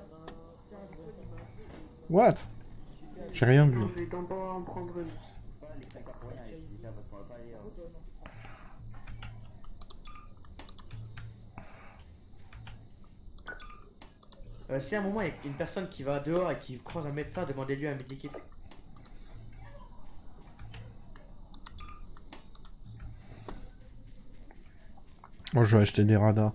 What? J'ai rien vu. Je vais d'abord en prendre une. Les 5 pour rien, il dit parce qu'on va pas aller. Si à un moment il y a une personne qui va dehors et qui croise un médecin, demandez-lui un medikit. Moi, je vais acheter des radars.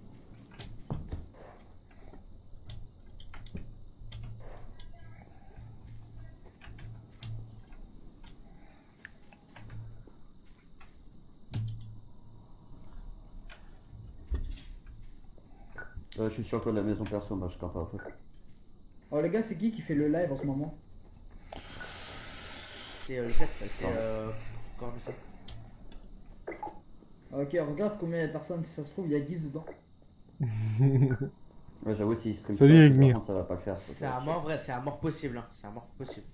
Je suis sur le toit de la maison perso, moi je campe pas en fait. Oh, les gars, c'est qui fait le live en ce moment? C'est le chef, c'est Cornusson. Ok, regarde combien il y a de personnes, si ça se trouve, il y a 10 dedans. Ouais, j'avoue, s'il stream Salut, pas, Egmir. par contre, ça va pas le faire. C'est un mort vrai, c'est un mort possible, hein. C'est un mort possible.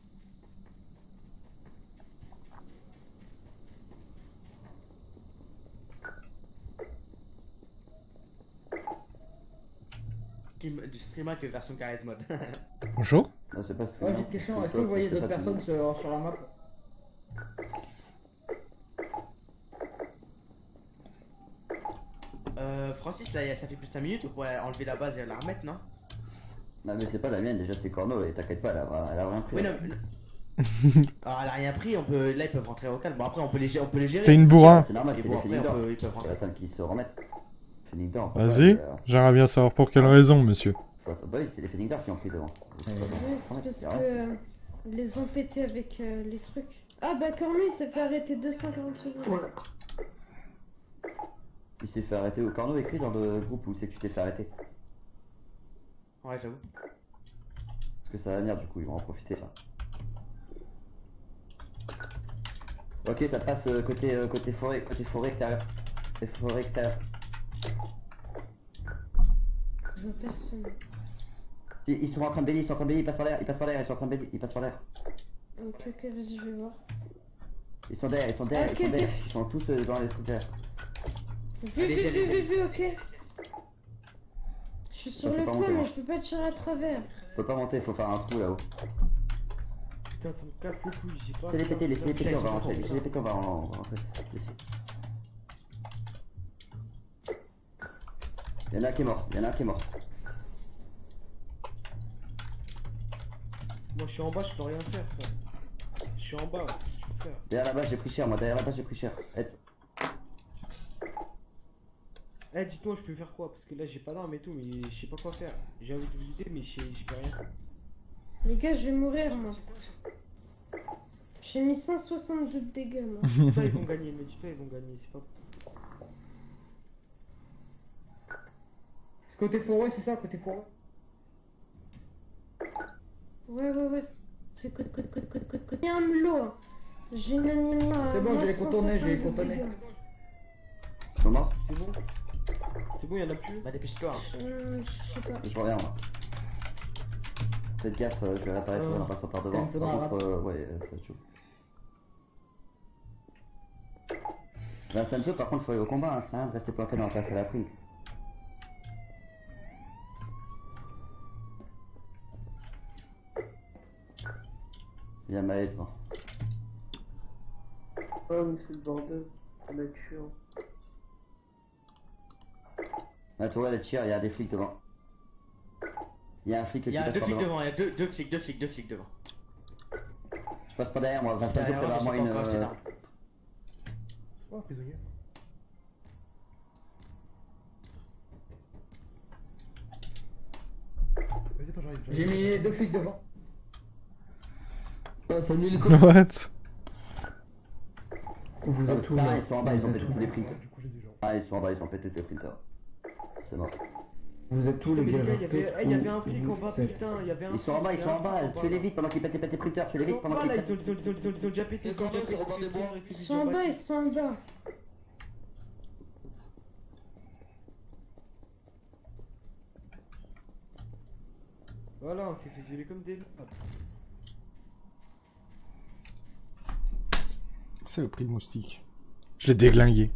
Du streamer que version Garry's Mod. Bonjour. Non, c'est pas Oh, j'ai une question, est-ce que vous voyez d'autres personnes sur la map? Francis, là, ça fait plus de 5 minutes, on pourrait enlever la base et la remettre, non? Non, mais c'est pas la mienne, déjà c'est Corno, et t'inquiète pas, elle a rien pris. Oui, non, non. Alors, elle a rien pris, là, ils peuvent rentrer au calme. Bon, après, on peut les gérer. T'es une bourrin. C'est normal, Et c'est bon, des après, finis d'or. ils peuvent rentrer. Attends qu'ils se remettent. Finis d'or. Vas-y. J'aimerais bien savoir pour quelle raison, monsieur. Bah oui, c'est les finis d'or qui ont pris devant. Ouais, c'est parce que ils les ont pétés avec les trucs. Ah bah Cornu il s'est fait arrêter 240 secondes. Voilà. Il s'est fait arrêter au Corno écrit dans le groupe où c'est que tu t'es fait arrêter. Ouais, j'avoue. Parce que ça va venir du coup, ils vont en profiter là. Ok, ça passe côté forêt extérieur. Côté forêt extérieur. Je vois personne. Ils sont en train de bélier, ils passent par l'air, ils sont en train de bélier, ils passent par l'air. Ok, vas-y, je vais voir. Ils sont derrière, Ok, ils sont tous dans les trucs derrière. Vu, ok. Je suis sur Ça, le faut pas toit, monter, mais moi. je peux pas tirer à travers. Faut pas monter, faut faire un trou là-haut. Putain, ça me casse le couille, j'ai pas... Laissez les péter, on va rentrer, laissez les péter, on va rentrer. Laissez. Y'en a un qui est mort, Moi, je suis en bas, je peux rien faire, frère. Je suis en bas, je peux faire. Derrière la base j'ai pris cher, Eh, dis-toi, je peux faire quoi? Parce que là, j'ai pas d'armes et tout, mais je sais pas quoi faire. J'ai envie de vous aider, mais je peux rien faire. Les gars, je vais mourir, moi. J'ai mis 162 de dégâts, moi. Dis-toi, ils vont gagner, mais dis-toi, ils vont gagner, c'est pas... C'est côté forêt, c'est ça, côté forêt? Ouais. C'est côte. Il y a un melot. J'ai une amie là. C'est bon, je vais les contourner, Ils sont morts? C'est bon? C'est bon, y'en a plus? Bah, dépêche-toi. Je sais pas. Je reviens moi. Faites gaffe, je vais réparer tout en passant par devant. Il faudra Par contre, ouais, ça va être chaud. Vincenzo, par contre, faut aller au combat, hein, c'est rien de rester planté dans la place à la prise. Il y a Maël, bon. Oh, mais c'est le bordel. Ça va être chiant. Là, tu vois, les tirs, il y a des flics devant. Il y a un flic qui Il y a passe deux par flics devant. devant, il y a deux flics devant. Je passe pas derrière moi, Vincenzo Derrière, peut avoir je moi sais pas encore acheter une... d'armes. Oh, prisonnier. Vas-y, toi, j'arrive. J'ai mis 2 flics devant. Oh, salut les What? Vous êtes tous Ah, là. ils sont en bas, ils ont pété tous les printers. Du coup, j'ai des gens. Ah, ils sont en bas, ils ont pété tous les printers. C'est mort. Vous êtes tous les Mais gars. les gars, il y avait un flic en bas, C'est- putain, il y avait un Ils sont en bas, ils sont en bas. Tuez-les vite pendant qu'ils pètent les printers. Tuez-les vite pendant qu'ils Là, pètent. ils ont déjà pété. Ils sont en bas, c'est Robin des Bois. Ils sont en bas, ils sont en bas. Voilà, on s'est fait violer comme des loups. C'est le prix de moustique. Je l'ai déglingué.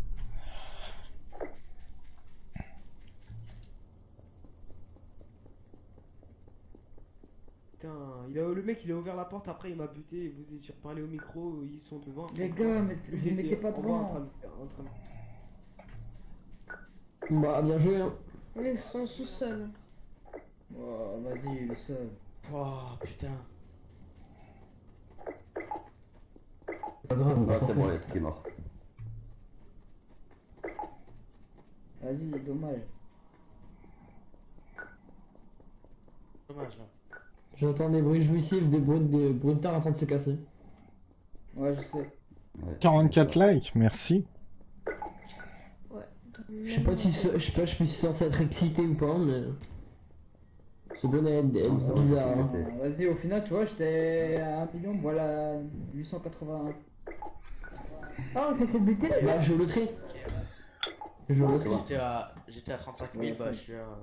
Putain, le mec il a ouvert la porte, après il m'a buté, vous étiez reparlé au micro, ils sont devant. Les gars, mais Ils vous mettez étaient pas en bas devant. en train de- Bah, bien joué, hein. Ils sont sous-sol. Oh, vas-y, le seul. Oh putain. C'est pas grave, on va Ah, s'en c'est bon, faire. il y a qui est mort. Vas-y, dommage. Dommage là. J'entends des bruits jouissifs, des bruits de terre en train de se casser. Ouais, je sais. Ouais. 44 likes, merci. Ouais. Je sais pas si je suis censé être excité ou pas, mais... C'est bon à être bizarre, hein. Vas-y, au final, tu vois, j'étais à 1 million, voilà 881. Ah, on s'est fait buter là. Bah, je le trie. Je le trie. J'étais à 35 000, bah je suis à...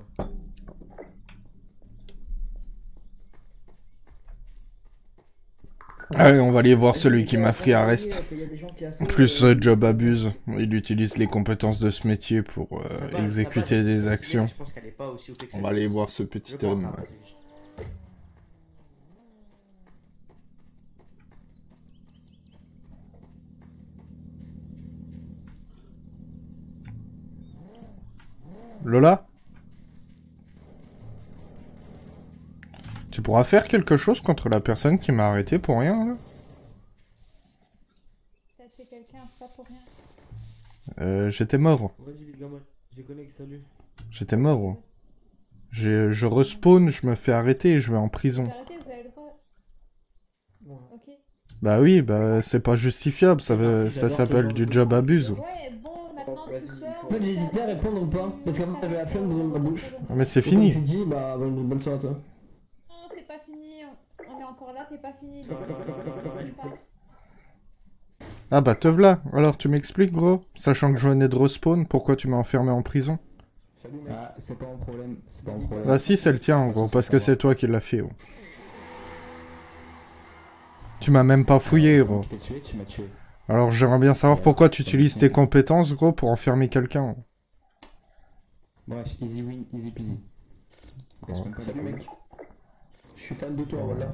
Allez, on va aller voir celui qui m'a pris arrest. En plus, Job abuse. Il utilise les compétences de ce métier pour exécuter des actions. Je pense qu'elle est pas aussi OP que On va aller voir ce Je petit pense, homme. hein, Ouais. vas-y. Lola? Tu pourras faire quelque chose contre la personne qui m'a arrêté pour rien, là? Ça fait quelqu'un, pas pour rien. J'étais mort. Vas-y les gars, moi, je les connecte, salut. J'étais mort. Je respawn, je me fais arrêter et je vais en prison. Vous arrêtez, vous avez le droit. Ok. Bah oui, bah c'est pas justifiable, ça s'appelle du job abuse. Ouais, bon, maintenant tu sors. En fait, j'hésitais à répondre ou pas, parce qu'en fait, j'avais la flemme de ma bouche. Mais c'est Et fini. comme tu dis, bah, bonne soirée à toi. Non, c'est pas fini. On est encore là, c'est pas fini. Ah bah te v'là. Alors tu m'expliques, gros? Sachant que je venais de respawn, pourquoi tu m'as enfermé en prison? Salut mec. Ah, c'est pas un problème, c'est pas un problème. Bah si, c'est le tien, gros, parce que c'est toi qui l'as fait, gros. Tu m'as même pas fouillé, gros. Je t'ai tué, tu m'as tué. Alors j'aimerais bien savoir pourquoi tu utilises tes compétences, gros, pour enfermer quelqu'un. Bref, easy win, easy peasy. Salut mec. Je suis fan de toi, voilà.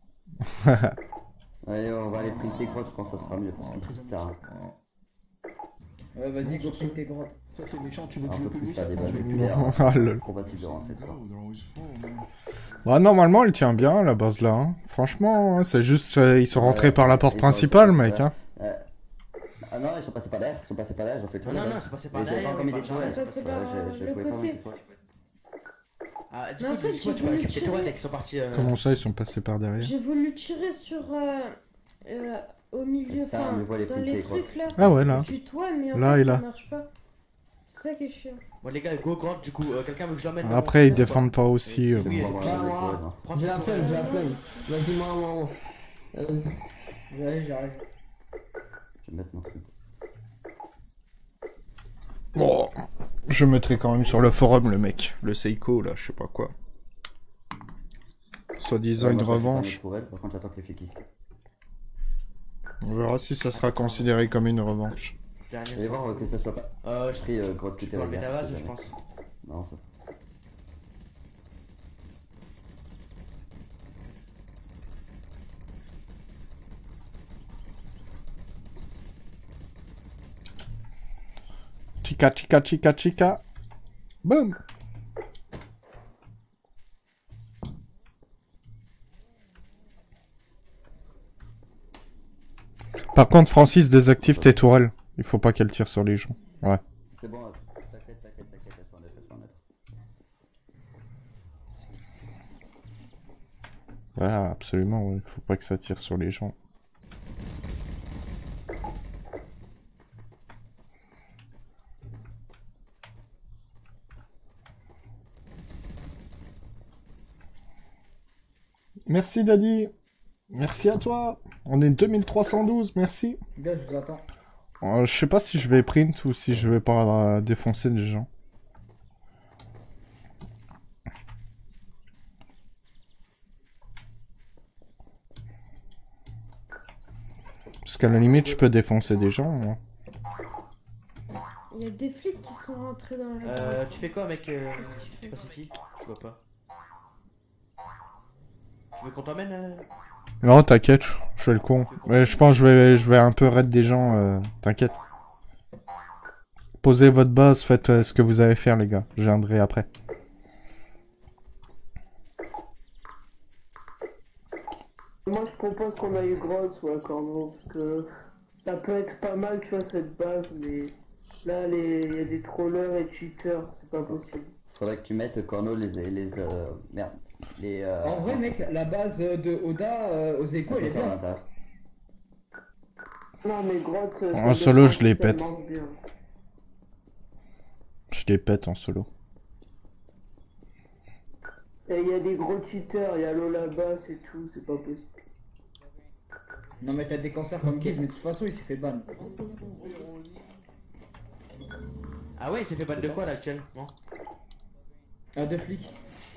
Allez, on va aller printer quoi, je pense que ça sera mieux. Parce que putain, Ouais, vas-y, go prendre tes grottes. Ça c'est méchant, tu veux un que je peu peux plus lui faire des balles Ah, nucléaires. lol. Compatible en fait. quoi. Bah normalement elle tient bien la base là, hein. Franchement, c'est juste ils sont rentrés par la porte Ils sont principale, restés, mec, hein. Ah non, ils sont passés par derrière, ils ont fait tout. Non, ils sont passés par Mais j'ai derrière, pas commis des par tourelles. Ça, c'est par J'ai le trouvé pas côté. mal. Ah, du Mais en coup, fait, dis-moi, j'ai tu vas voulu récupérer tirer. toilettes qui sont partis... Comment ça ils sont passés par derrière? J'ai voulu tirer sur au milieu, Ça, enfin on me voit les dans pompiers, les quoi. trucs là. Ah ouais, là. Du toit, mais en Là fait et là. ça marche pas. C'est ça qui est chiant. Bon les gars, go grand, du coup, quelqu'un veut que je l'emmène Après ils défendent pas aussi. Oui, On va voir les tourelles, hein. J'ai la flemme, j'ai la flemme. Vas-y, moi. Vas-y, j'arrive. Je vais mettre mon truc. Bon, je mettrai quand même sur le forum le mec, le Seiko là, je sais pas quoi. Soi-disant une Moi, je vais faire mes revanche. tourelles, par contre j'attends que les flics quittent. On verra si ça sera considéré comme une revanche. Allez voir que ça soit pas Je pris grotte peux cutter enlever ta vase, je pense. Non, ça. Chica, chica, chica, chica. Boum. Par contre, Francis, désactive tes tourelles. Il faut pas qu'elle tire sur les gens. Ouais. C'est bon, t'inquiète, elles sont nettes, elles sont nettes. Ouais, absolument, ouais. Faut pas que ça tire sur les gens. Merci Daddy. Merci à toi. On est 2312, merci. Gars, je vous attends. Je sais pas si je vais print ou si je vais pas défoncer des gens. Parce qu'à la limite, je peux défoncer des gens, moi. Il y a des flics qui sont rentrés dans la... Tu fais quoi mec je sais pas c'est qui. Je vois pas. Tu veux qu'on t'emmène Non, t'inquiète, je fais le con. Mais je pense que je vais un peu raid des gens, t'inquiète. Posez votre base, faites ce que vous allez faire les gars, je viendrai après. Moi je propose qu'on aille grotte ou à Corneau parce que ça peut être pas mal tu vois cette base mais là il y a des trollers et cheaters, c'est pas possible. Faudrait que tu mettes Corneau merde. En vrai mec, la base de Oda aux échos elle est bien. Non mais grotte... En solo je les pète. Je les pète en solo. Et il y a des gros cheaters, il y a Lola Bass et tout, c'est pas possible. Non mais t'as des concerts comme Kiz, mais de toute façon il s'est fait ban. Ah ouais, il s'est fait ban de quoi là actuellement? Ah, de flics.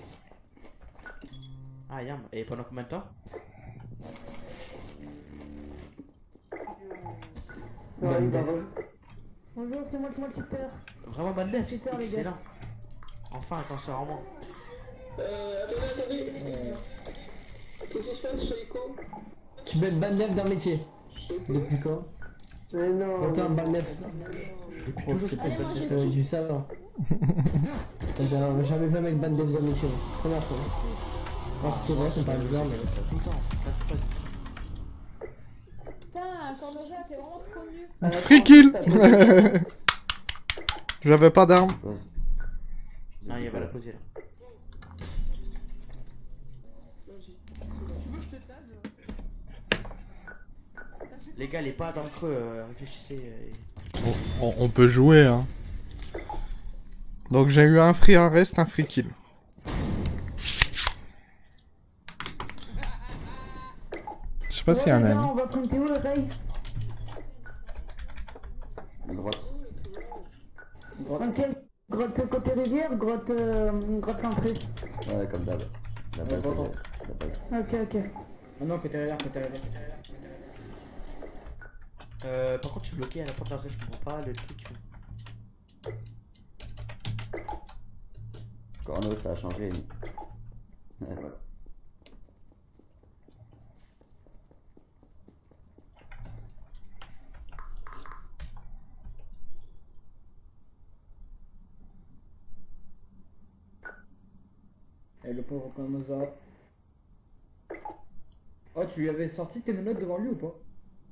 Ah yam, et pendant combien de temps? Ouais, Bonjour, c'est moi le cheater. Vraiment ban def, Cheater, les gars. excellent. Enfin un cancer en moins. Attendez. Qu'est-ce qui se passe sur Echo? Tu peux être ban dev d'un métier. Depuis quand? Mais non. Attends, ban dev. Depuis toujours je fais ban def. Du savant. T'as jamais vu un mec ban dev d'un métier. Première fois. Oh, c'est vrai, c'est pas bizarre, mais... Tout le temps, Putain, Cornoja, t'es vraiment trop nul. Free kill. J'avais pas d'armes. Non, il va la poser là. Les gars, les pas dans le creux, réfléchissez. On peut jouer, hein. Donc j'ai eu un free arrest, un free kill. Je sais pas s'il y a un ami. On va prendre où le rail? À droite. Ok, grotte côté rivière, grotte l'entrée. Ouais, comme d'hab. La base, bon. la base. Ok. Ah non, côté rivière, côté rivière. Par contre, je suis bloqué à la porte d'entrée, je comprends pas le truc. Corneau, ça a changé. Ouais, voilà. Et le pauvre Cornoza. Oh, tu lui avais sorti tes menottes devant lui ou pas?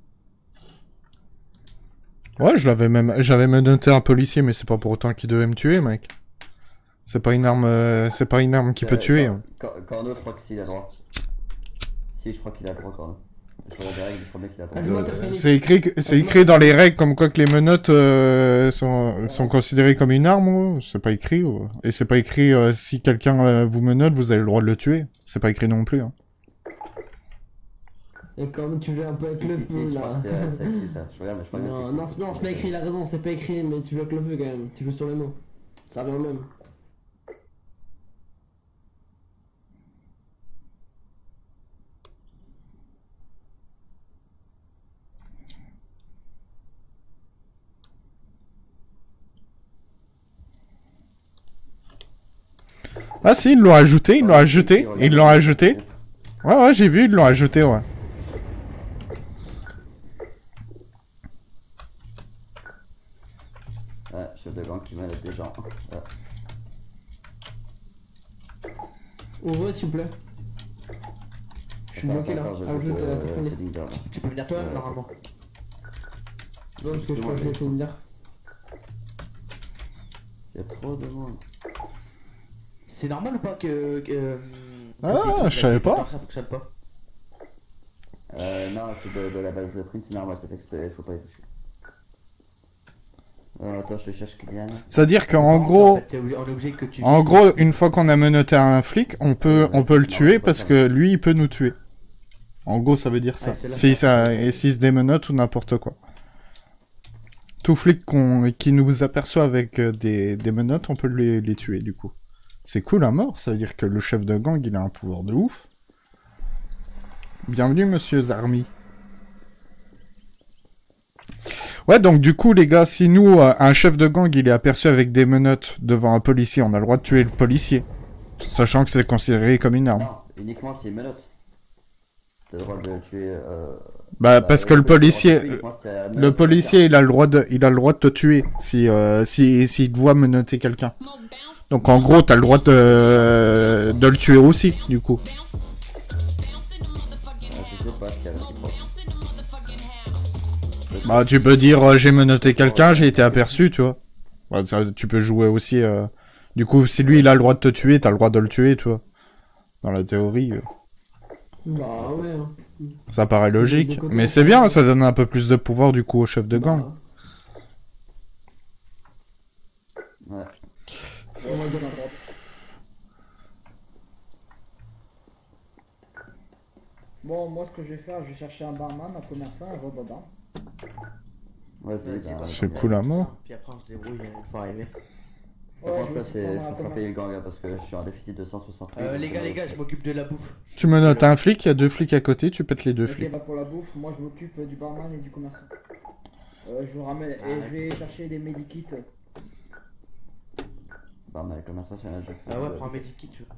Ouais, j'avais même noté un policier, mais c'est pas pour autant qu'il devait me tuer, mec. C'est pas une arme qui peut tuer. Hein. Corneau, je crois que s'il a droit. Si, je crois qu'il a droit, Corneau. Je regarde les règles, je crois bien qu'il a droit. C'est écrit dans les règles comme quoi que les menottes sont considérées comme une arme. C'est pas écrit. Et c'est pas écrit si quelqu'un vous menotte, vous avez le droit de le tuer. C'est pas écrit non plus. Hein. Et comme tu veux un peu avec le feu là. C'est écrit ça. Je regarde, mais je crois bien que Non, c'est pas écrit, il a raison, c'est pas écrit, mais tu veux avec le feu quand même. Tu veux sur le nom. Ça revient au même. Ah si, ils l'ont ajouté. Ouais, j'ai vu, ils l'ont ajouté, ouais. Ah, chef de gang qui mène des gens. Ah. Ouvre s'il vous plaît. Je suis bloqué là. Attends, Ah, juste Feeding Bird. Tu peux venir toi-même normalement. Non, parce que je crois que je vais finir. Il y a trop de monde. C'est normal ou pas que... Ah, je savais pas. Ça fonctionne pas. Non, c'est de la base de print, c'est normal, c'est exprès, faut pas y toucher. Attends, je cherche Kylian. C'est-à-dire qu'en gros, En fait, on est obligé que tu... en gros, une fois qu'on a menotté un flic, on peut le tuer parce que lui, il peut nous tuer. En gros, ça veut dire ça. Ouais, c'est là. Et s'il se démenote ou n'importe quoi. Tout flic qui nous aperçoit avec des menottes, on peut les tuer, du coup. C'est cool à mort, ça veut dire que le chef de gang, il a un pouvoir de ouf. Bienvenue, monsieur Zarmi. Ouais, donc du coup, les gars, si nous, un chef de gang, il est aperçu avec des menottes devant un policier, on a le droit de tuer le policier. Sachant que c'est considéré comme une arme. Non, uniquement s'il menotte. T'as le droit de tuer... Bah, parce que le policier, le il a le droit de te tuer s'il te voit menotter quelqu'un. Donc en gros, t'as le droit de le tuer aussi, du coup. Bah, tu peux dire j'ai menotté quelqu'un, j'ai été aperçu, tu vois. Bah, ça, tu peux jouer aussi. Du coup, si lui il a le droit de te tuer, t'as le droit de le tuer, tu vois. Dans la théorie. Bah ouais. Hein. Ça paraît logique, mais c'est bien, ça donne un peu plus de pouvoir du coup au chef de gang. Ouais. On va dire la droite. Bon, moi, ce que je vais faire, je vais chercher un barman, un commerçant, un redondant. Vas-y, C'est cool à mort. Puis après on se débrouille une fois arrivé. Par Ouais, contre, là, je c'est... vais prendre un Faut pas commerçant. payer le gang, là, parce que je suis en déficit de 160. Les gars, je m'occupe de la bouffe. Tu menottes un flic, il y a 2 flics à côté, tu pètes les 2 Ok, flics. bah pour la bouffe, moi je m'occupe du barman et du commerçant. Je vous ramène et je vais chercher des medikits. Bah, mais comment ça, c'est un jeu. Ah ouais, prends un medikit, tu vois.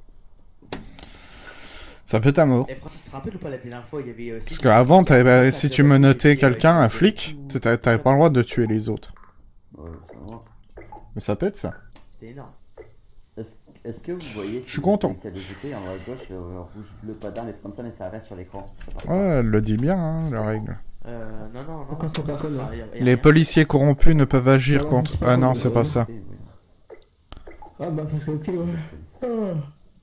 Ça peut ta mort. Et Francis, tu te rappelles ou pas la dernière fois, il y avait... Parce qu'avant, si tu menottais quelqu'un, un flic, t'avais pas le droit de tuer les autres. Ouais, ça va. Mais ça pète ça. C'était énorme. Est-ce que vous voyez... Je suis content. Il y a des épées en haut à gauche, rouge, bleu, pas d'armes, et comme ça, mais ça reste sur l'écran. Ouais, elle le dit bien, hein, la règle. Non. Pourquoi c'est pas cool, là Les policiers corrompus ne peuvent agir contre... Ah non, c'est pas ça. Ah bah parce que ok, ouais.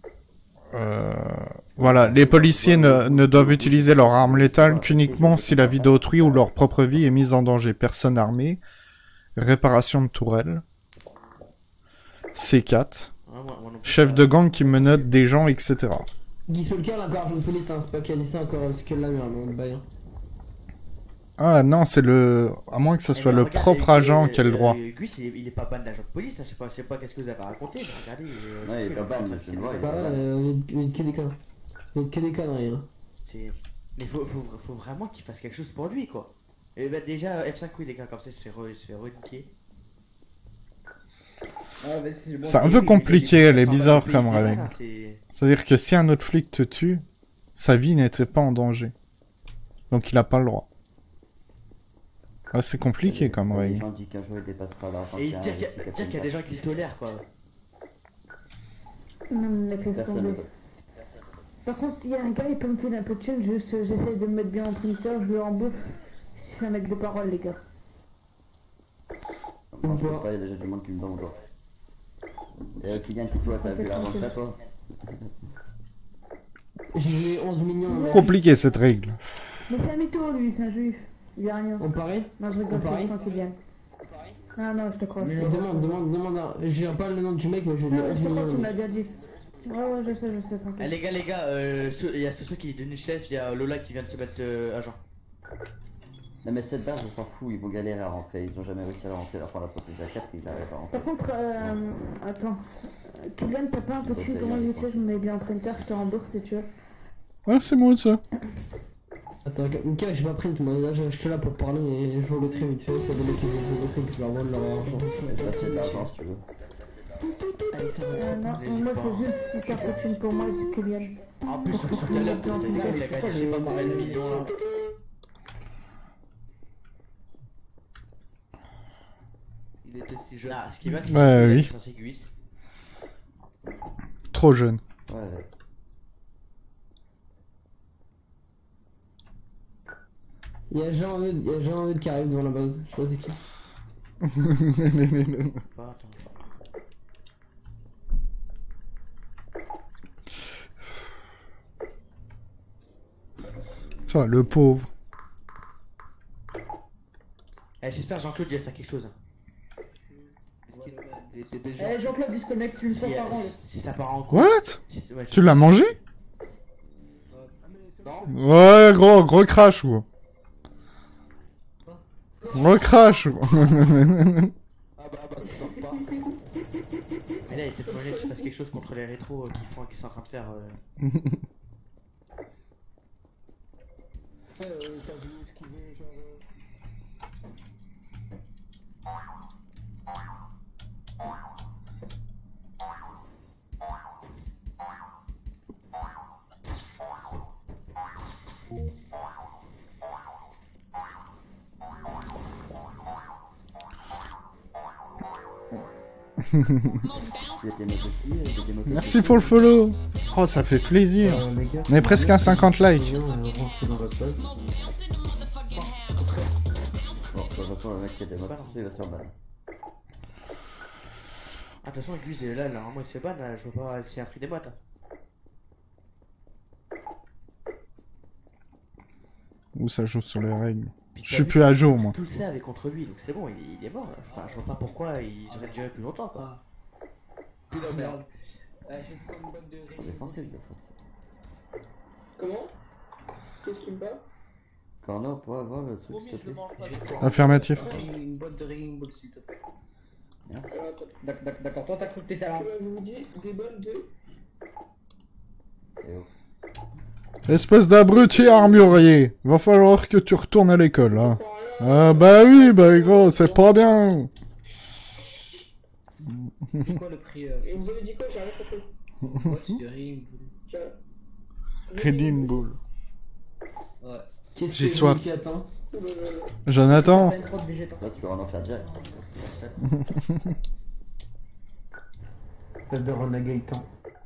Voilà, les policiers ne doivent utiliser leur arme létale qu'uniquement si la vie d'autrui ou leur propre vie est mise en danger. Personne armée. Réparation de tourelle. C4. Chef de gang qui menotte des gens, etc. Guy Solker, là, encore une police, hein, c'est pas qu'elle ça encore, c'est qu'elle l'a eu, hein, le bail. Ah non, c'est le... À moins que ce soit le propre agent qui a le droit. Gus, il est pas ban d'agent de police, là, je sais pas qu'est-ce que vous avez raconté, mais regardez... Ouais, il est pas ban, je le vois, il est Bah pas ban. ouais, que des conneries. Que des conneries, hein. Mais faut vraiment qu'il fasse quelque chose pour lui, quoi. Et bah déjà, F5, oui, les gars, comme ça, il se fait reniquer. C'est un peu compliqué, elle est bizarre comme règle. C'est-à-dire que si un autre flic te tue, sa vie n'était pas en danger. Donc il a pas le droit. Ah, c'est compliqué comme Les règle. gens disent qu'un jour il dépassera l'argent. Et dire qu'il y a des gens qui le tolèrent, quoi. Non, mais laisse Personne tomber. ne peut. Par contre, il y a un gars, il peut me filer un peu de thune, juste j'essaie de me mettre bien en printer, je le rembourse. Je suis un mec de parole, les gars. Moi, je sais pas, il y a déjà du monde qui me donne. Et Kylian, toi, t'as vu l'argent que t'as, toi? J'ai 11 millions. Compliqué cette règle. Mais c'est un mytho, lui, c'est un juif. Il y a rien. On parie? Non, je rigole, On parie? c'est tranquille, Yann. Ah non, je te crois. Demande, je viens pas le nom du mec, mais je vais Non, dire je 11 te crois, tu millions. m'as déjà dit. Ouais, je sais, tranquille. Eh, les gars, il y a ceux qui est devenu chef, il y a Lola qui vient de se mettre agent. Non mais cette base, on s'en fout, ils vont galérer à rentrer, ils ont jamais réussi à rentrer, enfin la prochaine jaquette, ils arrivent à rentrer. Par contre, attends. Kylian, t'as pas un peu de thune, comment je sais, je me mets bien en printer, je te rembourse si tu veux. Ah, c'est moi ça. Attends, Mika, j'ai pas print, moi là je suis là pour parler et je vois le très vite fait, c'est le mec qui veut le print, je leur vole leur argent. Ça c'est de l'argent si tu veux. Non, moi je veux juste si t'as pas de thune pour moi, c'est Kylian. En plus, tout à l'heure, il a gagné je sais pas combien de millions là. Il était si jeune. Ah, ce qui va, Oui. c'est Gus. Trop jeune. Ouais. Il y a Jean-Eudes qui arrive devant la base. Je sais pas c'est qui. Pas, attends. Ça, le pauvre. Eh, j'espère Jean-Claude il va faire quelque chose. Eh, Jean-Claude, disconnecte une fois par an. Si ça part en couille. What? Ouais, Tu l'as mangé? Ouais, gros crash, gros. Gros crash, gros. Mais là, il était projet que tu fasses quelque chose contre les rétros qui sont en train de faire. Merci pour le follow. Oh, ça fait plaisir. On est presque à 50 likes. Bon, de toute façon, le mec qui a des mots, il va se faire ban. Ah, de toute façon, Gus, là, normalement, il se fait ban, là, je vois pas s'il y a un free des mots, là. Où ça joue sur les règles. Je suis plus à jour, moi. Tout le sait avec contre lui, donc c'est bon, il est mort, là. Enfin, je vois pas pourquoi il aurait duré plus longtemps, quoi. Putain, merde. J'ai pas une boîte de Je vais foncer, je vais foncer. Comment? Qu'est-ce que tu me parles? Corno, pour avoir le truc, s'il te plaît. Affirmatif. Une boîte de Raging Ball, s'il te plaît. Merci. D'accord, toi t'as cru que t'étais là. Je vous dis des balles de... Et oh. Espèce d'abruti armurier. Va falloir que tu retournes à l'école, hein. Ah bah oui, bah gros, c'est pas bien. C'est quoi le prix Et vous avez dit quoi? J'ai rien compris. boîte de Raging Ball? Redeem Bull. Ouais. J'ai soif. Jonathan. Là, tu peux en faire direct. Tête de Rona Gaëtan.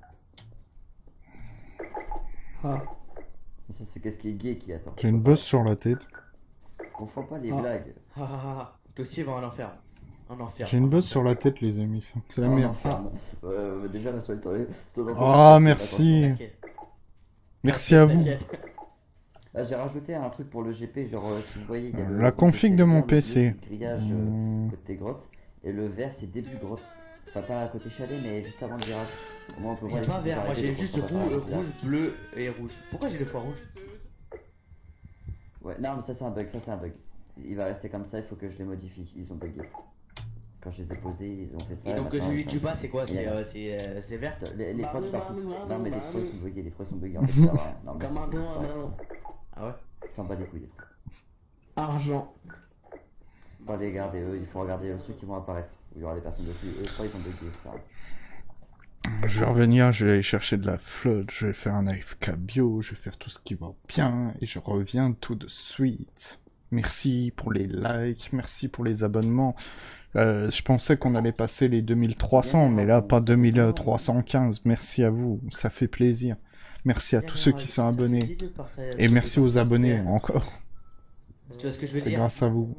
Ah. Ça, c'est qu'est-ce qui est gay qui attend. J'ai une bosse sur la tête. Confonds pas les blagues. Ah, toi aussi, il va en enfer. En enfer. J'ai une bosse sur la tête, les amis. C'est la merde. Déjà, la soirée, Ah, merci. Merci à vous. Là, j'ai rajouté un truc pour le GP, genre, si vous voyez, il y a La config de mon PC. Le grillage côté grotte, et le vert, c'est début grotte. Enfin, pas à côté chalet, mais juste avant le virage. Au moins, on peut Il y a voir pas les vert, moi petits j'ai arrêtés juste pour qu'on rouge, passe rouge, bleu et rouge. Pourquoi j'ai le foie rouge? Ouais, non, mais ça, c'est un bug, ça, c'est un bug. Il va rester comme ça, il faut que je les modifie. Ils ont bugué. Quand je les ai posés, ils ont fait ça. Et donc machin, celui que machin. tu passes, c'est quoi? Et C'est vert? Les trois, non, mais les trois sont buggés, les trois sont buggés. En fait, ça va rien. Non, mais Ah ouais? j'en bats les couilles, les trois. Argent. Pas les garder, eux, il faut regarder ceux qui vont apparaître. Où il y aura des personnes dessus. Eux, trois, ils sont buggés, ça. Je vais revenir, je vais aller chercher de la flotte, je vais faire un AFK bio, je vais faire tout ce qui va bien, et je reviens tout de suite. Merci pour les likes, merci pour les abonnements. Je pensais qu'on allait passer les 2300, mais là, pas 2315. Merci à vous, ça fait plaisir. Merci à tous ceux qui sont abonnés. Et merci aux abonnés, encore. Tu vois ce que je veux C'est dire? grâce à vous.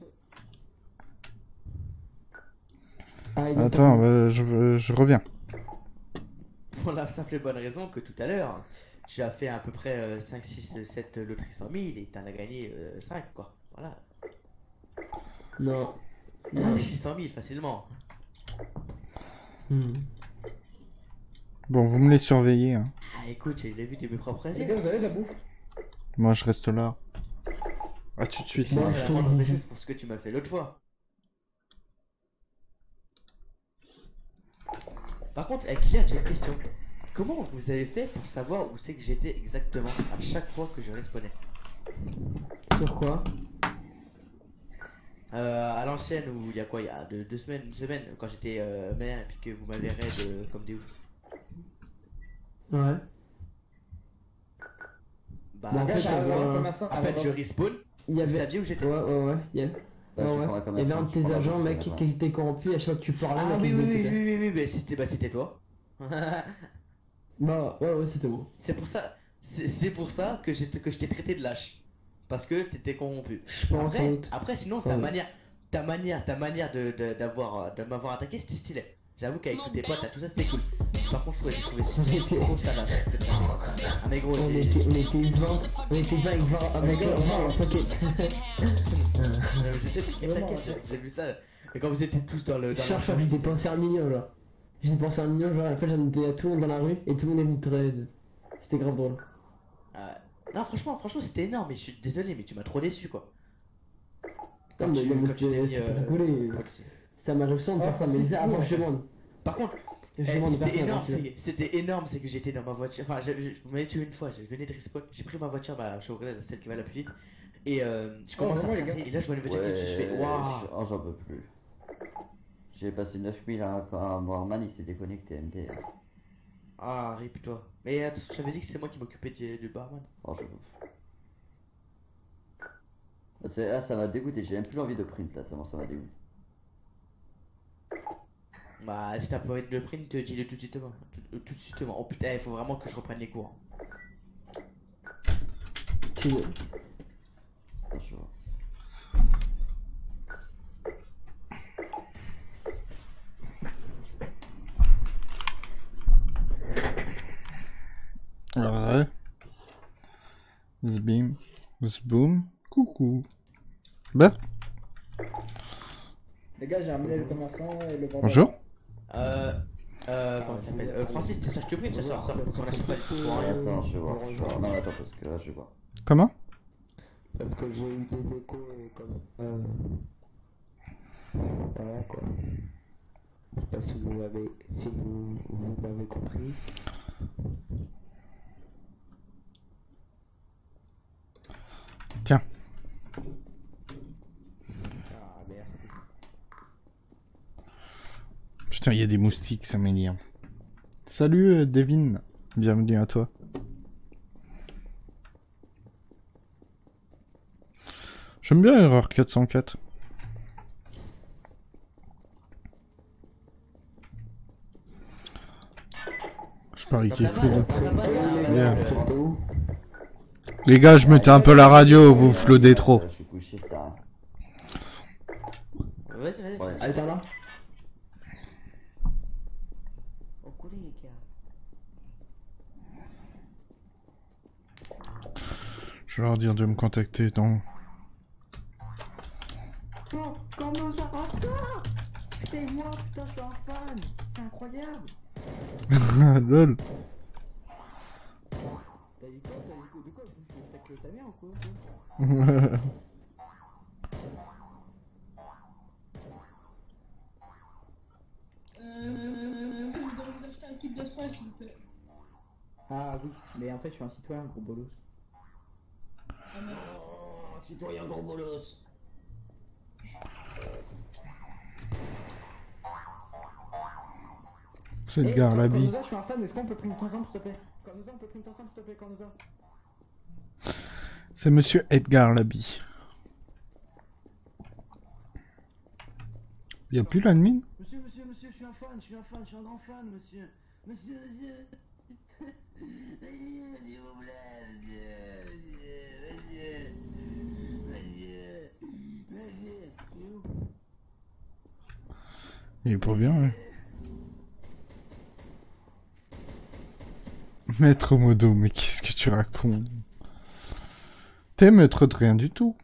Ah, Attends, je reviens. Pour la simple et bonne raison que tout à l'heure, j'ai fait à peu près 5, 6, 7 loteries 100 000 et t'en as gagné 5 quoi. Voilà. Non. T'as fait 600 000 facilement. Bon, vous me les surveillez. Hein. Ah écoute, j'ai vu de mes propres Les yeux. gars, vous avez de la bouffe? Moi, je reste là. À tout de suite. C'est la moindre des choses pour ce que tu m'as fait l'autre fois. Par contre, avec Kylian, j'ai une question. Comment vous avez fait pour savoir où c'est que j'étais exactement à chaque fois que je respawnais? Sur quoi? À l'ancienne, où il y a quoi? Il y a deux semaines, une semaine, quand j'étais maire et puis que vous m'avez raid comme des ouf. Ouais. Bah, Bon, en fait, en fait, je respawn. il y avait... Ça dit où j'étais? Ouais. Il y avait... Bah, tu ouais. prendras comme Il y avait ça, un de tu tes prendras agents, comme mec, ça, qui était corrompu, à chaque fois que tu parlais, Ah mec, oui, il était- bah c'était toi. Bah, ouais, c'était moi. C'est pour ça que je t'ai traité de lâche. Parce que t'étais corrompu. pense sans doute. Après sinon Sans ta doute. manière de m'avoir attaqué c'était stylé. J'avoue qu'avec tous tes potes, tout ça c'était cool. Par contre, ouais, j'ai trouvé ça trop salade. Ah mais gros, On j'ai... était 20 avec 20 avec 20 en paquet. J'ai vu ça. Et quand vous étiez tous dans le... Je cherche, j'ai dépensé un million genre. J'ai dépensé un million genre, après j'en étais à tout le monde dans la rue et tout le monde est très... C'était grave drôle. Non franchement c'était énorme, mais je suis désolé, mais tu m'as trop déçu quoi. Comme tu t'es mis... Ça m'arrive sans parfois, mais avant je demande. Par contre, c'était énorme, c'est que j'étais dans ma voiture. Enfin, vous m'avez tué une fois, je venais de respawn, j'ai pris ma voiture, bah, je suis au gré, celle qui va la plus vite. Et je commence à tracer, et là je vois une voiture qui je fais waouh. Oh, j'en peux plus. J'ai passé 9000 à Warman, il s'est déconnecté MD. Ah, rip toi. Mais attends, j'avais dit que c'était moi qui m'occupais du barman. Oh, j'en peux plus. Ah, ça m'a dégoûté, j'ai même plus envie de print là, tellement ça m'a dégoûté. Bah, si t'as pas envie de le print, dis-le tout de suite. Tout de suite. Oh putain, il faut vraiment que je reprenne les cours. Tu veux. Ouais. Zbim. Zboom. Coucou. Bah. Les gars, j'ai ramené le commerçant et le vendeur. Bonjour. Comment tu t'appelles Francis, t'es ça que tu pries, ça sort, ça, qu'on a pas du tout. Attends, je vais voir. Non, attends, parce que là, je vais voir. Comment? Parce que j'ai eu des échos comme... Voilà quoi. Je sais pas si vous m'avez compris. Tiens. Ah merde. Putain, il y a des moustiques, ça m'énerve. Salut Devin, bienvenue à toi. J'aime bien Erreur 404. Je parie qu'il est fou. Yeah. Les gars, je mettais un peu la radio, vous flottez trop. Je suis couché, ça. Vas-y. Allez, t'en as? Je vais leur dire de me contacter dans... Oh, comment ça va? C'est moi, putain, je suis un fan. C'est incroyable. Lol. T'as dit quoi? De quoi? Tu fais que ta mère ou quoi? Je voudrais vous acheter un kit de soins, s'il vous plaît. Ah oui, mais en fait, je suis un citoyen, gros bolos. Ah non. Oh, citoyen gros bolos. C'est Edgar Labi. Comme ça, je suis un fan, est-ce qu'on peut prendre ensemble, s'il te plaît? Comme ça, on peut prendre ensemble, s'il te plaît, comme ça. C'est monsieur Edgar Labi. Y'a plus l'admin? Monsieur, je suis un fan, je suis un grand fan, monsieur. Monsieur. Il est pas bien, hein. Maître Modo, mais qu'est-ce que tu racontes? T'es maître de rien du tout.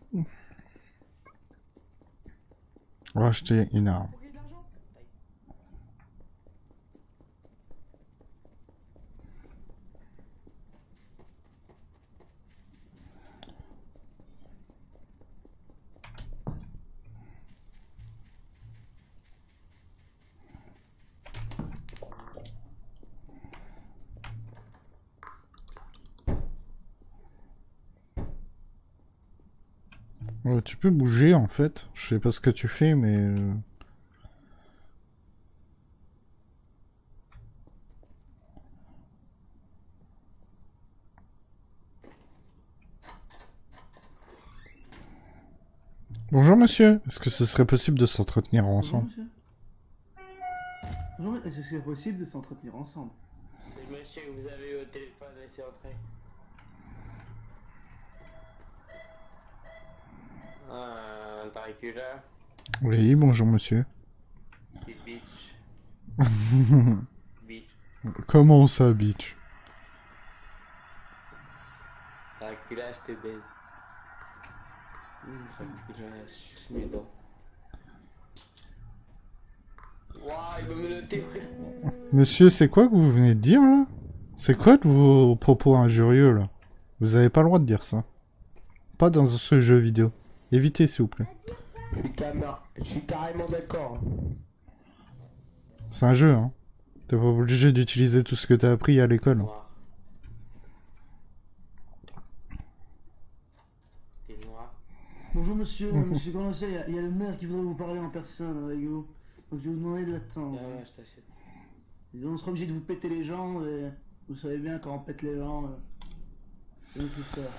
On va acheter une arme. Tu peux bouger en fait. Je sais pas ce que tu fais, mais... Bonjour monsieur, est-ce que ce serait possible de s'entretenir ensemble? Bonjour, est-ce que c'est possible de s'entretenir ensemble? C'est le monsieur que vous avez eu au téléphone, laissez entrer. Oui, bonjour monsieur. Comment ça, bitch? Monsieur, c'est quoi que vous venez de dire là? C'est quoi de vos propos injurieux là? Vous avez pas le droit de dire ça. Pas dans ce jeu vidéo. Évitez s'il vous plaît. Je suis carrément d'accord. C'est un jeu, hein. T'es pas obligé d'utiliser tout ce que t'as appris à l'école. Bonjour monsieur, monsieur Grandcet, il y a le maire qui voudrait vous parler en personne avec vous. Donc je vais vous demander de l'attendre. Ouais, je t'achète. On sera obligé de vous péter les gens, et vous savez bien quand on pète les gens, c'est une petite histoire.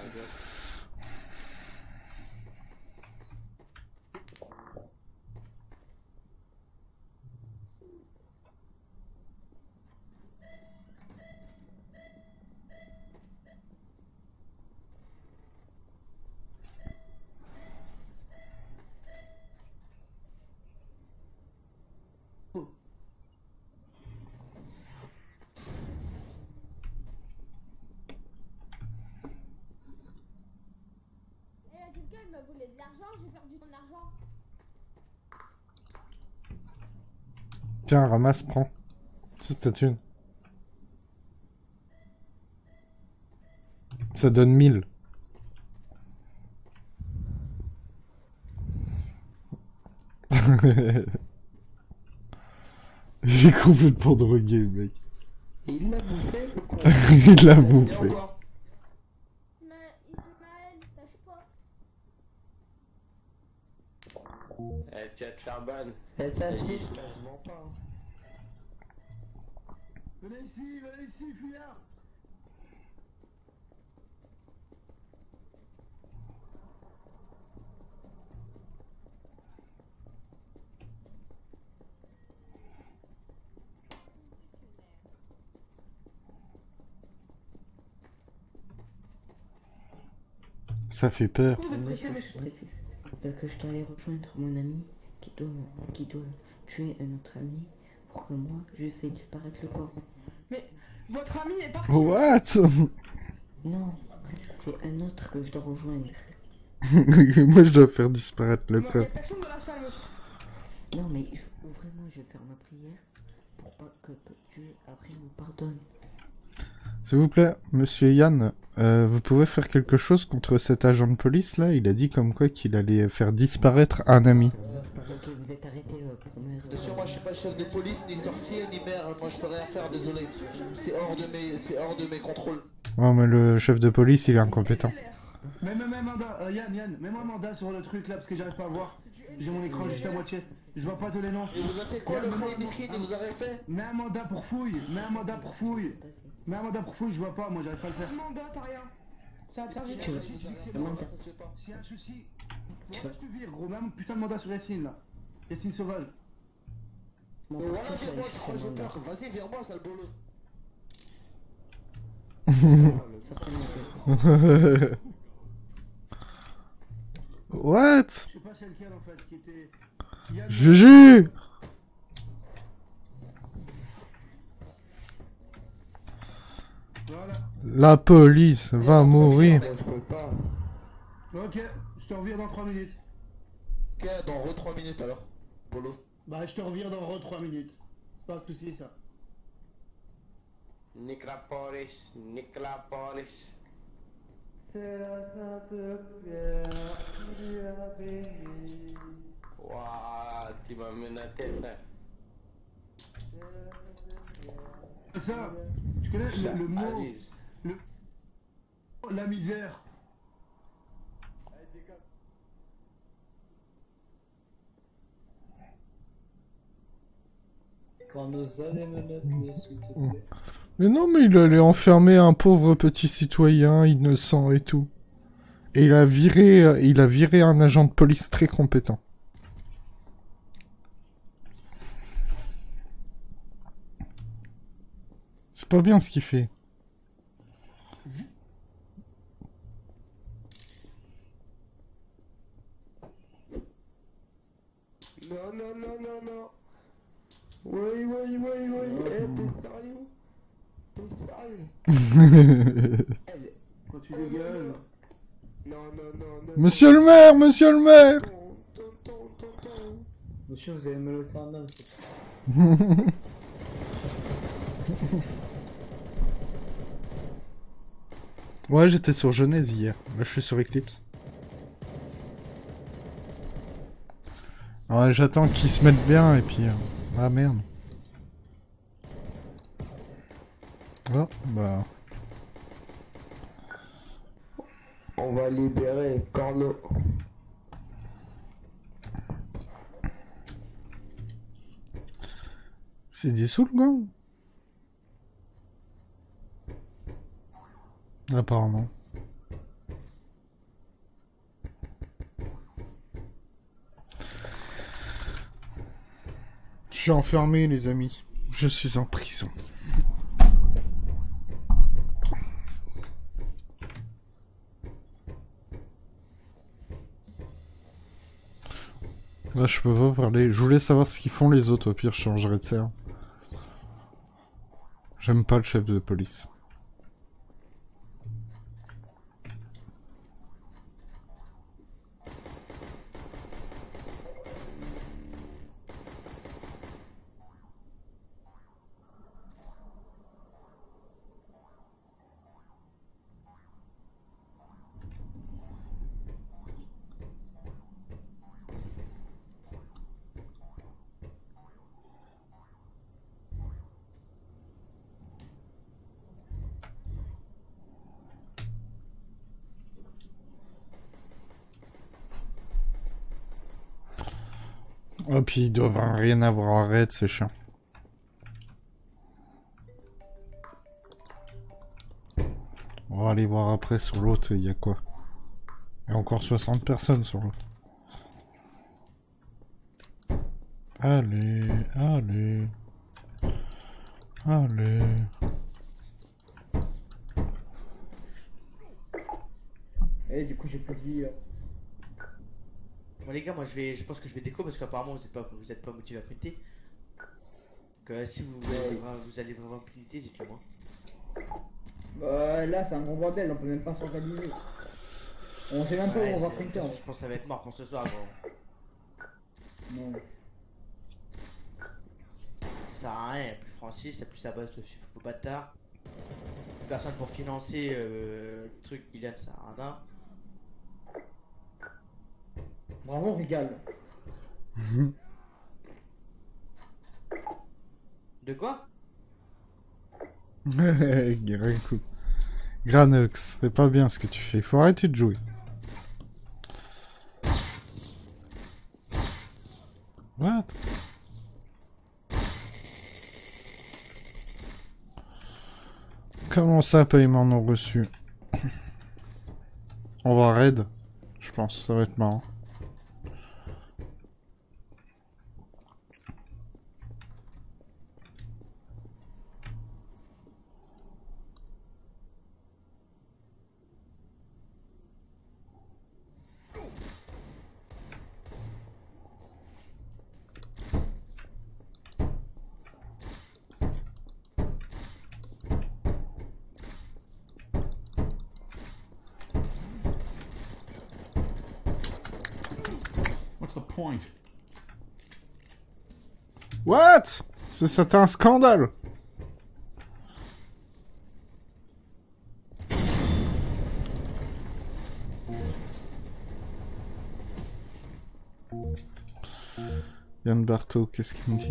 Quelqu'un il m'a volé de l'argent, j'ai perdu mon argent. Tiens, ramasse, prends. C'est ta thune. Ça donne 1000. Il est complètement drogué, le mec. Il l'a bouffé. Il l'a bouffé. Ismaël, lâche pas. Tu vas te faire ban. Elle t'affiche, je mens pas. Venez ici, fuyard. Ça fait peur. Que je dois aller rejoindre mon ami qui doit tuer un autre ami pour que moi je fais disparaître le corps. Mais votre ami est parti. What? Non, c'est un autre que je dois rejoindre. Moi je dois faire disparaître le Il y a corps. personne dans la salle, monsieur. Non mais vraiment je vais faire ma prière pour pas que Dieu après nous pardonne. S'il vous plaît, monsieur Yann, vous pouvez faire quelque chose contre cet agent de police là? Il a dit comme quoi qu'il allait faire disparaître un ami. Ok, vous êtes arrêté pour me... Attention, moi je suis pas chef de police, ni sorcier, ni maire, moi je peux rien faire, désolé. C'est hors de mes contrôles. Oh mais le chef de police il est incompétent. Mets un mandat, Yann, mets-moi un mandat sur le truc là parce que j'arrive pas à voir. J'ai mon écran juste à moitié. Je vois pas tous les noms. Et vous avez fait quoi le Khaï Miskin, il vous avez fait? Mets un mandat pour fouille, Mets un mandat pour fouille, je vois pas, moi j'arrive pas à le faire. Un mandat, t'as rien. Ça va vite. S'il y a un souci, je te vire, gros, même putain de mandat sur Yacine là. Yacine Sauvage. Voilà, vire-moi, je crois que j'ai peur. Vas-y, vire-moi, sale bolos. What? Je sais pas c'est lequel en fait qui était... Juju! Voilà. La police va mourir. Ok, je te revire dans 3 minutes. Ok, dans 3 minutes alors, Polo. Bah je te revire dans 3 minutes. C'est pas un souci ça. Nique la police. C'est la Sainte Pierre qui a béni. Wouah, tu m'as menacé ça. Ça, tu connais le mot, la misère. Quand nous allons mener, s'il te plaît. Mais non, mais il allait enfermer un pauvre petit citoyen innocent et tout. Et il a viré un agent de police très compétent. C'est pas bien ce qu'il fait. Non, non, non, non, non. Oui, oui, oui, oui. Eh, t'es sérieux? T'es sérieux? Quand tu dégueules. Non, non, non, non. Monsieur le maire, monsieur le maire. Monsieur, vous avez mal au tendon. Ouais, j'étais sur Genèse hier. Là, je suis sur Eclipse. Ouais, j'attends qu'ils se mettent bien et puis... Ah merde. Oh, bah... On va libérer Corno. C'est dissous le gang? Apparemment. Je suis enfermé, les amis. Je suis en prison. Là, je peux pas parler. Je voulais savoir ce qu'ils font les autres. Au pire, je changerai de serre. J'aime pas le chef de police. Oh, puis ils doivent rien avoir à raid, c'est chiant. On va aller voir après sur l'autre, il y a quoi? Il y a encore 60 personnes sur l'autre. Allez, allez. Allez. Et du coup, j'ai plus de vie. Bon les gars, moi je pense que je vais déco parce qu'apparemment vous êtes pas motivé à printer. Donc si vous allez vraiment printer, dites-le moi. Là c'est un gros bordel, on peut même pas s'organiser. On sait même pas où on va printer. Je pense que ça va être mort pour ce soir gros. Non. Ça sert à rien, il y a plus Francis, il y a plus sa base de faux bâtard. Personne pour financer le truc qu'il a, ça sert à rien. Bravo, Rigal. De quoi? Granox, c'est pas bien ce que tu fais. Faut arrêter de jouer. What? Comment ça, paiement non reçu? On va raid. Je pense, ça va être marrant. What? C'est un scandale. Yann Bartho, qu'est-ce qu'il me dit?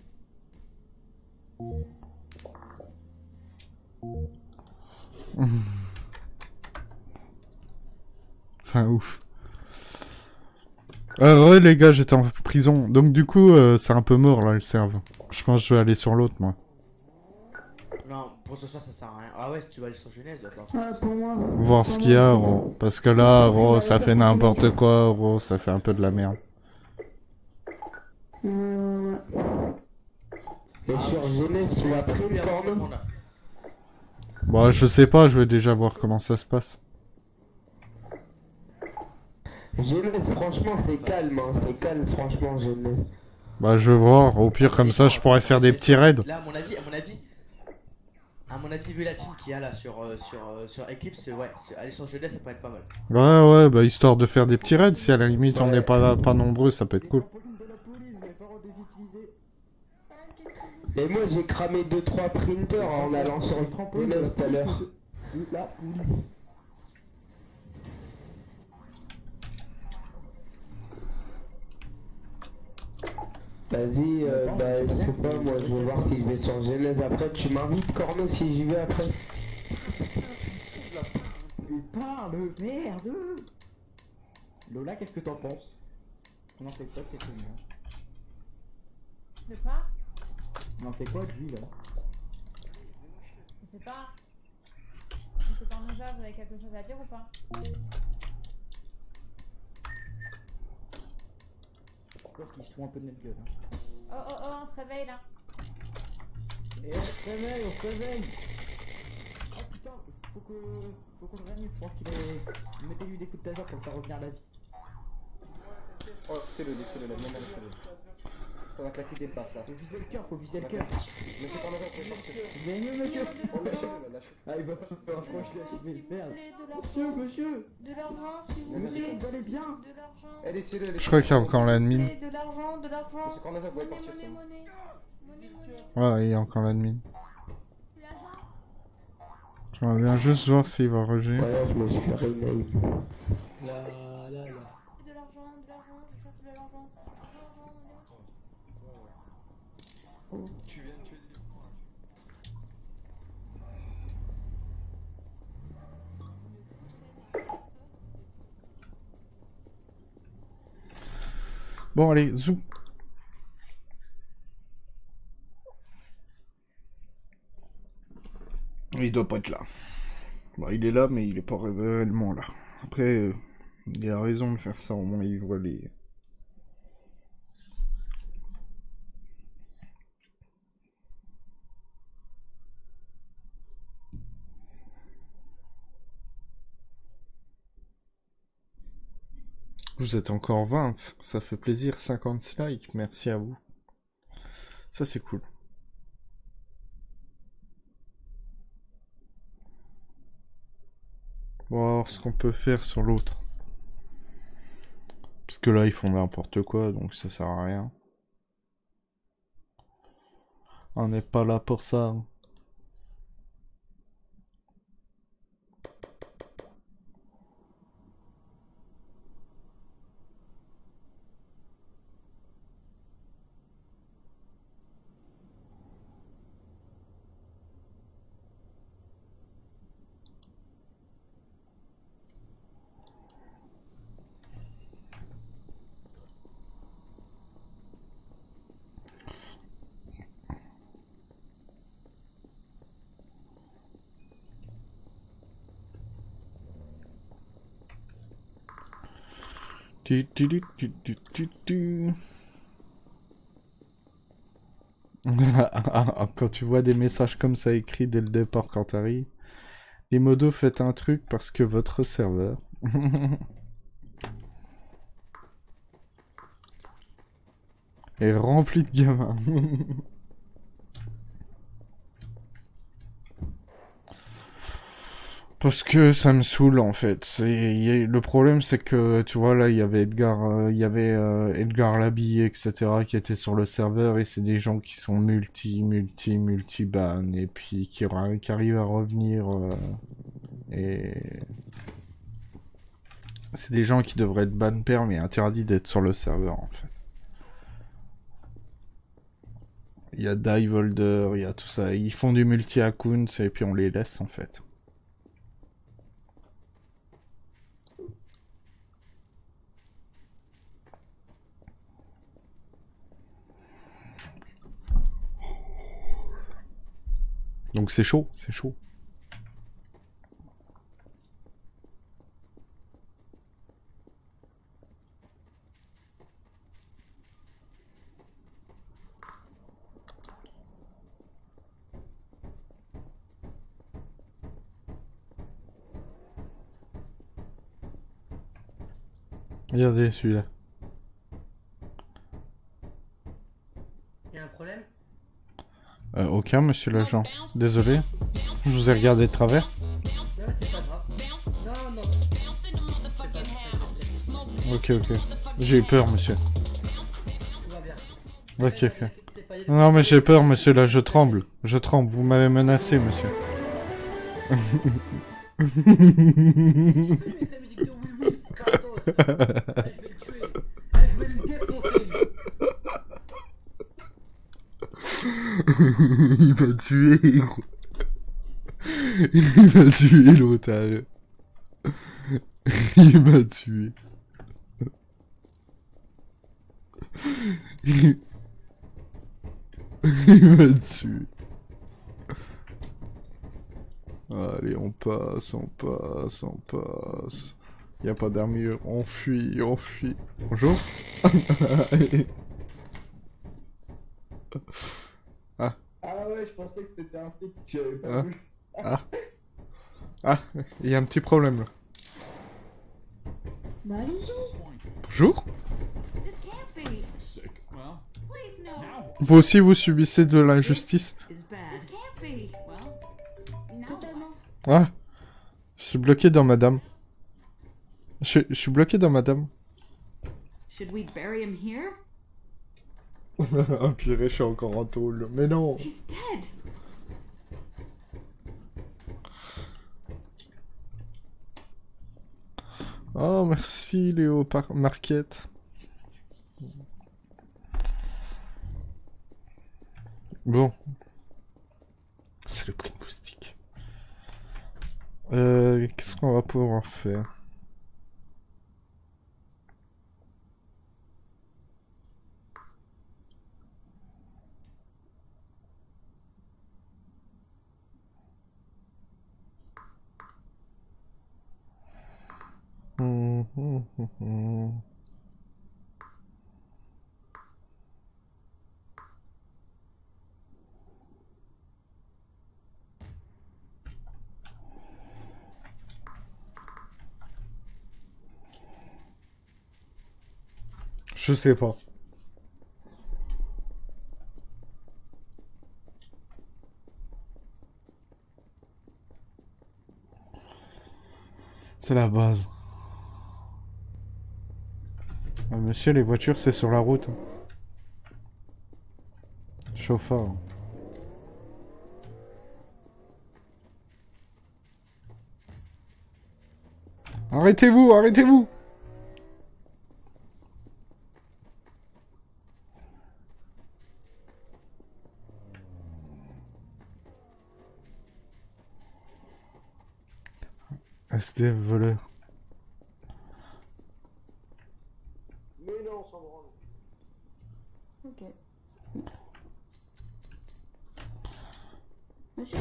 C'est un ouf. Les gars, j'étais en prison. Donc du coup, c'est un peu mort là le serve. Je pense que je vais aller sur l'autre moi. Non, pour ce soir ça sert à rien. Ah ouais, si tu vas aller sur Genèse, d'accord. Pour moi. Voir ce qu'il y a, gros. Parce que là, gros, ça fait n'importe quoi, gros. Ça fait un peu de la merde. Et sur Genèse, tu as pris le Corno? Bon, je sais pas, je vais déjà voir comment ça se passe. Franchement, c'est calme, hein. C'est calme, franchement, j'aime. Bah, je vais voir. Au pire, comme ça, je pourrais faire des petits raids. Là, à mon avis, vu la team qu'il y a là sur Eclipse, ouais, aller sur Jeunesse, ça peut être pas mal. Ouais, bah, histoire de faire des petits raids. Si à la limite, on n'est pas nombreux, ça peut être cool. Et moi, j'ai cramé 2-3 printers en allant sur le trampoline tout à l'heure. Vas-y, bah je sais pas, moi je vais voir si je vais sur Genèse après, tu m'invites Corno si j'y vais après. Parle, merde. Lola, qu'est-ce que t'en penses? On en fait quoi de cette réunion? De quoi? On en fait quoi de lui là? Je sais pas. Monsieur Cornoja, vous avez quelque chose à dire ou pas? Je pense qu'il se fout un peu de notre gueule. Oh, on se réveille là. Et on se réveille. Oh putain, faut qu'on le réanime. Je pense qu'il est... Mettez-lui des coups de taser pour le faire revenir à la vie. Oh, laissez-le, la maman, laissez-le. Ça va claquer des pattes là. Faut viser le cœur. Mais c'est pas normal, vous avez mieux, monsieur. On lâche. Ah, il va faire un proche lâche. Merde. Monsieur. De l'argent, s'il vous plaît. Vous allez bien? De l'argent. Allez, laissez-le. Je crois qu'il y a encore l'admin. De l'argent. Monnaie. Ouais, il y a encore l'admin. J'aimerais bien juste voir s'il va rejeter. Ouais, je me suis fait rename. Là. De l'argent, je cherche de l'argent. Tu viens de tuer des Bon, allez, zou. Il doit pas être là. Bah, il est là, mais il est pas réellement là. Après, il a raison de faire ça, au moins il voit les... Vous êtes encore 20, ça fait plaisir, 56 likes, merci à vous. Ça c'est cool. On va voir ce qu'on peut faire sur l'autre. Parce que là ils font n'importe quoi, donc ça sert à rien. On n'est pas là pour ça. Quand tu vois des messages comme ça écrits dès le départ quand t'arrives, les modos faites un truc parce que votre serveur est rempli de gamins. Parce que ça me saoule en fait. Le problème c'est que tu vois là il y avait Edgar Labi etc qui était sur le serveur et c'est des gens qui sont multi ban et puis qui arrivent à revenir et c'est des gens qui devraient être ban pair mais interdits d'être sur le serveur en fait. Il y a Diveholder, il y a tout ça. Ils font du multi-account et puis on les laisse en fait. Donc c'est chaud, c'est chaud. Regardez celui-là. Y'a un problème? Aucun, monsieur l'agent. Désolé. Je vous ai regardé de travers. Non, c'est pas grave. Non, non. Ok, ok. J'ai eu peur, monsieur. Tout va bien. Ok, ok. Non, mais j'ai peur, monsieur, là, je tremble. Je tremble, vous m'avez menacé, monsieur. Il m'a tué, gros. Il m'a tué, l'otage. Il m'a tué. Il m'a tué. Allez, on passe, on passe, on passe. Y a pas d'armure, on fuit, on fuit. Bonjour. Ah. Ah ouais, je pensais que c'était un flic, j'avais pas vu. Ah, il y a un petit problème là. Bah allez-y. Bonjour. Vous aussi vous subissez de l'injustice? Totalement. Ah. Je suis bloqué dans madame. Je suis bloqué dans madame. Should we bury him here? Ah purée, je suis encore en tôle. Mais non. He's dead. Oh, merci Léo Marquette. Bon. C'est le prix de moustique. Qu'est-ce qu'on va pouvoir faire? Je sais pas. C'est la base. Ah, monsieur, les voitures, c'est sur la route. Chauffeur. Arrêtez-vous, arrêtez-vous! SDF voleur. Mais non, on s'en branle. Ok. Monsieur.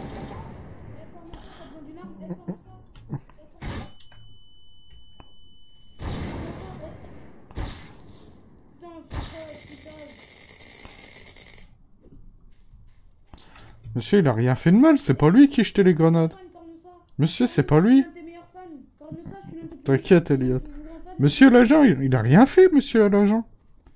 Monsieur, il a rien fait de mal, c'est pas lui qui jetait les grenades. Monsieur, c'est pas lui. T'inquiète, Elliot. Monsieur l'agent, il a rien fait, monsieur l'agent.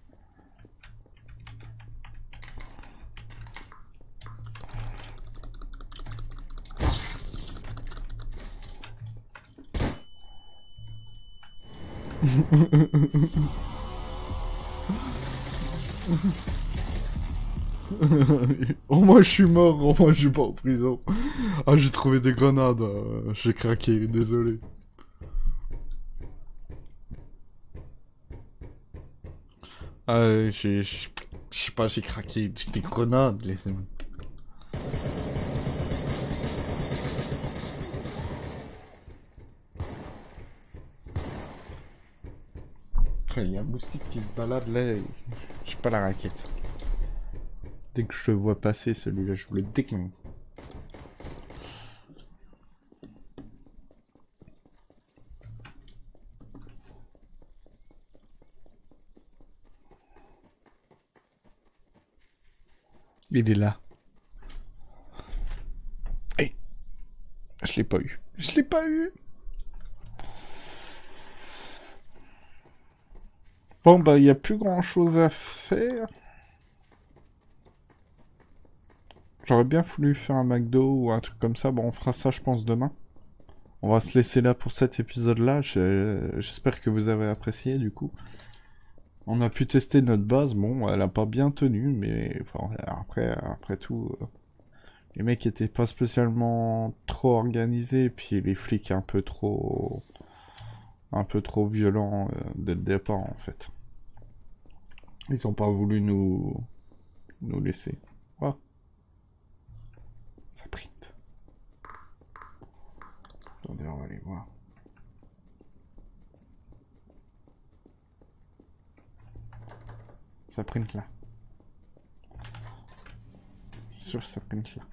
Au moins je suis mort, au moins je suis pas en prison. Ah, j'ai trouvé des grenades, j'ai craqué, désolé. Ah, je sais pas, j'ai craqué, des grenades, laissez-moi. Il y a un moustique qui se balade là, j'ai pas la raquette. Dès que je le vois passer celui-là, je vous le décline. Il est là. Hey, je l'ai pas eu. Je l'ai pas eu. Bon, bah, il n'y a plus grand-chose à faire. J'aurais bien voulu faire un McDo ou un truc comme ça. Bon, on fera ça, je pense, demain. On va se laisser là pour cet épisode-là. J'espère que vous avez apprécié, du coup. On a pu tester notre base. Bon, elle a pas bien tenu, mais enfin, après tout, les mecs étaient pas spécialement trop organisés, puis les flics un peu trop violents dès le départ, en fait. Ils ont pas voulu nous laisser. Oh. Ça print. Attendez, on va aller voir. Ça print là. C'est sûr, ça print là.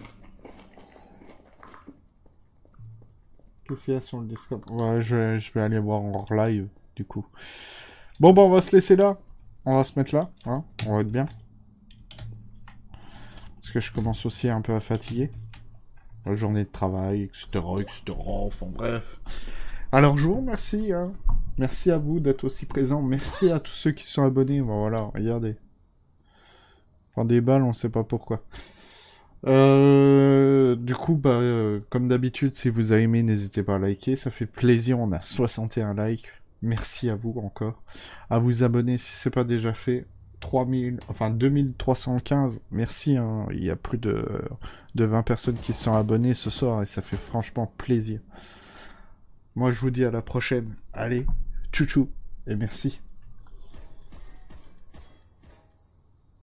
Qu'est-ce qu'il y a sur le Discord? Ouais, je vais aller voir en live, du coup. Bon, bah, on va se laisser là. On va se mettre là, hein. On va être bien. Parce que je commence aussi un peu à fatiguer. La journée de travail, etc., enfin bref. Alors, je vous remercie, hein. Merci à vous d'être aussi présents. Merci à tous ceux qui sont abonnés. Bon, voilà, regardez. Prend des balles, on sait pas pourquoi. Du coup, bah, comme d'habitude, si vous avez aimé, n'hésitez pas à liker. Ça fait plaisir, on a 61 likes. Merci à vous encore. À vous abonner si c'est pas déjà fait. 2315. Merci, hein. Il y a plus de 20 personnes qui se sont abonnées ce soir et ça fait franchement plaisir. Moi, je vous dis à la prochaine. Allez, tchou tchou et merci.